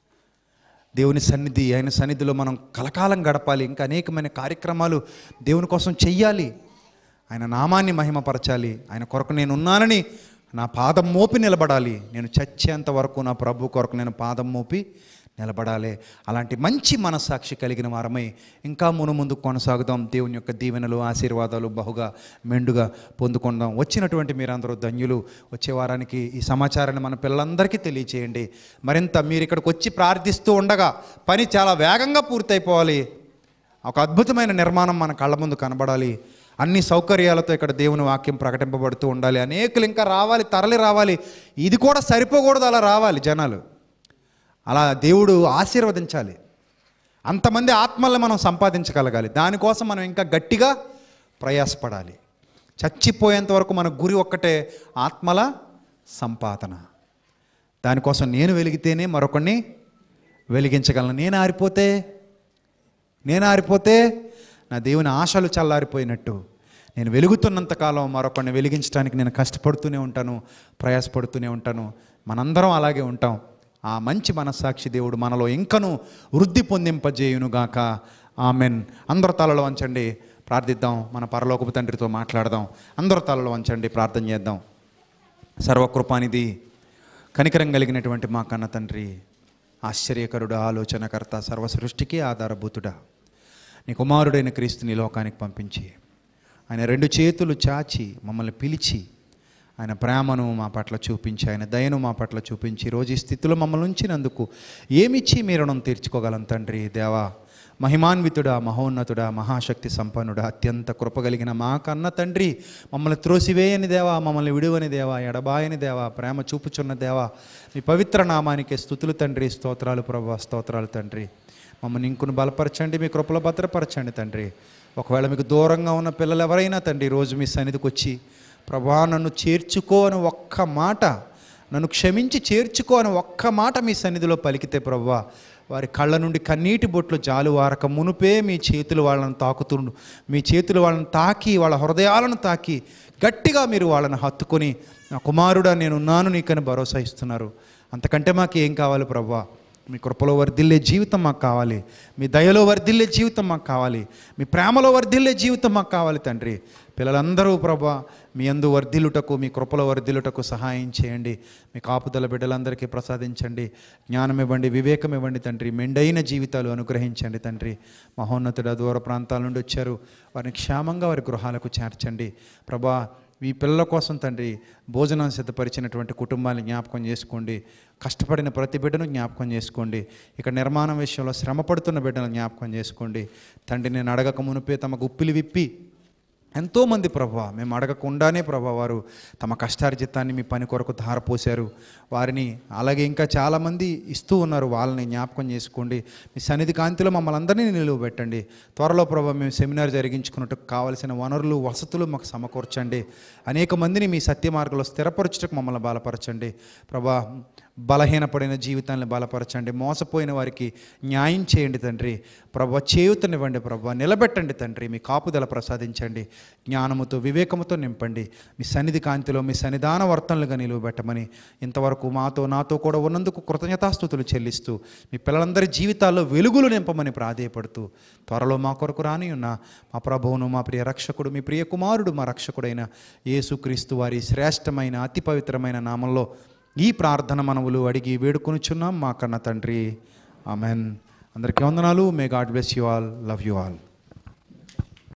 దేవుని సన్నిధి, ఆయన సన్నిధిలో మనం కలకాలం గడపాలి. ఇంకా అనేకమైన కార్యక్రమాలు దేవుని కోసం చెయ్యాలి. ఆయన నామాన్ని మహిమపరచాలి. ఆయన కొరకు నేను ఉన్నానని నా పాదం మోపి నిలబడాలి. నేను చచ్చేంత వరకు నా ప్రభు కొరకు నేను పాదం మోపి నిలబడాలి. అలాంటి మంచి మనస్సాక్షి కలిగిన వారమై ఇంకా మును ముందు కొనసాగుదాం. దేవుని యొక్క దీవెనలు, ఆశీర్వాదాలు బహుగా మెండుగా పొందుకుందాం. వచ్చినటువంటి మీరందరూ ధన్యులు. వచ్చే వారానికి ఈ సమాచారాన్ని మన పిల్లలందరికీ తెలియచేయండి. మరింత మీరు ఇక్కడికి వచ్చి ప్రార్థిస్తూ ఉండగా పని చాలా వేగంగా పూర్తయిపోవాలి. ఒక అద్భుతమైన నిర్మాణం మన కళ్ళ ముందు కనబడాలి. అన్ని సౌకర్యాలతో ఇక్కడ దేవుని వాక్యం ప్రకటింపబడుతూ ఉండాలి. అనేకులు ఇంకా రావాలి, తరలి రావాలి. ఇది కూడా సరిపోకూడదు, అలా రావాలి జనాలు. అలా దేవుడు ఆశీర్వదించాలి. అంతమంది ఆత్మల్ని మనం సంపాదించగలగాలి. దానికోసం మనం ఇంకా గట్టిగా ప్రయాసపడాలి. చచ్చిపోయేంత వరకు మన గురి ఒక్కటే, ఆత్మల సంపాదన. దానికోసం నేను వెలిగితేనే మరొకరిని వెలిగించగలను. నేను ఆరిపోతే నేను ఆరిపోతే నా దేవుని ఆశలు చల్లారిపోయినట్టు. నేను వెలుగుతున్నంతకాలం మరొకరిని వెలిగించడానికి నేను కష్టపడుతూనే ఉంటాను, ప్రయాసపడుతూనే ఉంటాను. మనందరం అలాగే ఉంటాం. ఆ మంచి మనస్సాక్షి దేవుడు మనలో ఇంకనూ వృద్ధి పొందింపజేయునుగాక. ఆమెన్. అందరూ తలలో వంచండి, ప్రార్థిద్దాం. మన పరలోకపు తండ్రితో మాట్లాడదాం. అందరూ తలలో వంచండి, ప్రార్థన చేద్దాం. సర్వకృపానిధి, కనికరం కలిగినటువంటి మా కన్న తండ్రి, ఆశ్చర్యకరుడు, ఆలోచనకర్త, సర్వ సృష్టికి ఆధారభూతుడా, నీ కుమారుడైన క్రీస్తుని లోకానికి పంపించి ఆయన రెండు చేతులు చాచి మమ్మల్ని పిలిచి ఆయన ప్రేమను మా పట్ల చూపించి, ఆయన దయను మా పట్ల చూపించి, రోజు ఈ స్థితిలో మమ్మల్ని ఉంచినందుకు ఏమిచ్చి మీ రుణం తీర్చుకోగలం తండ్రి. దేవా, మహిమాన్వితుడా, మహోన్నతుడా, మహాశక్తి సంపన్నుడా, అత్యంత కృపగలిగిన మా కన్న తండ్రి, మమ్మల్ని త్రోసివేయని దేవా, మమ్మల్ని విడువని దేవా, ఎడబాయని దేవా, ప్రేమ చూపుచున్న దేవా, మీ పవిత్ర నామానికి స్తుతులు తండ్రి. స్తోత్రాలు ప్రభువా, స్తోత్రాలు తండ్రి. మమ్మల్ని ఇంకును బలపరచండి, మీ కృపలో భద్రపరచండి తండ్రి. ఒకవేళ మీకు దూరంగా ఉన్న పిల్లలు ఎవరైనా తండ్రి రోజు మీ సన్నిధికి వచ్చి, ప్రభువా నన్ను చేర్చుకో అని ఒక్క మాట, నన్ను క్షమించి చేర్చుకో అని ఒక్క మాట మీ సన్నిధిలో పలికితే ప్రభువా, వారి కళ్ళ నుండి కన్నీటి బొట్లు జాలువారక మునుపే మీ చేతులు వాళ్ళని తాకుతుండు, మీ చేతులు వాళ్ళని తాకి వాళ్ళ హృదయాలను తాకి గట్టిగా మీరు వాళ్ళని హత్తుకొని నా కుమారుడా నేనున్నాను నీకని భరోసా ఇస్తున్నారు. అంతకంటే మాకు ఏం కావాలి ప్రభువా? మీ కృపలో వర్ధిల్లే జీవితం మాకు కావాలి, మీ దయలో వర్ధిల్లే జీవితం మాకు కావాలి, మీ ప్రేమలో వర్ధిల్లే జీవితం మాకు కావాలి తండ్రి. పిల్లలందరూ ప్రభువా మీ యందు వర్ధిల్లుటకు, మీ కృపలో వర్ధిల్లుటకు సహాయం చేయండి. మీ కాపుదల బిడ్డలందరికీ ప్రసాదించండి, జ్ఞానం ఇవ్వండి, వివేకం ఇవ్వండి తండ్రి. మెండైన జీవితాలు అనుగ్రహించండి తండ్రి. మహోన్నతుడ దూర ప్రాంతాల నుండి వచ్చారు, వారిని క్షేమంగా వారి గృహాలకు చేర్చండి ప్రభా. మీ పిల్లల కోసం తండ్రి భోజనం సిద్ధపరిచినటువంటి కుటుంబాన్ని జ్ఞాపకం చేసుకోండి. కష్టపడిన ప్రతి బిడ్డను జ్ఞాపకం చేసుకోండి. ఇక్కడ నిర్మాణం విషయంలో శ్రమ పడుతున్న బిడ్డను జ్ఞాపకం చేసుకోండి తండ్రి. నేను అడగక మునిపే తమ గుప్పిలి విప్పి ఎంతోమంది ప్రభా, మేము అడగకుండానే ప్రభా వారు తమ కష్టార్జితాన్ని మీ పని కొరకు ధారపోశారు. వారిని అలాగే ఇంకా చాలామంది ఇస్తూ ఉన్నారు, వాళ్ళని జ్ఞాపకం చేసుకోండి. మీ సన్నిధి కాంతిలో మమ్మల్ని అందరినీ నిలువబెట్టండి. త్వరలో ప్రభా మేము సెమినార్ జరిగించుకున్నట్టుకు కావలసిన వనరులు, వసతులు మాకు సమకూర్చండి. అనేక మందిని మీ సత్య మార్గంలో స్థిరపరచుటకు మమ్మల్ని బలపరచండి ప్రభా. బలహీనపడిన జీవితాన్ని బలపరచండి, మోసపోయిన వారికి న్యాయం చేయండి తండ్రి. ప్రభా చేయూతనివ్వండి ప్రభా, నిలబెట్టండి తండ్రి. మీ కాపుదల ప్రసాదించండి, జ్ఞానముతో వివేకముతో నింపండి. మీ సన్నిధి కాంతిలో మీ సన్నిధాన వర్తనలుగా నిలువబెట్టమని ఇంతవరకు మాతో నాతో కూడా ఉన్నందుకు కృతజ్ఞతాస్తుతులు చెల్లిస్తూ మీ పిల్లలందరి జీవితాల్లో వెలుగులు నింపమని ప్రాధేయపడుతూ త్వరలో మా కొరకు రాని ఉన్న మా ప్రభువును, మా ప్రియ రక్షకుడు, మీ ప్రియ కుమారుడు, మా రక్షకుడైన యేసుక్రీస్తు వారి శ్రేష్టమైన అతి పవిత్రమైన నామంలో ఈ ప్రార్థన మనవులు అడిగి వేడుకొనుచున్నాం మా కన్న తండ్రి. ఆమెన్. అందరికీ వందనాలు. May God bless you all. Love you all.